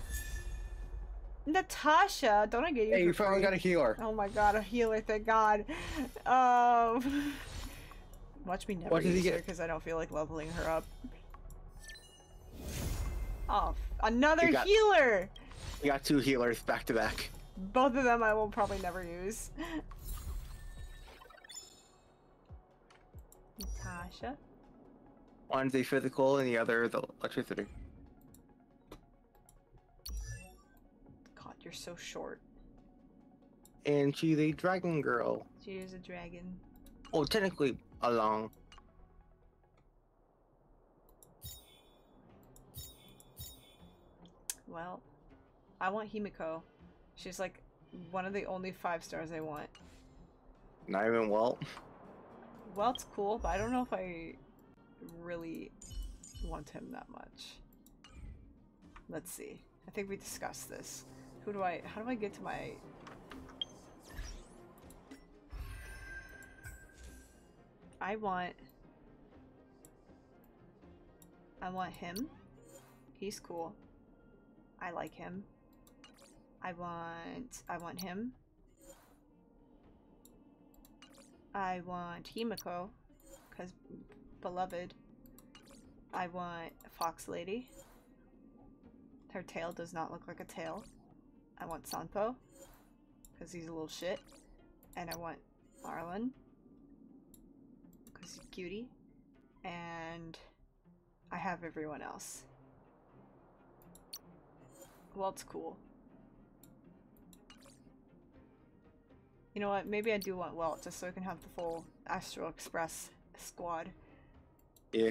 Natasha! Don't I get you? Hey, you finally got a healer. Oh my god, a healer, thank god. Watch me never use her because I don't feel like leveling her up. Oh, another healer! You got 2 healers back to back. Both of them I will probably never use. Natasha? One's a physical and the other the electricity. God, you're so short. And she's a dragon girl. She is a dragon. Oh, technically a long. Well, I want Himiko. She's like one of the only 5 stars I want. Not even Walt. Welt's cool, but I don't know if I really want him that much. Let's see. I think we discussed this. How do I get to my... I want him. He's cool. I like him. I want him. I want Himiko, because beloved. I want Fox Lady. Her tail does not look like a tail. I want Sanpo, because he's a little shit. And I want Marlon, because he's a cutie. And I have everyone else. Walt's cool. You know what? Maybe I do want Walt, just so I can have the full Astral Express squad. Yeah.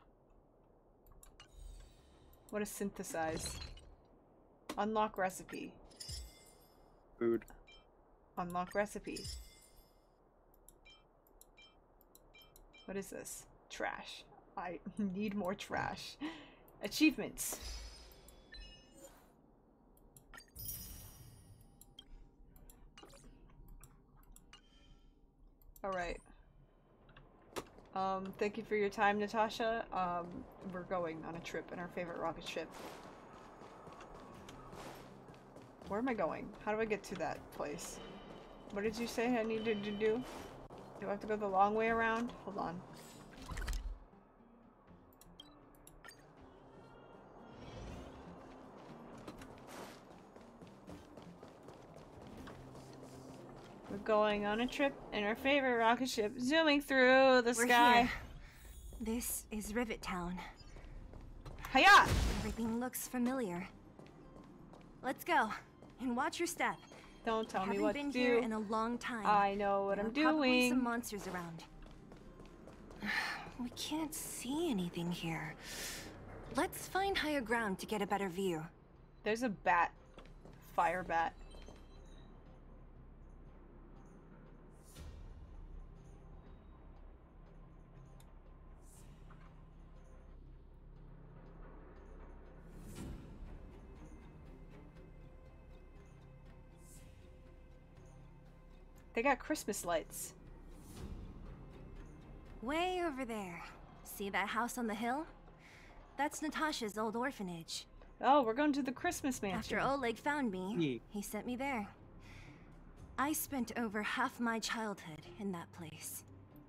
What is synthesize? Unlock recipe. Food. Unlock recipe. What is this? Trash. I need more trash. Achievements. Alright. Thank you for your time, Natasha. We're going on a trip in our favorite rocket ship. Where am I going? How do I get to that place? What did you say I needed to do? Do I have to go the long way around? Hold on. We're going on a trip in our favorite rocket ship, zooming through the sky. Here. This is Rivet Town. Hiya! Everything looks familiar. Let's go, and watch your step. Don't tell me what to do. Haven't been here in a long time. I know what I'm doing. Probably some monsters around. We can't see anything here. Let's find higher ground to get a better view. There's a bat. Fire bat. They got Christmas lights. Way over there. See that house on the hill? That's Natasha's old orphanage. Oh, we're going to the Christmas mansion. After Oleg found me, he sent me there. I spent over half my childhood in that place.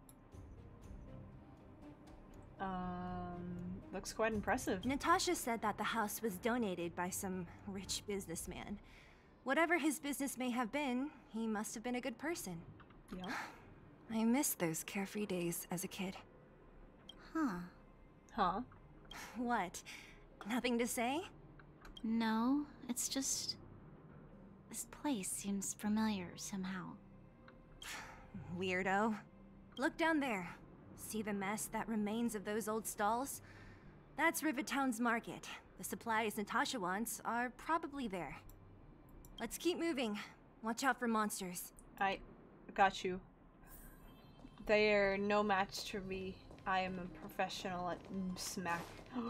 Looks quite impressive. Natasha said that the house was donated by some rich businessman. Whatever his business may have been, he must have been a good person. Yeah. I miss those carefree days as a kid. Huh. What? Nothing to say? No, it's just... this place seems familiar somehow. Weirdo. Look down there. See the mess that remains of those old stalls? That's Rivertown's market. The supplies Natasha wants are probably there. Let's keep moving. Watch out for monsters. I got you. They are no match to me. I am a professional at smack.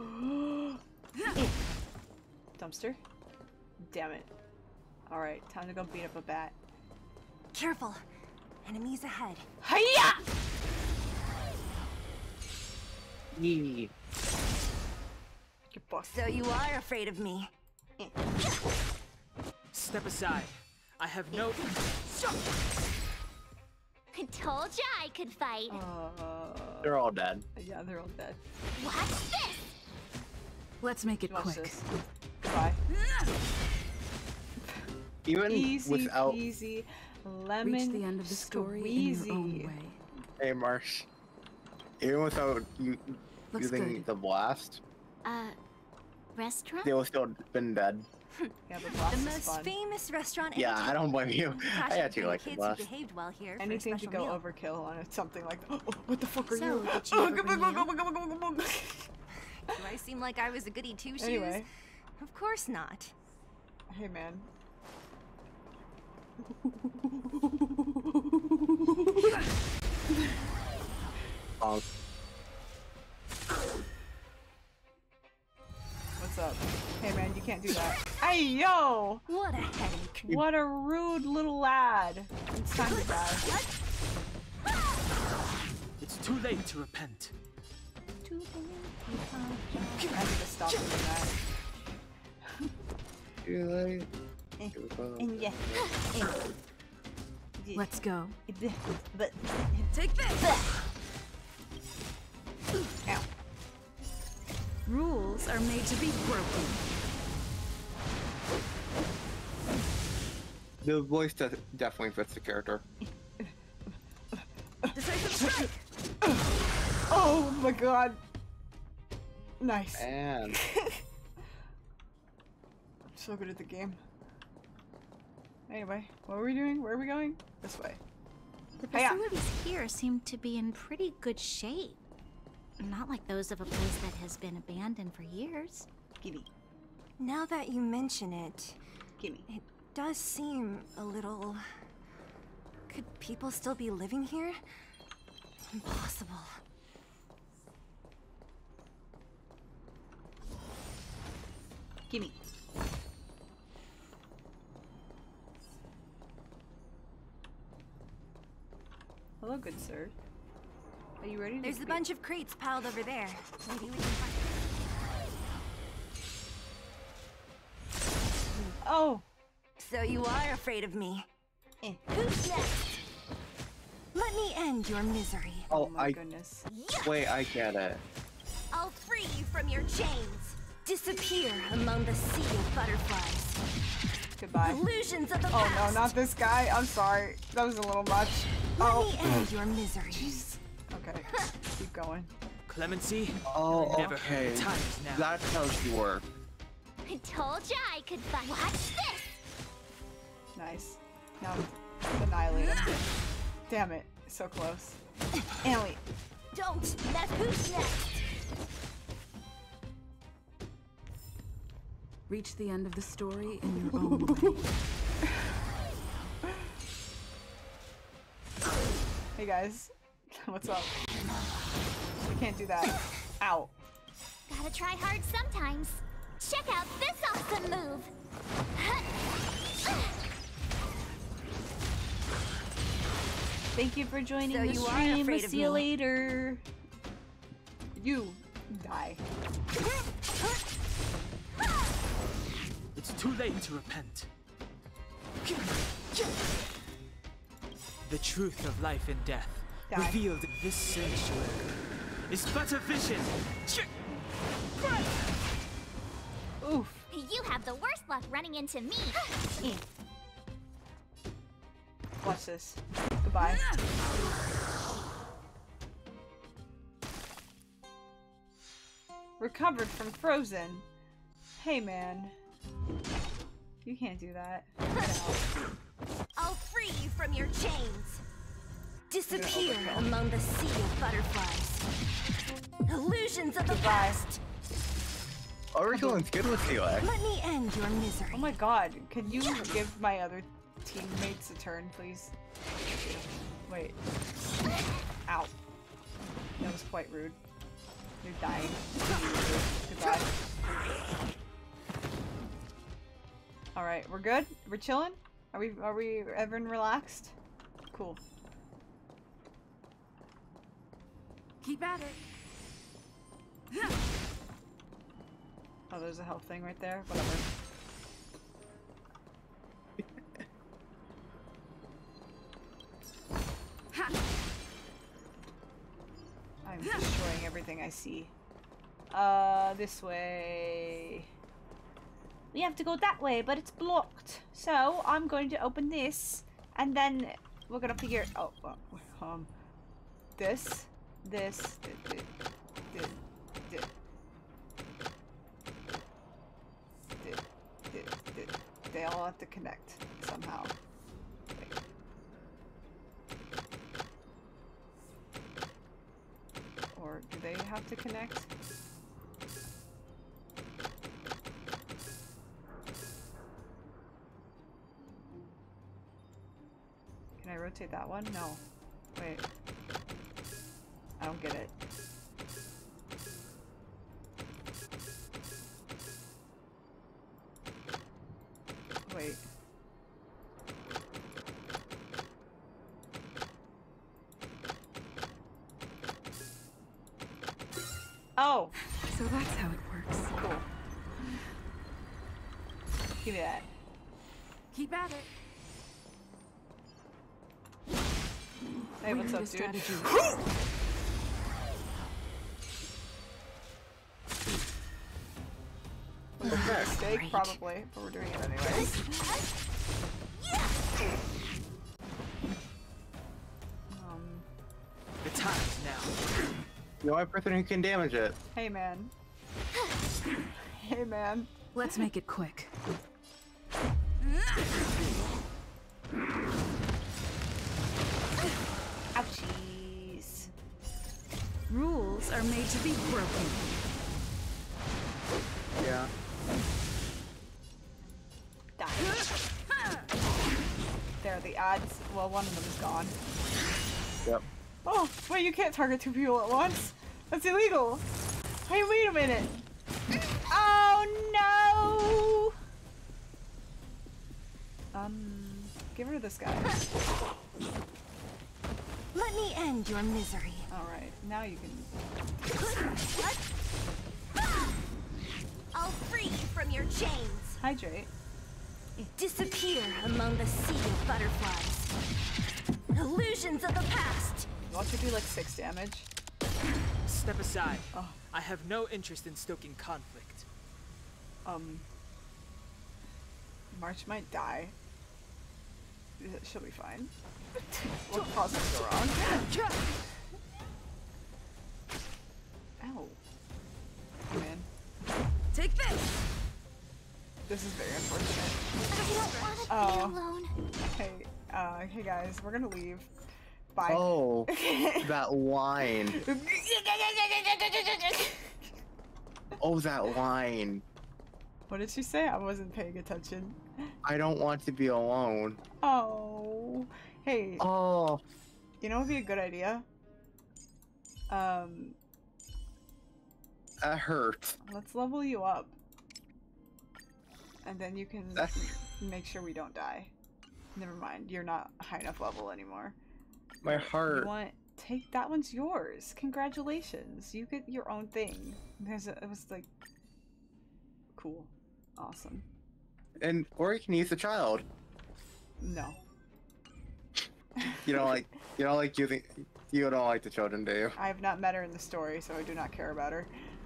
Dumpster? Damn it. Alright, time to go beat up a bat. Careful. Enemies ahead. Hiya! Yee. So you are afraid of me? Step aside. I have no... I told ya I could fight. They're all dead. Yeah, they're all dead. Watch this! Let's make it Watch quick. this. Goodbye. Even Easy without... peasy, lemon Reach the end of the story in your own way. Hey, Marsh. Even without you Looks using good. the blast, Restaurant? they would still been dead. Yeah, the blast The is most fun. famous restaurant. Yeah, I don't blame you. Natasha I actually and like the kids blast. who behaved well here for a Anything to special go meal. overkill on it, something like, oh, what the fuck are So, you? did she Oh, ever come bring on, you? come on, come on, come on, come on. Do I seem like I was a goody two shoes? Anyway. Of course not. Hey, man. What's up? Hey, man, you can't do that. Hey, yo! What a headache. What a rude little lad. It's time to die. It's too late to repent. I need to stop doing that. Too late. Yeah. Let's go. But take this. Ow. Rules are made to be broken. The voice definitely fits the character. Decisive strike. Oh my god. Nice. And I'm so good at the game. Anyway, what are we doing? Where are we going? This way. The facilities here seem to be in pretty good shape. Not like those of a place that has been abandoned for years. Gimme. Now that you mention it, Gimme. It does seem a little... Could people still be living here? Impossible. Gimme. Hello, good sir. Are you ready to There's a speak? bunch of crates piled over there. Maybe we can find... Oh! So you are afraid of me. Eh. Who's next? Let me end your misery. oh, my goodness. Wait, I get it. I'll free you from your chains. Disappear among the sea of butterflies. Goodbye. Illusions of the Oh past. no, not this guy. I'm sorry. That was a little much. Let Oh. me end your misery. Okay, keep going. Clemency? Oh, Never heard okay. the times now. That's how she works. I told ya I could fight. Watch this! Nice. Now annihilate him. Damn it. So close. And wait. Don't mess. Who's next? Reach the end of the story in your own way. Hey guys. What's up? We can't do that. Ow. Gotta try hard sometimes. Check out this awesome move. Thank you for joining So the you are stream. afraid We'll of see you me. later. You die. It's too late to repent. The truth of life and death, Die. revealed in this sanctuary, is but a vision. Oof. You have the worst luck running into me. Watch this. Goodbye. Recovered from Frozen. Hey, man. You can't do that. I'll free you from your chains. Disappear among the sea of butterflies. Illusions of the past. Everyone's good with you, Let me end your misery. Oh my god, can you give my other teammates a turn, please? Wait. Ow. That was quite rude. You're dying. Goodbye. Alright, we're good? We're chilling? Are we everyone relaxed? Cool. Keep at it. Oh, there's a health thing right there. Whatever. I'm destroying everything I see. This way. We have to go that way, but it's blocked. So I'm going to open this, and then we're gonna figure. Oh, this. They all have to connect somehow. Wait. Or do they have to connect? Can I rotate that one? No. Wait. I don't get it. Wait. Oh! So that's how it works. Cool. Give me that. Keep at it. Hey, what's up, dude? Mistake, probably, but we're doing it anyway. The time is now. The only person who can damage it. Hey, man. Hey, man. Let's make it quick. Ouchies. Rules are made to be broken. Yeah. There, the odds. Well, one of them is gone. Yep. Oh, wait, you can't target two people at once. That's illegal. Hey, wait a minute. Oh, no. Give her this guy. Let me end your misery. Alright, now you can... I'll free you from your chains. Hydrate. Disappear among the sea of butterflies. Illusions of the past. Watch her do like 6 damage. Step aside. Oh. I have no interest in stoking conflict. March might die. She'll be fine. What caused us to go wrong? Ow. Oh, man. Take this! This is very unfortunate. I don't want to be alone. Hey, hey guys, we're gonna leave. Bye. Oh, that line. Oh, that line. What did she say? I wasn't paying attention. I don't want to be alone. Oh. Hey. Oh. You know what would be a good idea? That hurts. Let's level you up. And then you can make sure we don't die. Never mind, you're not high enough level anymore. My heart. You want... Take... That one's yours. Congratulations. You get your own thing. It was like... Cool. Awesome. And or you can use the child. No. You don't like using. You don't like the children, do you? I have not met her in the story, so I do not care about her.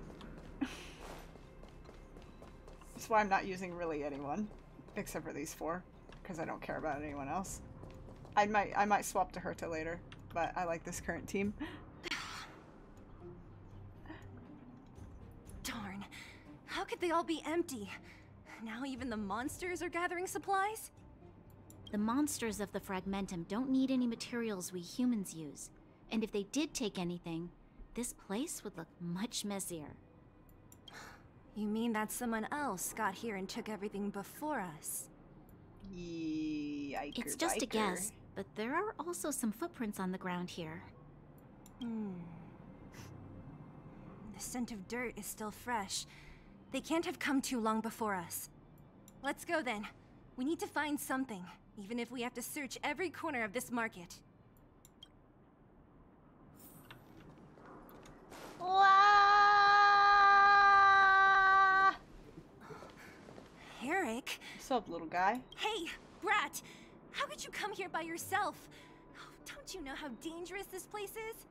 That's why I'm not using really anyone, except for these 4, because I don't care about anyone else. I might swap to Herta later, but I like this current team. Darn. How How could they all be empty? Now even the monsters are gathering supplies? The monsters of the Fragmentum don't need any materials we humans use. And if they did take anything, this place would look much messier. You mean that someone else got here and took everything before us? Yikers, it's just a guess, but there are also some footprints on the ground here. The scent of dirt is still fresh. They can't have come too long before us. Let's go then. We need to find something, even if we have to search every corner of this market. Eric? What's up, little guy? Hey, Brat! How could you come here by yourself? Oh, don't you know how dangerous this place is?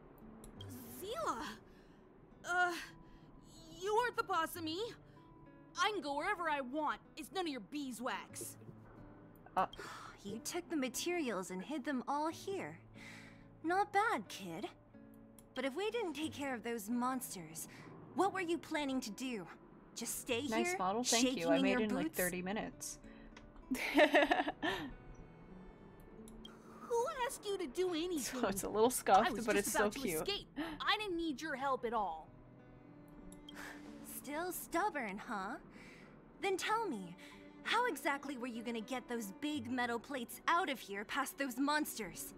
Zila! You aren't the boss of me. I can go wherever I want. It's none of your beeswax. You took the materials and hid them all here. Not bad, kid. But if we didn't take care of those monsters, what were you planning to do? Just stay here, nice model, thank you. I made it in like 30 minutes. Who asked you to do anything? So it's a little scuffed, but it's so cute. Escape. I didn't need your help at all. Still stubborn, huh? Then tell me, how exactly were you gonna get those big metal plates out of here past those monsters?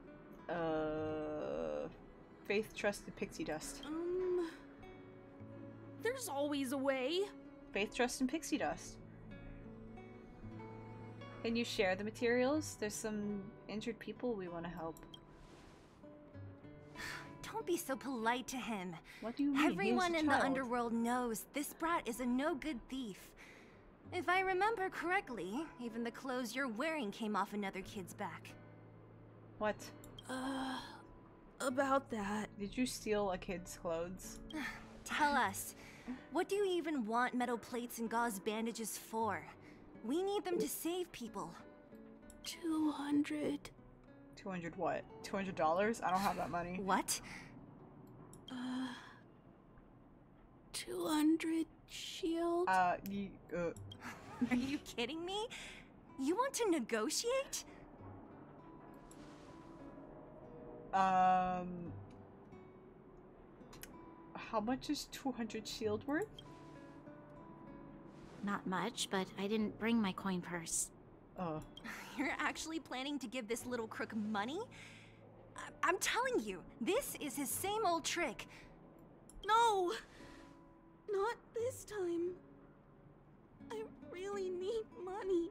Faith, trust, and pixie dust. There's always a way. Faith, trust, and pixie dust. Can you share the materials? There's some injured people we want to help. Don't be so polite to him. What do you mean? Everyone in the underworld knows this brat is a no-good thief. If I remember correctly, even the clothes you're wearing came off another kid's back. What? About that. Did you steal a kid's clothes? Tell us, what do you even want metal plates and gauze bandages for? We need them to save people. 200. 200 what? $200? I don't have that money. What? 200 shield? Are you kidding me? You want to negotiate? How much is 200 shield worth? Not much, but I didn't bring my coin purse. Oh. You're actually planning to give this little crook money? I'm telling you, this is his same old trick. No! Not this time. I really need money.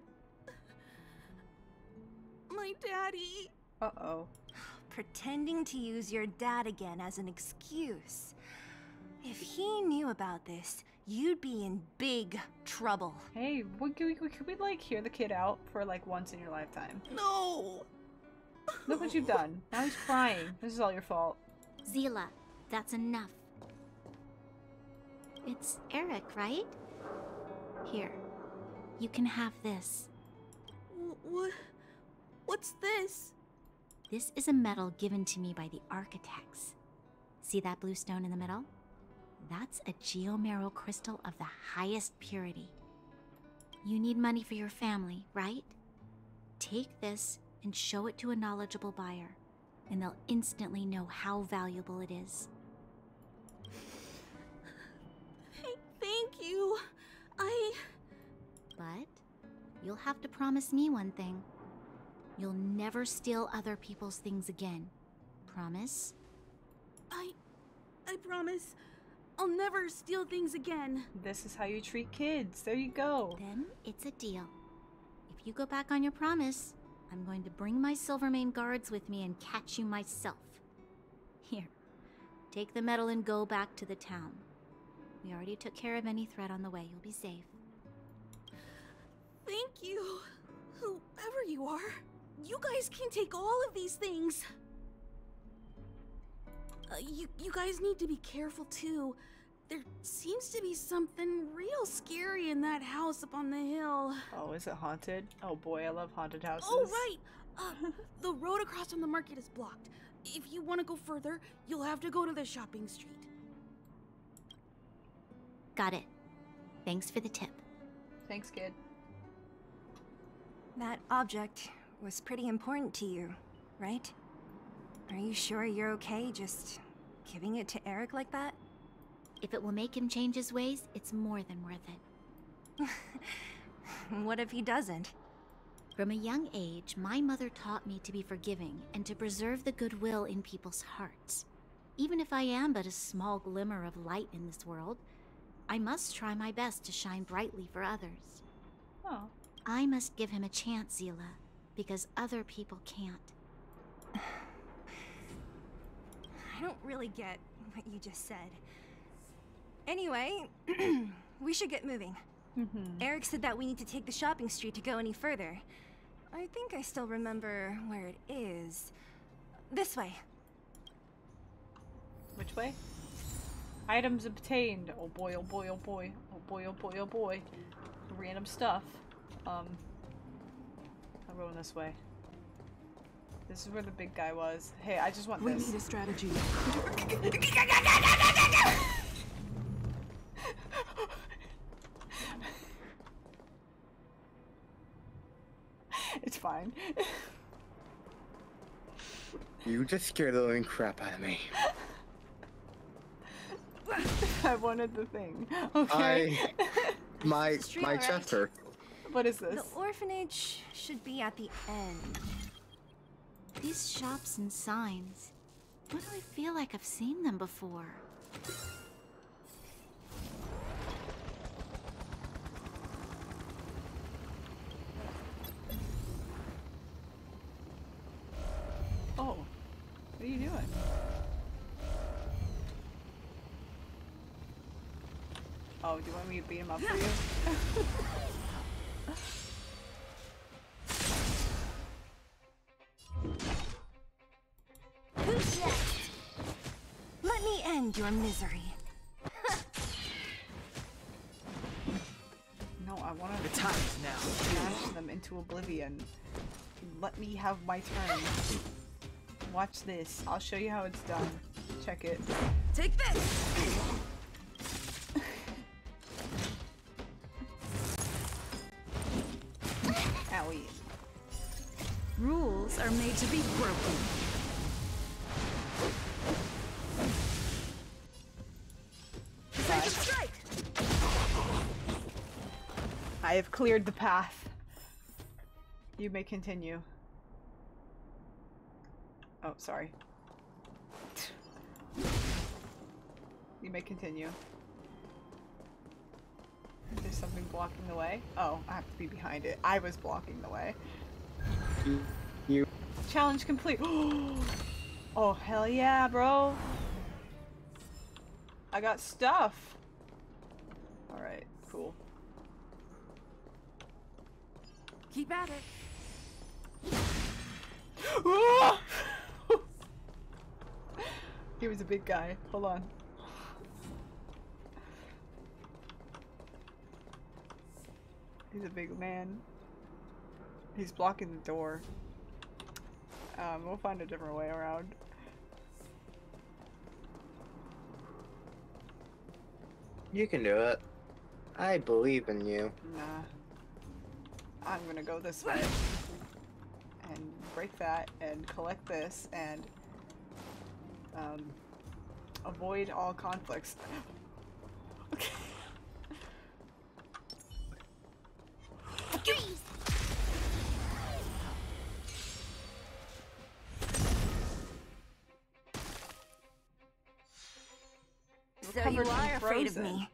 My daddy. Uh-oh. Pretending to use your dad again as an excuse. If he knew about this, you'd be in big trouble. Hey, could we like hear the kid out for like once in your lifetime? No! Look what you've done. Now he's crying. This is all your fault. Zila, that's enough. It's Eric, right? Here, you can have this. What's this? This is a medal given to me by the architects. See that blue stone in the middle? That's a geomarrow crystal of the highest purity. You need money for your family, right? Take this and show it to a knowledgeable buyer, and they'll instantly know how valuable it is. Thank you. But you'll have to promise me one thing. You'll never steal other people's things again. Promise? I promise. I'll never steal things again. This is how you treat kids. There you go. Then it's a deal. If you go back on your promise, I'm going to bring my Silvermane guards with me and catch you myself. Here, take the medal and go back to the town. We already took care of any threat on the way. You'll be safe. Thank you. Whoever you are, you guys can take all of these things. You guys need to be careful too. There seems to be something real scary in that house up on the hill. Oh, is it haunted? Oh boy, I love haunted houses. Oh, right! The road across from the market is blocked. If you want to go further, you'll have to go to the shopping street. Got it. Thanks for the tip. Thanks, kid. That object was pretty important to you, right? Are you sure you're okay just giving it to Eric like that? If it will make him change his ways, it's more than worth it. What if he doesn't? From a young age, my mother taught me to be forgiving and to preserve the goodwill in people's hearts. Even if I am but a small glimmer of light in this world, I must try my best to shine brightly for others. Oh. I must give him a chance, Zila, because other people can't. I don't really get what you just said. Anyway, we should get moving. Eric said that we need to take the shopping street to go any further. I think I still remember where it is. This way. Which way? Items obtained. Oh boy, oh boy, oh boy. Oh boy, oh boy, oh boy. Random stuff. I'm going this way. This is where the big guy was. Hey, I just want this. We need a strategy. It's fine. You just scared the living crap out of me. I wanted the thing. Okay. My chest hurts. What is this? The orphanage should be at the end. These shops and signs. Why do I feel like I've seen them before? Oh, what are you doing? Oh, do you want me to beat him up for you? Who's next? Let me end your misery. No, I want to. The time is now. Smash them into oblivion. Let me have my turn. Watch this. I'll show you how it's done. Check it. Take this! Owie. Rules are made to be broken. Strike! I have cleared the path. You may continue. Oh, sorry. You may continue. There's something blocking the way. Oh, I have to be behind it. I was blocking the way. You. Challenge complete. Oh, hell yeah, bro. I got stuff. Alright, cool. Keep at it. He was a big guy. Hold on. He's a big man. He's blocking the door. We'll find a different way around. You can do it. I believe in you. Nah. I'm gonna go this way. And break that and collect this and avoid all conflicts. Okay. So you are afraid of me.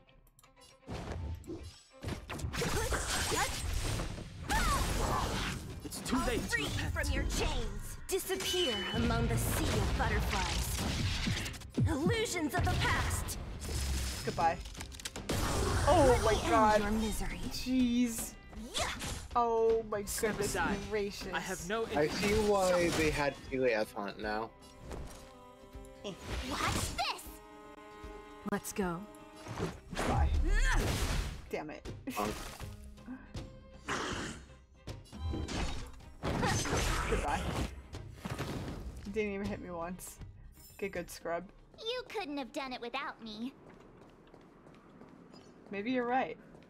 It's too late to Free repent. from your chains. Disappear among the sea of butterflies. Illusions of the past. Goodbye. Oh my god. Your misery. Jeez. Oh my goodness gracious. I have no I see why they had Elias on it now. Watch this! Let's go. Bye. Damn it. Goodbye. Didn't even hit me once. Get good, scrub. You couldn't have done it without me. Maybe you're right.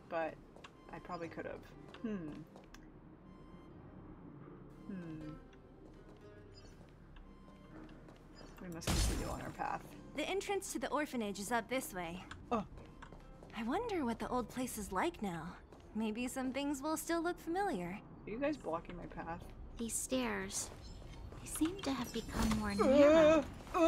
but I probably could have. We must continue on our path. The entrance to the orphanage is up this way. Oh. I wonder what the old place is like now. Maybe some things will still look familiar. Are you guys blocking my path? These stairs, they seem to have become more narrow.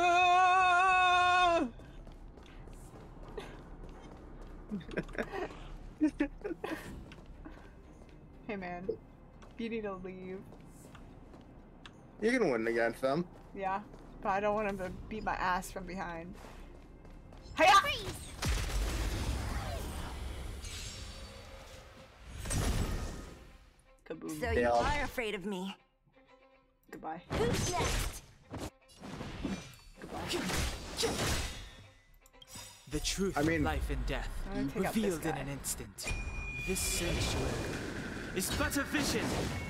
Hey man, you need to leave. You can win against them. Yeah, but I don't want him to beat my ass from behind. Hey! Kaboom. So you are afraid of me. Goodbye. Who's next? The truth of life and death, revealed in an instant. This sanctuary is but a vision.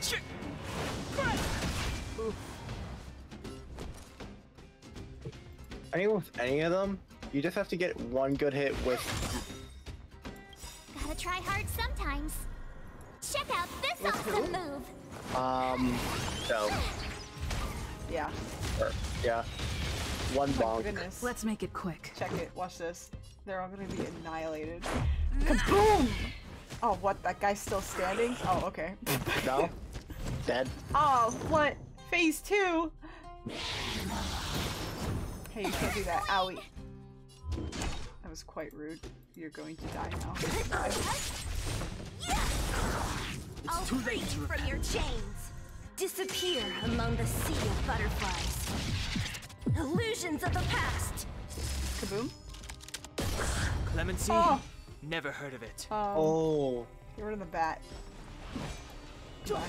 I think with any of them, you just have to get one good hit with. Gotta try hard sometimes. Check out this awesome move. So. Yeah. Yeah. One bonk. Goodness. Let's make it quick. Check it. Watch this. They're all gonna be annihilated. Kaboom! Oh, what? That guy's still standing? Oh, okay. No. Dead. Oh, what? Phase 2? Hey, you can't do that. Owie. That was quite rude. You're going to die now. I'll free you from your chains. Disappear among the sea of butterflies. Illusions of the past. Kaboom. Clemency? Oh. Never heard of it. Oh. Get rid of the bat. Goodbye.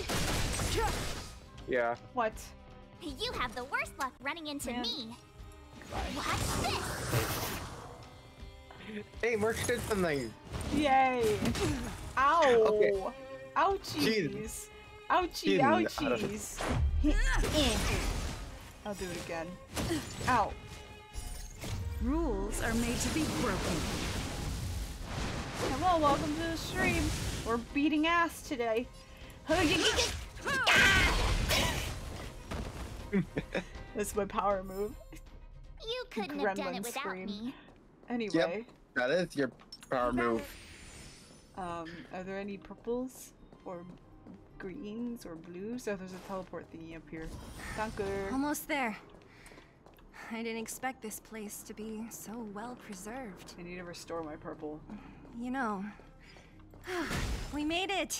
Yeah. What? You have the worst luck running into me. Goodbye. Watch this. Hey, Merch did something. Yay. Ow. Okay. Ouchies. Ouchie, ouchies. I'll do it again. Ow. Rules are made to be broken. Hello, welcome to the stream. We're beating ass today. That's my power move. You couldn't have done it without me. Anyway. Yep, that is your power move. Are there any purples or greens or blues? Oh, there's a teleport thingy up here. Danke. Almost there. I didn't expect this place to be so well preserved. I need to restore my purple. You know, we made it.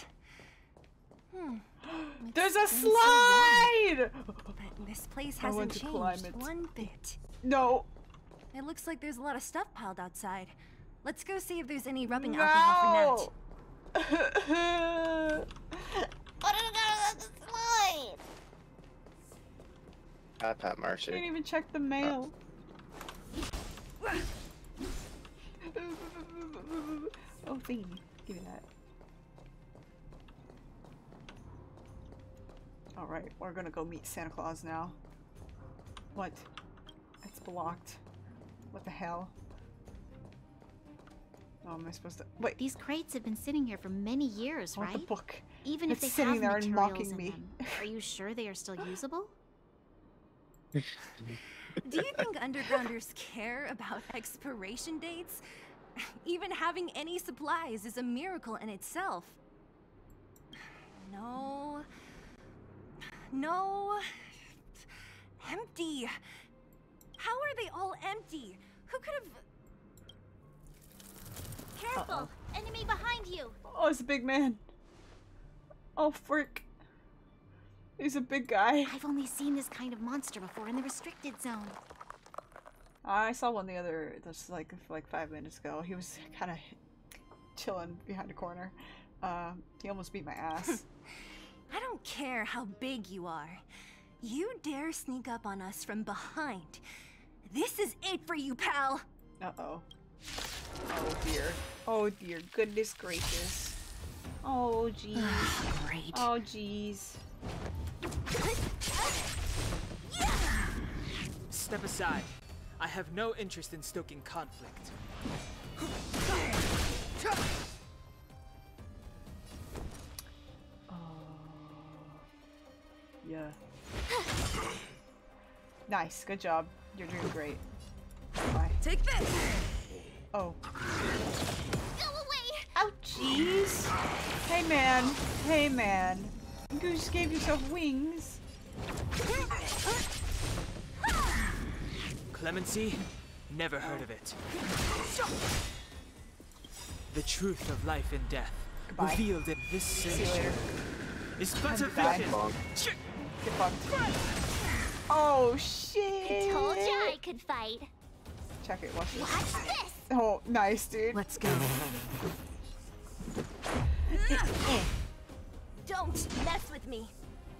There's a slide! But this place hasn't changed one bit. No. It looks like there's a lot of stuff piled outside. Let's go see if there's any rubbing alcohol for Nat. Pat Marcy. Can't even check the mail. Oh, thingy. Give me that. Alright, we're gonna go meet Santa Claus now. What? It's blocked. What the hell? Oh, am I supposed to— wait. These crates have been sitting here for many years, right? The book. Even if it's they sitting have there and materials mocking in me. them, are you sure they are still usable? Do you think undergrounders care about expiration dates? Even having any supplies is a miracle in itself. No. No. Empty. How are they all empty? Who could have... Careful! Enemy behind you! Oh, it's a big man. Oh, frick. He's a big guy. I've only seen this kind of monster before in the restricted zone. I saw one the other, just like 5 minutes ago. He was kind of chilling behind a corner. He almost beat my ass. I don't care how big you are. You dare sneak up on us from behind. This is it for you, pal. Uh-oh. Oh dear. Oh dear. Goodness gracious. Oh jeez. Great. Oh jeez. Step aside. I have no interest in stoking conflict. Yeah. Nice. Good job. You're doing great. Bye. Take this! Oh. Go away! Oh, jeez. Hey, man. Hey, man. You just gave yourself wings. Clemency? Never heard of it. The truth of life and death Goodbye. revealed in this See you later. is but a Goodbye. vision. Get fucked. Oh, shit. I told ya I could fight. Check it. Watch this. Watch this! Oh, nice, dude. Let's go. Don't mess with me.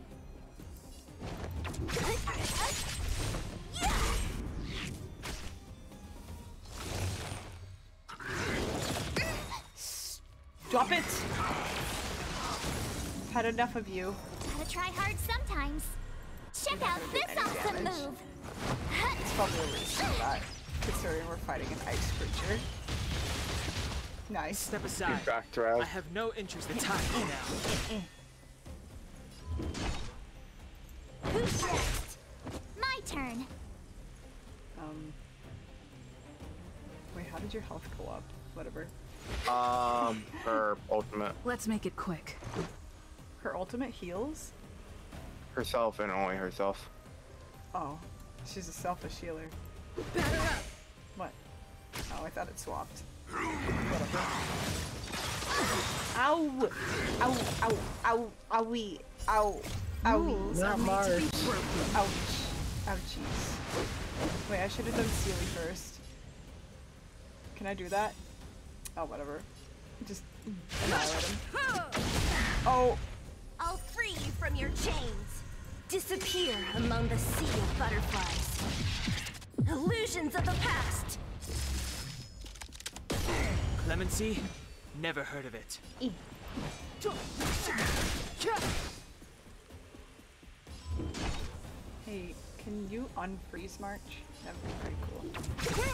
Drop it. Had enough of you. Gotta try hard sometimes. Check out this awesome move. It's probably a waste of that, considering we're fighting an ice creature. Nice. Step aside. Back to us. I have no interest in time now. Who's next? My turn. Wait, how did your health go up? Whatever. Her ultimate. Let's make it quick. Her ultimate heals? Herself and only herself. Oh, she's a selfish healer. What? Oh, I thought it swapped. Whatever. Ow! Ow! Ow! Ow! Owie! Ow! Owie! Not Mars. Ouch! Ouchies. Wait, I should have done Sealy first. Can I do that? Oh, whatever. Just annihilate him. Oh! I'll free you from your chains. Disappear among the sea of butterflies. Illusions of the past. Clemency? Never heard of it. Hey, can you unfreeze March? That'd be pretty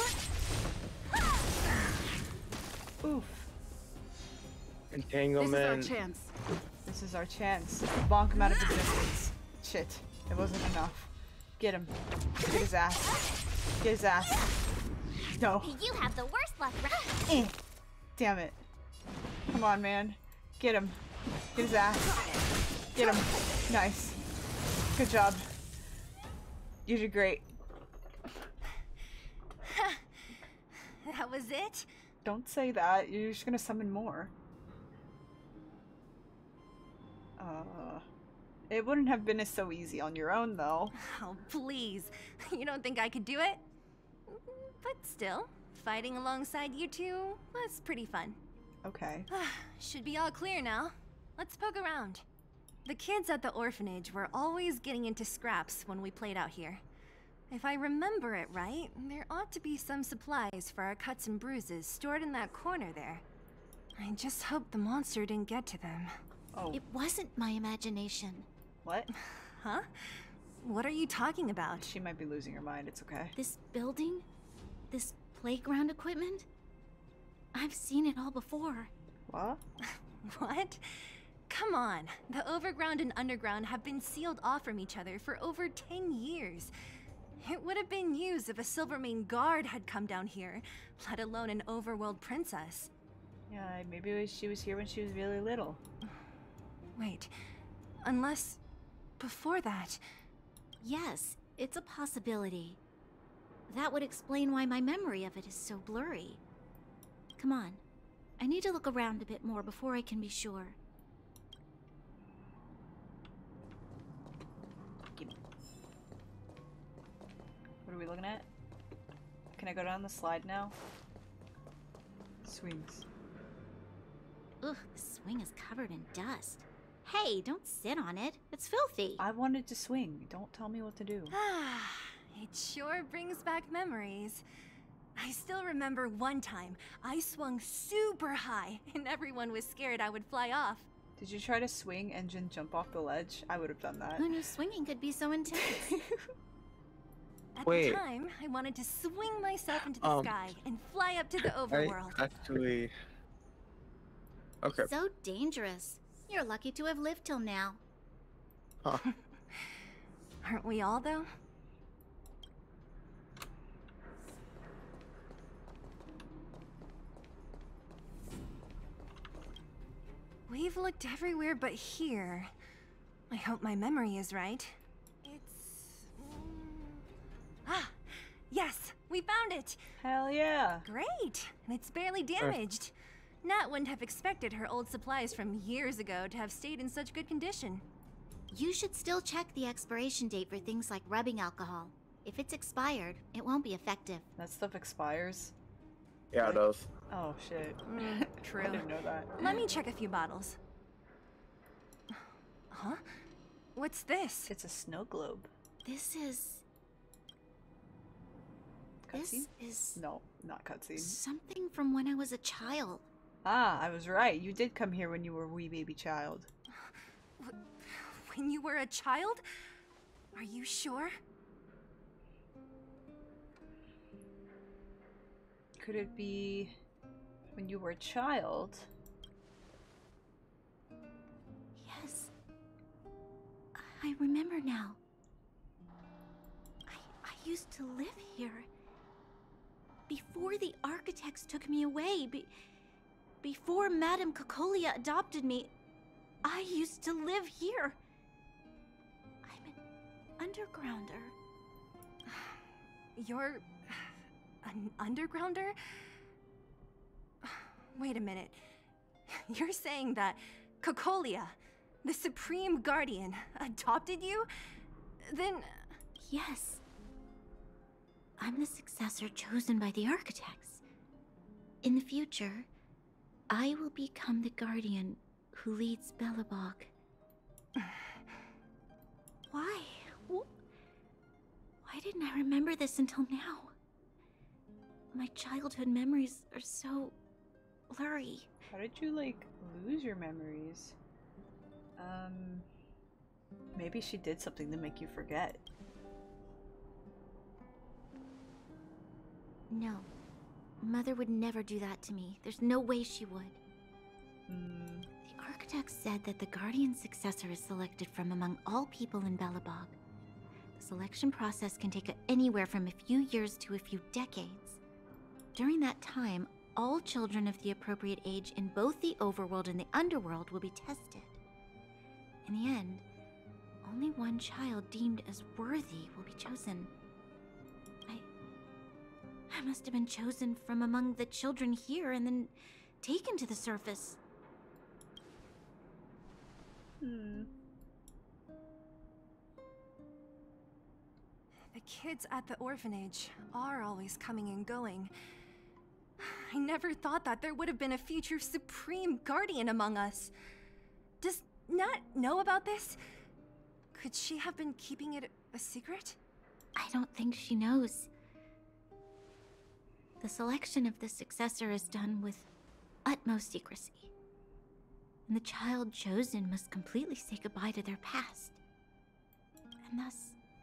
cool. Oof. Entanglement. This is our chance. This is our chance. Bonk him out of existence. Shit. It wasn't enough. Get him. Get his ass. Get his ass. No. You have the worst luck, right? Damn it. Come on, man. Get him. Get his ass. Get him. Nice. Good job. You did great. That was it? Don't say that. You're just gonna summon more. It wouldn't have been so easy on your own, though. Oh, please. You don't think I could do it? But still, fighting alongside you two was pretty fun. Okay. Should be all clear now. Let's poke around. The kids at the orphanage were always getting into scraps when we played out here. If I remember it right, there ought to be some supplies for our cuts and bruises stored in that corner there. I just hope the monster didn't get to them. Oh. It wasn't my imagination. What? Huh? What are you talking about? She might be losing her mind. It's okay. This building? This playground equipment? I've seen it all before. What? What? Come on. The overground and underground have been sealed off from each other for over 10 years. It would have been used if a Silvermane guard had come down here, let alone an overworld princess. Yeah, maybe she was here when she was really little. Wait, unless before that. Yes, it's a possibility. That would explain why my memory of it is so blurry. Come on. I need to look around a bit more before I can be sure. What are we looking at? Can I go down the slide now? Swings. Ugh, the swing is covered in dust. Hey, don't sit on it. It's filthy. I wanted to swing. Don't tell me what to do. It sure brings back memories. I still remember one time I swung super high and everyone was scared I would fly off. Did you try to swing and then jump off the ledge? I would have done that. Who knew swinging could be so intense? At the time, I wanted to swing myself into the sky and fly up to the overworld. Actually... Okay. So dangerous. You're lucky to have lived till now. Huh. Aren't we all, though? We've looked everywhere but here. I hope my memory is right. It's... Ah! Yes! We found it! Hell yeah! Great! And it's barely damaged. Nat wouldn't have expected her old supplies from years ago to have stayed in such good condition. You should still check the expiration date for things like rubbing alcohol. If it's expired, it won't be effective. That stuff expires? Yeah, it does. Oh, shit. True. I didn't know that. Let me check a few bottles. Huh? What's this? It's a snow globe. This is... Cutscene? This is... No, not cutscene. Something from when I was a child. Ah, I was right. You did come here when you were a wee baby child. When you were a child? Are you sure? Could it be when you were a child? Yes. I remember now. I used to live here. Before the architects took me away, before Madame Cocolia adopted me, I used to live here. I'm an undergrounder. You're... an undergrounder? Wait a minute. You're saying that Cocolia, the Supreme Guardian, adopted you? Then... Yes. I'm the successor chosen by the architects. In the future, I will become the guardian who leads Belobog. Why? Why didn't I remember this until now? My childhood memories are so blurry. How did you, like, lose your memories? Maybe she did something to make you forget. No. Mother would never do that to me. There's no way she would. The architect said that the guardian successor is selected from among all people in Belobog. The selection process can take anywhere from a few years to a few decades. During that time, all children of the appropriate age in both the overworld and the underworld will be tested. In the end, only one child deemed as worthy will be chosen. I must have been chosen from among the children here and then taken to the surface. The kids at the orphanage are always coming and going. I never thought that there would have been a future Supreme Guardian among us. Does Nat know about this? Could she have been keeping it a secret? I don't think she knows. The selection of the successor is done with utmost secrecy. And the child chosen must completely say goodbye to their past. And thus,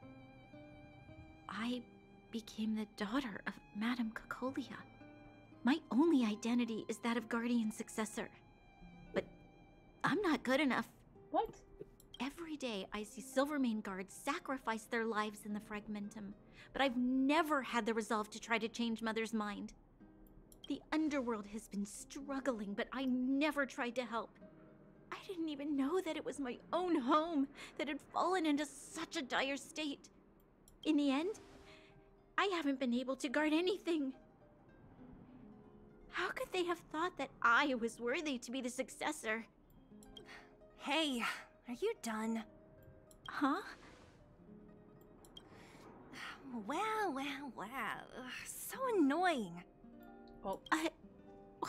I became the daughter of Madame Cocolia. My only identity is that of guardian successor. But I'm not good enough. What? Every day I see Silvermane guards sacrifice their lives in the Fragmentum, but I've never had the resolve to try to change Mother's mind. The underworld has been struggling, but I never tried to help. I didn't even know that it was my own home that had fallen into such a dire state. In the end, I haven't been able to guard anything. How could they have thought that I was worthy to be the successor? Hey, are you done? Huh? Wow. So annoying. Well, what?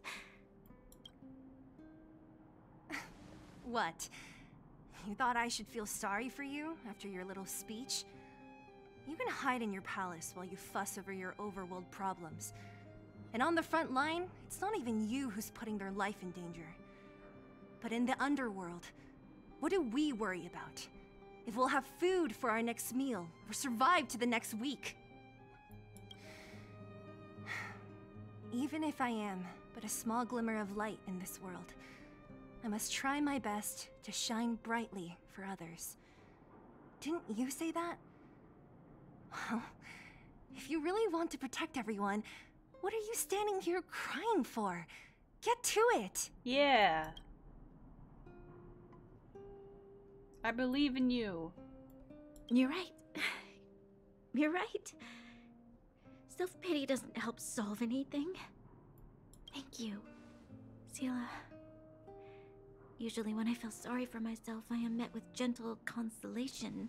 What? You thought I should feel sorry for you after your little speech? You can hide in your palace while you fuss over your overworld problems. And on the front line, it's not even you who's putting their life in danger. But in the underworld, what do we worry about? If we'll have food for our next meal, or survive to the next week. Even if I am but a small glimmer of light in this world, I must try my best to shine brightly for others. Didn't you say that? Well, if you really want to protect everyone, what are you standing here crying for? Get to it! Yeah. I believe in you. You're right. You're right. Self-pity doesn't help solve anything. Thank you, Zila. Usually when I feel sorry for myself, I am met with gentle consolation.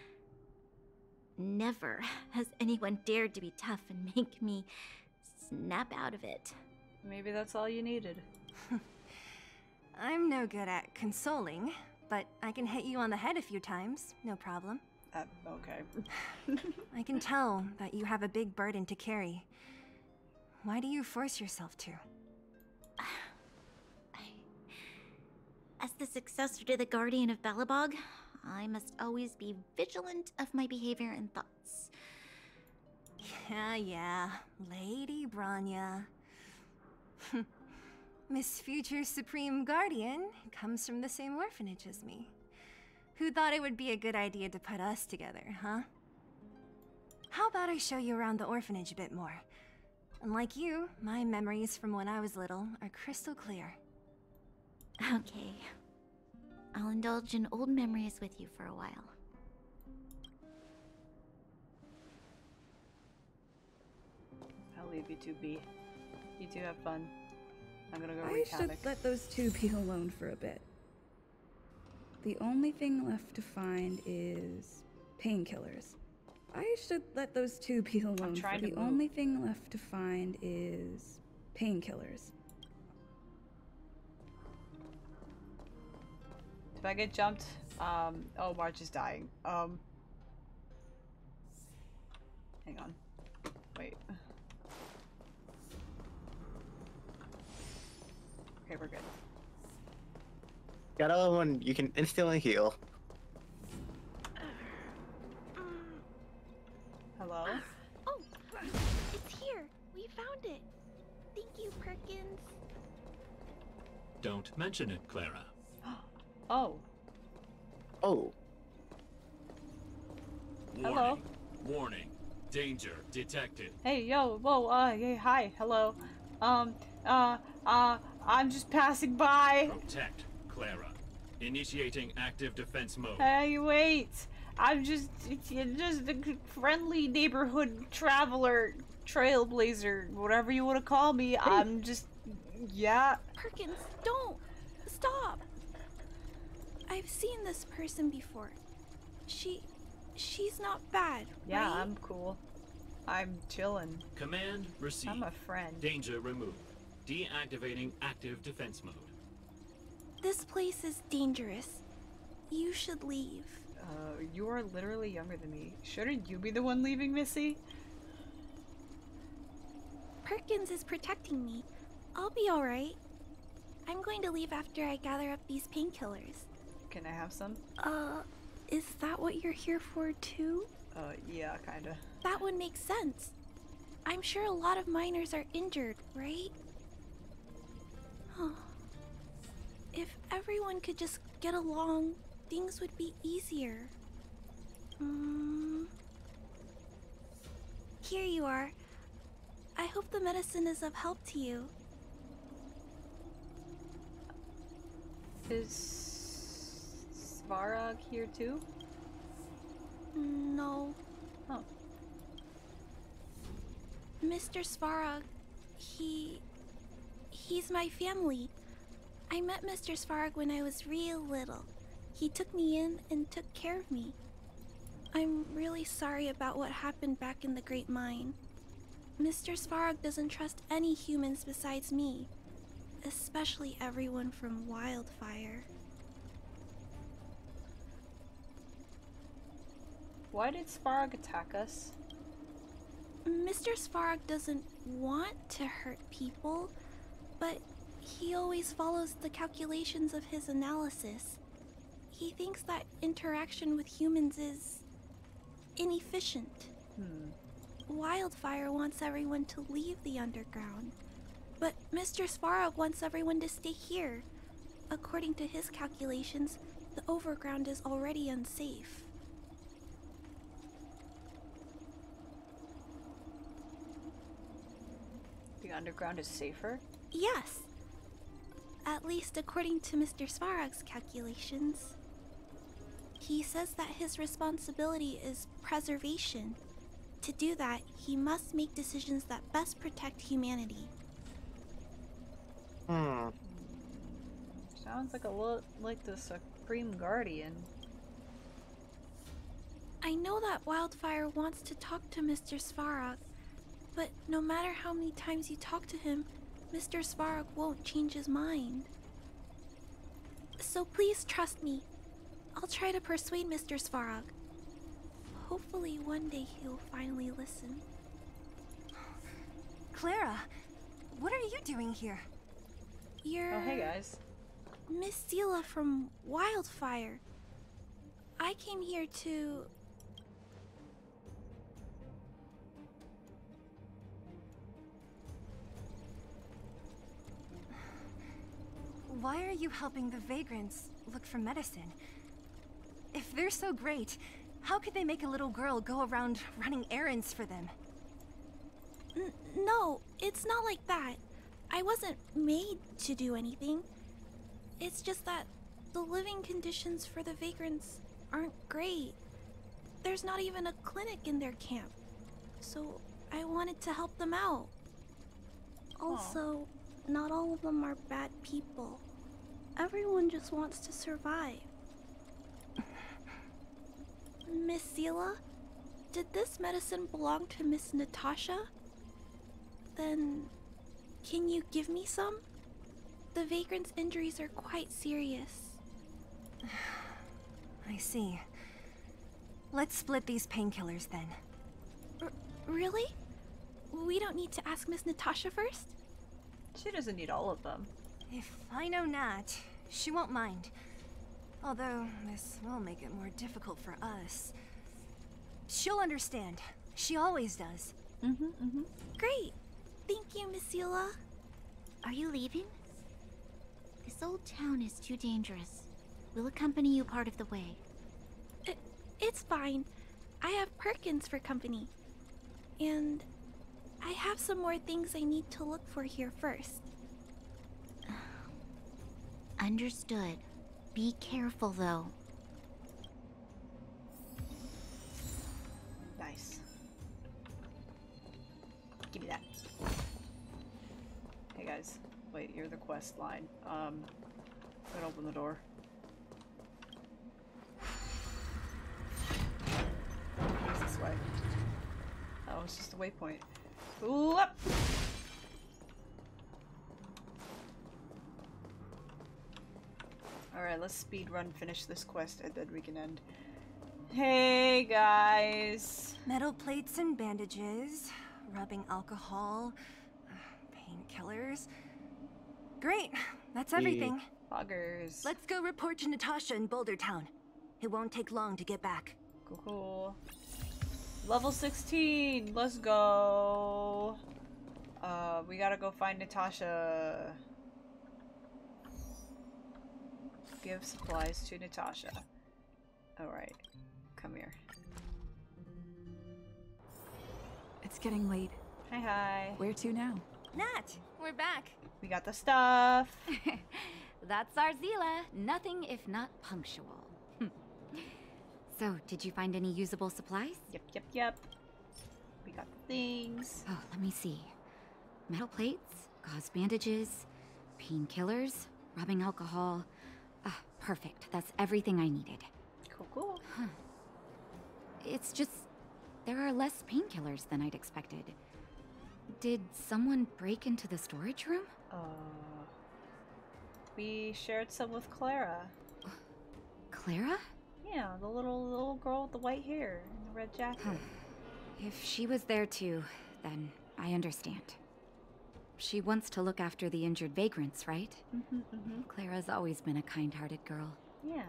Never has anyone dared to be tough and make me snap out of it. Maybe that's all you needed. I'm no good at consoling, but I can hit you on the head a few times, no problem. Okay. I can tell that you have a big burden to carry. Why do you force yourself to? As the successor to the Guardian of Belobog, I must always be vigilant of my behavior and thoughts. Yeah, Lady Branya. Miss Future Supreme Guardian comes from the same orphanage as me. Who thought it would be a good idea to put us together, huh? How about I show you around the orphanage a bit more? Unlike you, my memories from when I was little are crystal clear. Okay. I'll indulge in old memories with you for a while. I'll leave you two be. You two have fun. I'm gonna go I wreak should havoc. let those two be alone for a bit. The only thing left to find is painkillers. I should let those two be alone. For the only thing left to find is painkillers. If I get jumped, oh, March is dying. Hang on. Wait. Okay, we're good. Got another one you can instantly heal. Hello? Oh, it's here. We found it. Thank you, Perkins. Don't mention it, Clara. Oh. Oh. Hello. Warning. Warning. Danger detected. Hey, yo, whoa, hey, hi, hello. I'm just passing by. Protect, Clara. Initiating active defense mode. Hey, wait. I'm just a friendly neighborhood traveler, trailblazer, whatever you want to call me. I'm just, yeah. Perkins, don't. Stop. I've seen this person before. She's not bad, Yeah, right? I'm cool. I'm chillin'. Command received. I'm a friend. Danger removed. Deactivating active defense mode. This place is dangerous. You should leave. You are literally younger than me. Shouldn't you be the one leaving, Missy? Perkins is protecting me. I'll be alright. I'm going to leave after I gather up these painkillers. Can I have some? Is that what you're here for too? Yeah, kinda. That would make sense. I'm sure a lot of miners are injured, right? Huh. If everyone could just get along, things would be easier. Here you are. I hope the medicine is of help to you. Is Svarog here too? No. Oh. Mr. Svarog, he's my family. I met Mr. Svarog when I was real little. He took me in and took care of me. I'm really sorry about what happened back in the Great Mine. Mr. Svarog doesn't trust any humans besides me, especially everyone from Wildfire. Why did Svarog attack us? Mr. Svarog doesn't want to hurt people, but he always follows the calculations of his analysis. He thinks that interaction with humans is inefficient. Wildfire wants everyone to leave the underground, but Mr. Svarog wants everyone to stay here. According to his calculations, the overground is already unsafe. The underground is safer? Yes. At least according to Mr. Svarog's calculations. He says that his responsibility is preservation. To do that, he must make decisions that best protect humanity. Sounds like a lot like the Supreme Guardian. I know that Wildfire wants to talk to Mr. Svarog, but no matter how many times you talk to him, Mr. Svarog won't change his mind. So please trust me. I'll try to persuade Mr. Svarog. Hopefully one day he'll finally listen. Clara, what are you doing here? You're... Oh, hey guys. Miss Zila from Wildfire. I came here to... Why are you helping the vagrants look for medicine? If they're so great, how could they make a little girl go around running errands for them? No, it's not like that. I wasn't made to do anything. It's just that the living conditions for the vagrants aren't great. There's not even a clinic in their camp. So I wanted to help them out. Also, not all of them are bad people. Everyone just wants to survive. Miss Zila, did this medicine belong to Miss Natasha? Then, can you give me some? The vagrant's injuries are quite serious. I see. Let's split these painkillers then. Really? We don't need to ask Miss Natasha first? She doesn't need all of them. If I know Nat, she won't mind. Although, this will make it more difficult for us. She'll understand. She always does. Great. Thank you, Miss Zila. Are you leaving? This old town is too dangerous. We'll accompany you part of the way. It's fine. I have Perkins for company. And I have some more things I need to look for here first. Understood. Be careful, though. Nice. Give me that. Hey guys, wait, you're the quest line. I'm gonna open the door. Where's this way? Oh, it's just a waypoint. Ooh, up! Alright, let's speed run finish this quest and then we can end. Hey guys! Metal plates and bandages, rubbing alcohol, painkillers. Great, that's everything. Poggers. Let's go report to Natasha in Boulder Town. It won't take long to get back. Cool. Level 16! Let's go! We gotta go find Natasha. Give supplies to Natasha. Alright. Come here. It's getting late. Hi. Where to now? Nat, we're back. We got the stuff. That's our Zila. Nothing if not punctual. So, did you find any usable supplies? Yep. We got the things. Oh, let me see. Metal plates, gauze bandages, painkillers, rubbing alcohol. Ah, perfect. That's everything I needed. Cool. Huh. It's just, there are less painkillers than I'd expected. Did someone break into the storage room? We shared some with Clara. Clara? Yeah, the little girl with the white hair and the red jacket. If she was there too, then I understand. She wants to look after the injured vagrants, right? Clara's always been a kind-hearted girl. Yeah.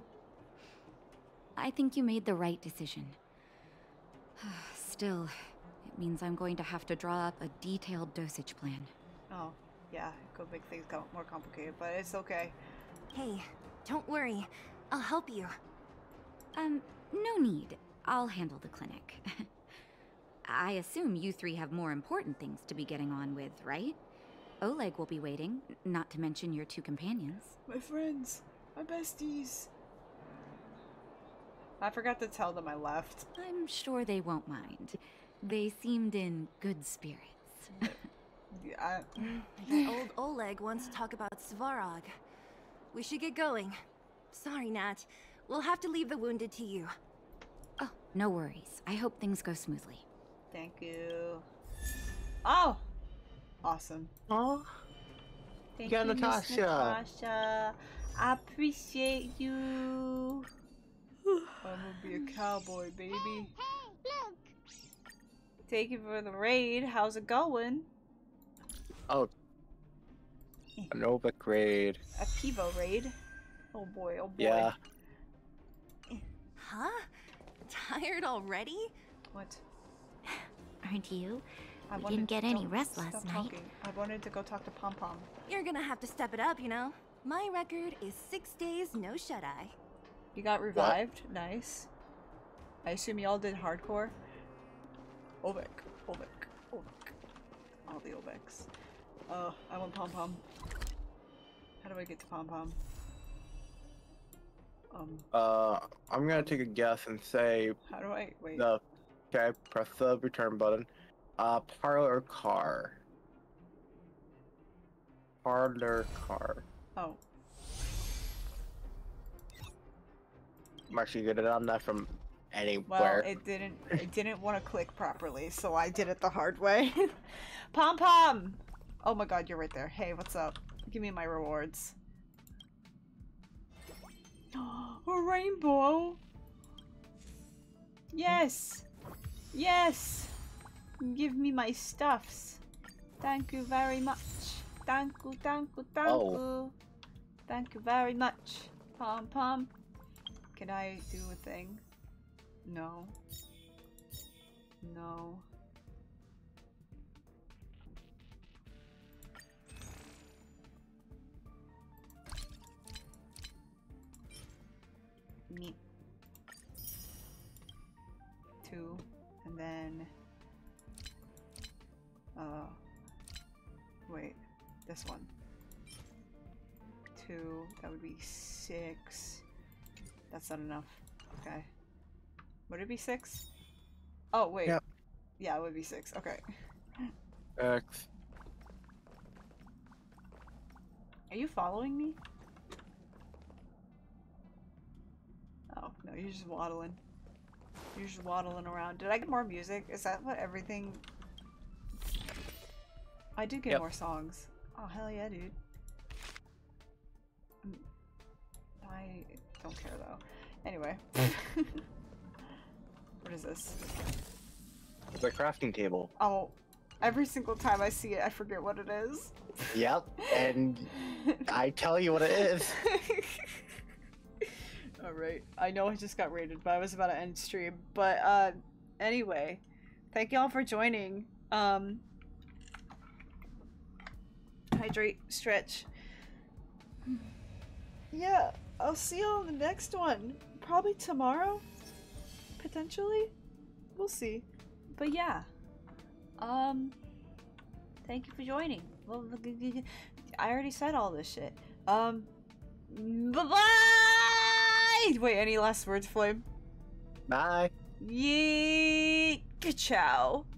I think you made the right decision. Still, it means I'm going to have to draw up a detailed dosage plan. Oh, yeah, it could make things more complicated, but it's okay. Hey, don't worry. I'll help you. No need. I'll handle the clinic. I assume you three have more important things to be getting on with, right? Oleg will be waiting, not to mention your two companions. My friends. My besties. I forgot to tell them I left. I'm sure they won't mind. They seemed in good spirits. Yeah, Old Oleg wants to talk about Svarog. We should get going. Sorry, Nat. We'll have to leave the wounded to you. Oh, no worries. I hope things go smoothly. Thank you. Oh! Awesome. Oh. Thank you, you, Miss Natasha. Natasha. I appreciate you. I'm gonna be a cowboy, baby. Hey, look! Thank you for the raid. How's it going? Oh. A Nova raid. A Pivo raid? Oh boy, oh boy. Yeah. Huh? Tired already? What? Aren't you? I We didn't get any rest last stop night. talking. I wanted to go talk to Pom Pom. You're gonna have to step it up, you know? My record is 6 days, no shut-eye. You got revived? What? Nice. I assume y'all did hardcore? Ovek. All the Oveks. Oh, I want Pom Pom. How do I get to Pom Pom? I'm gonna take a guess and say. How do I wait? Okay, press the return button. Parlor car. Parlor car. Oh. I'm actually good at on that from anywhere. Well, it didn't want to click properly, so I did it the hard way. Pom Pom! Oh my god, you're right there. Hey, what's up? Give me my rewards. A rainbow! Yes! Yes! Give me my stuffs. Thank you very much. Thank you, thank you, thank you. Thank you very much. Pom Pom. Can I do a thing? No. No. Meet. 2, and then wait, this one. 2, that would be 6. That's not enough. Okay. Would it be 6? Oh wait. Yep. Yeah, it would be 6. Okay. X. Are you following me? Oh, no, you're just waddling. You're just waddling around. Did I get more music? Is that what everything... I did get more songs. Oh, hell yeah, dude. I don't care, though. Anyway. What is this? The crafting table. Oh, every single time I see it, I forget what it is. Yep, and I tell you what it is. Alright, I know I just got raided, but I was about to end stream. But, anyway, thank y'all for joining. Hydrate, stretch. Yeah, I'll see y'all in the next one. Probably tomorrow? Potentially? We'll see. But yeah. Thank you for joining. Well, I already said all this shit. Bye-bye! Wait, any last words, Flame? Bye. Yeet. Ciao.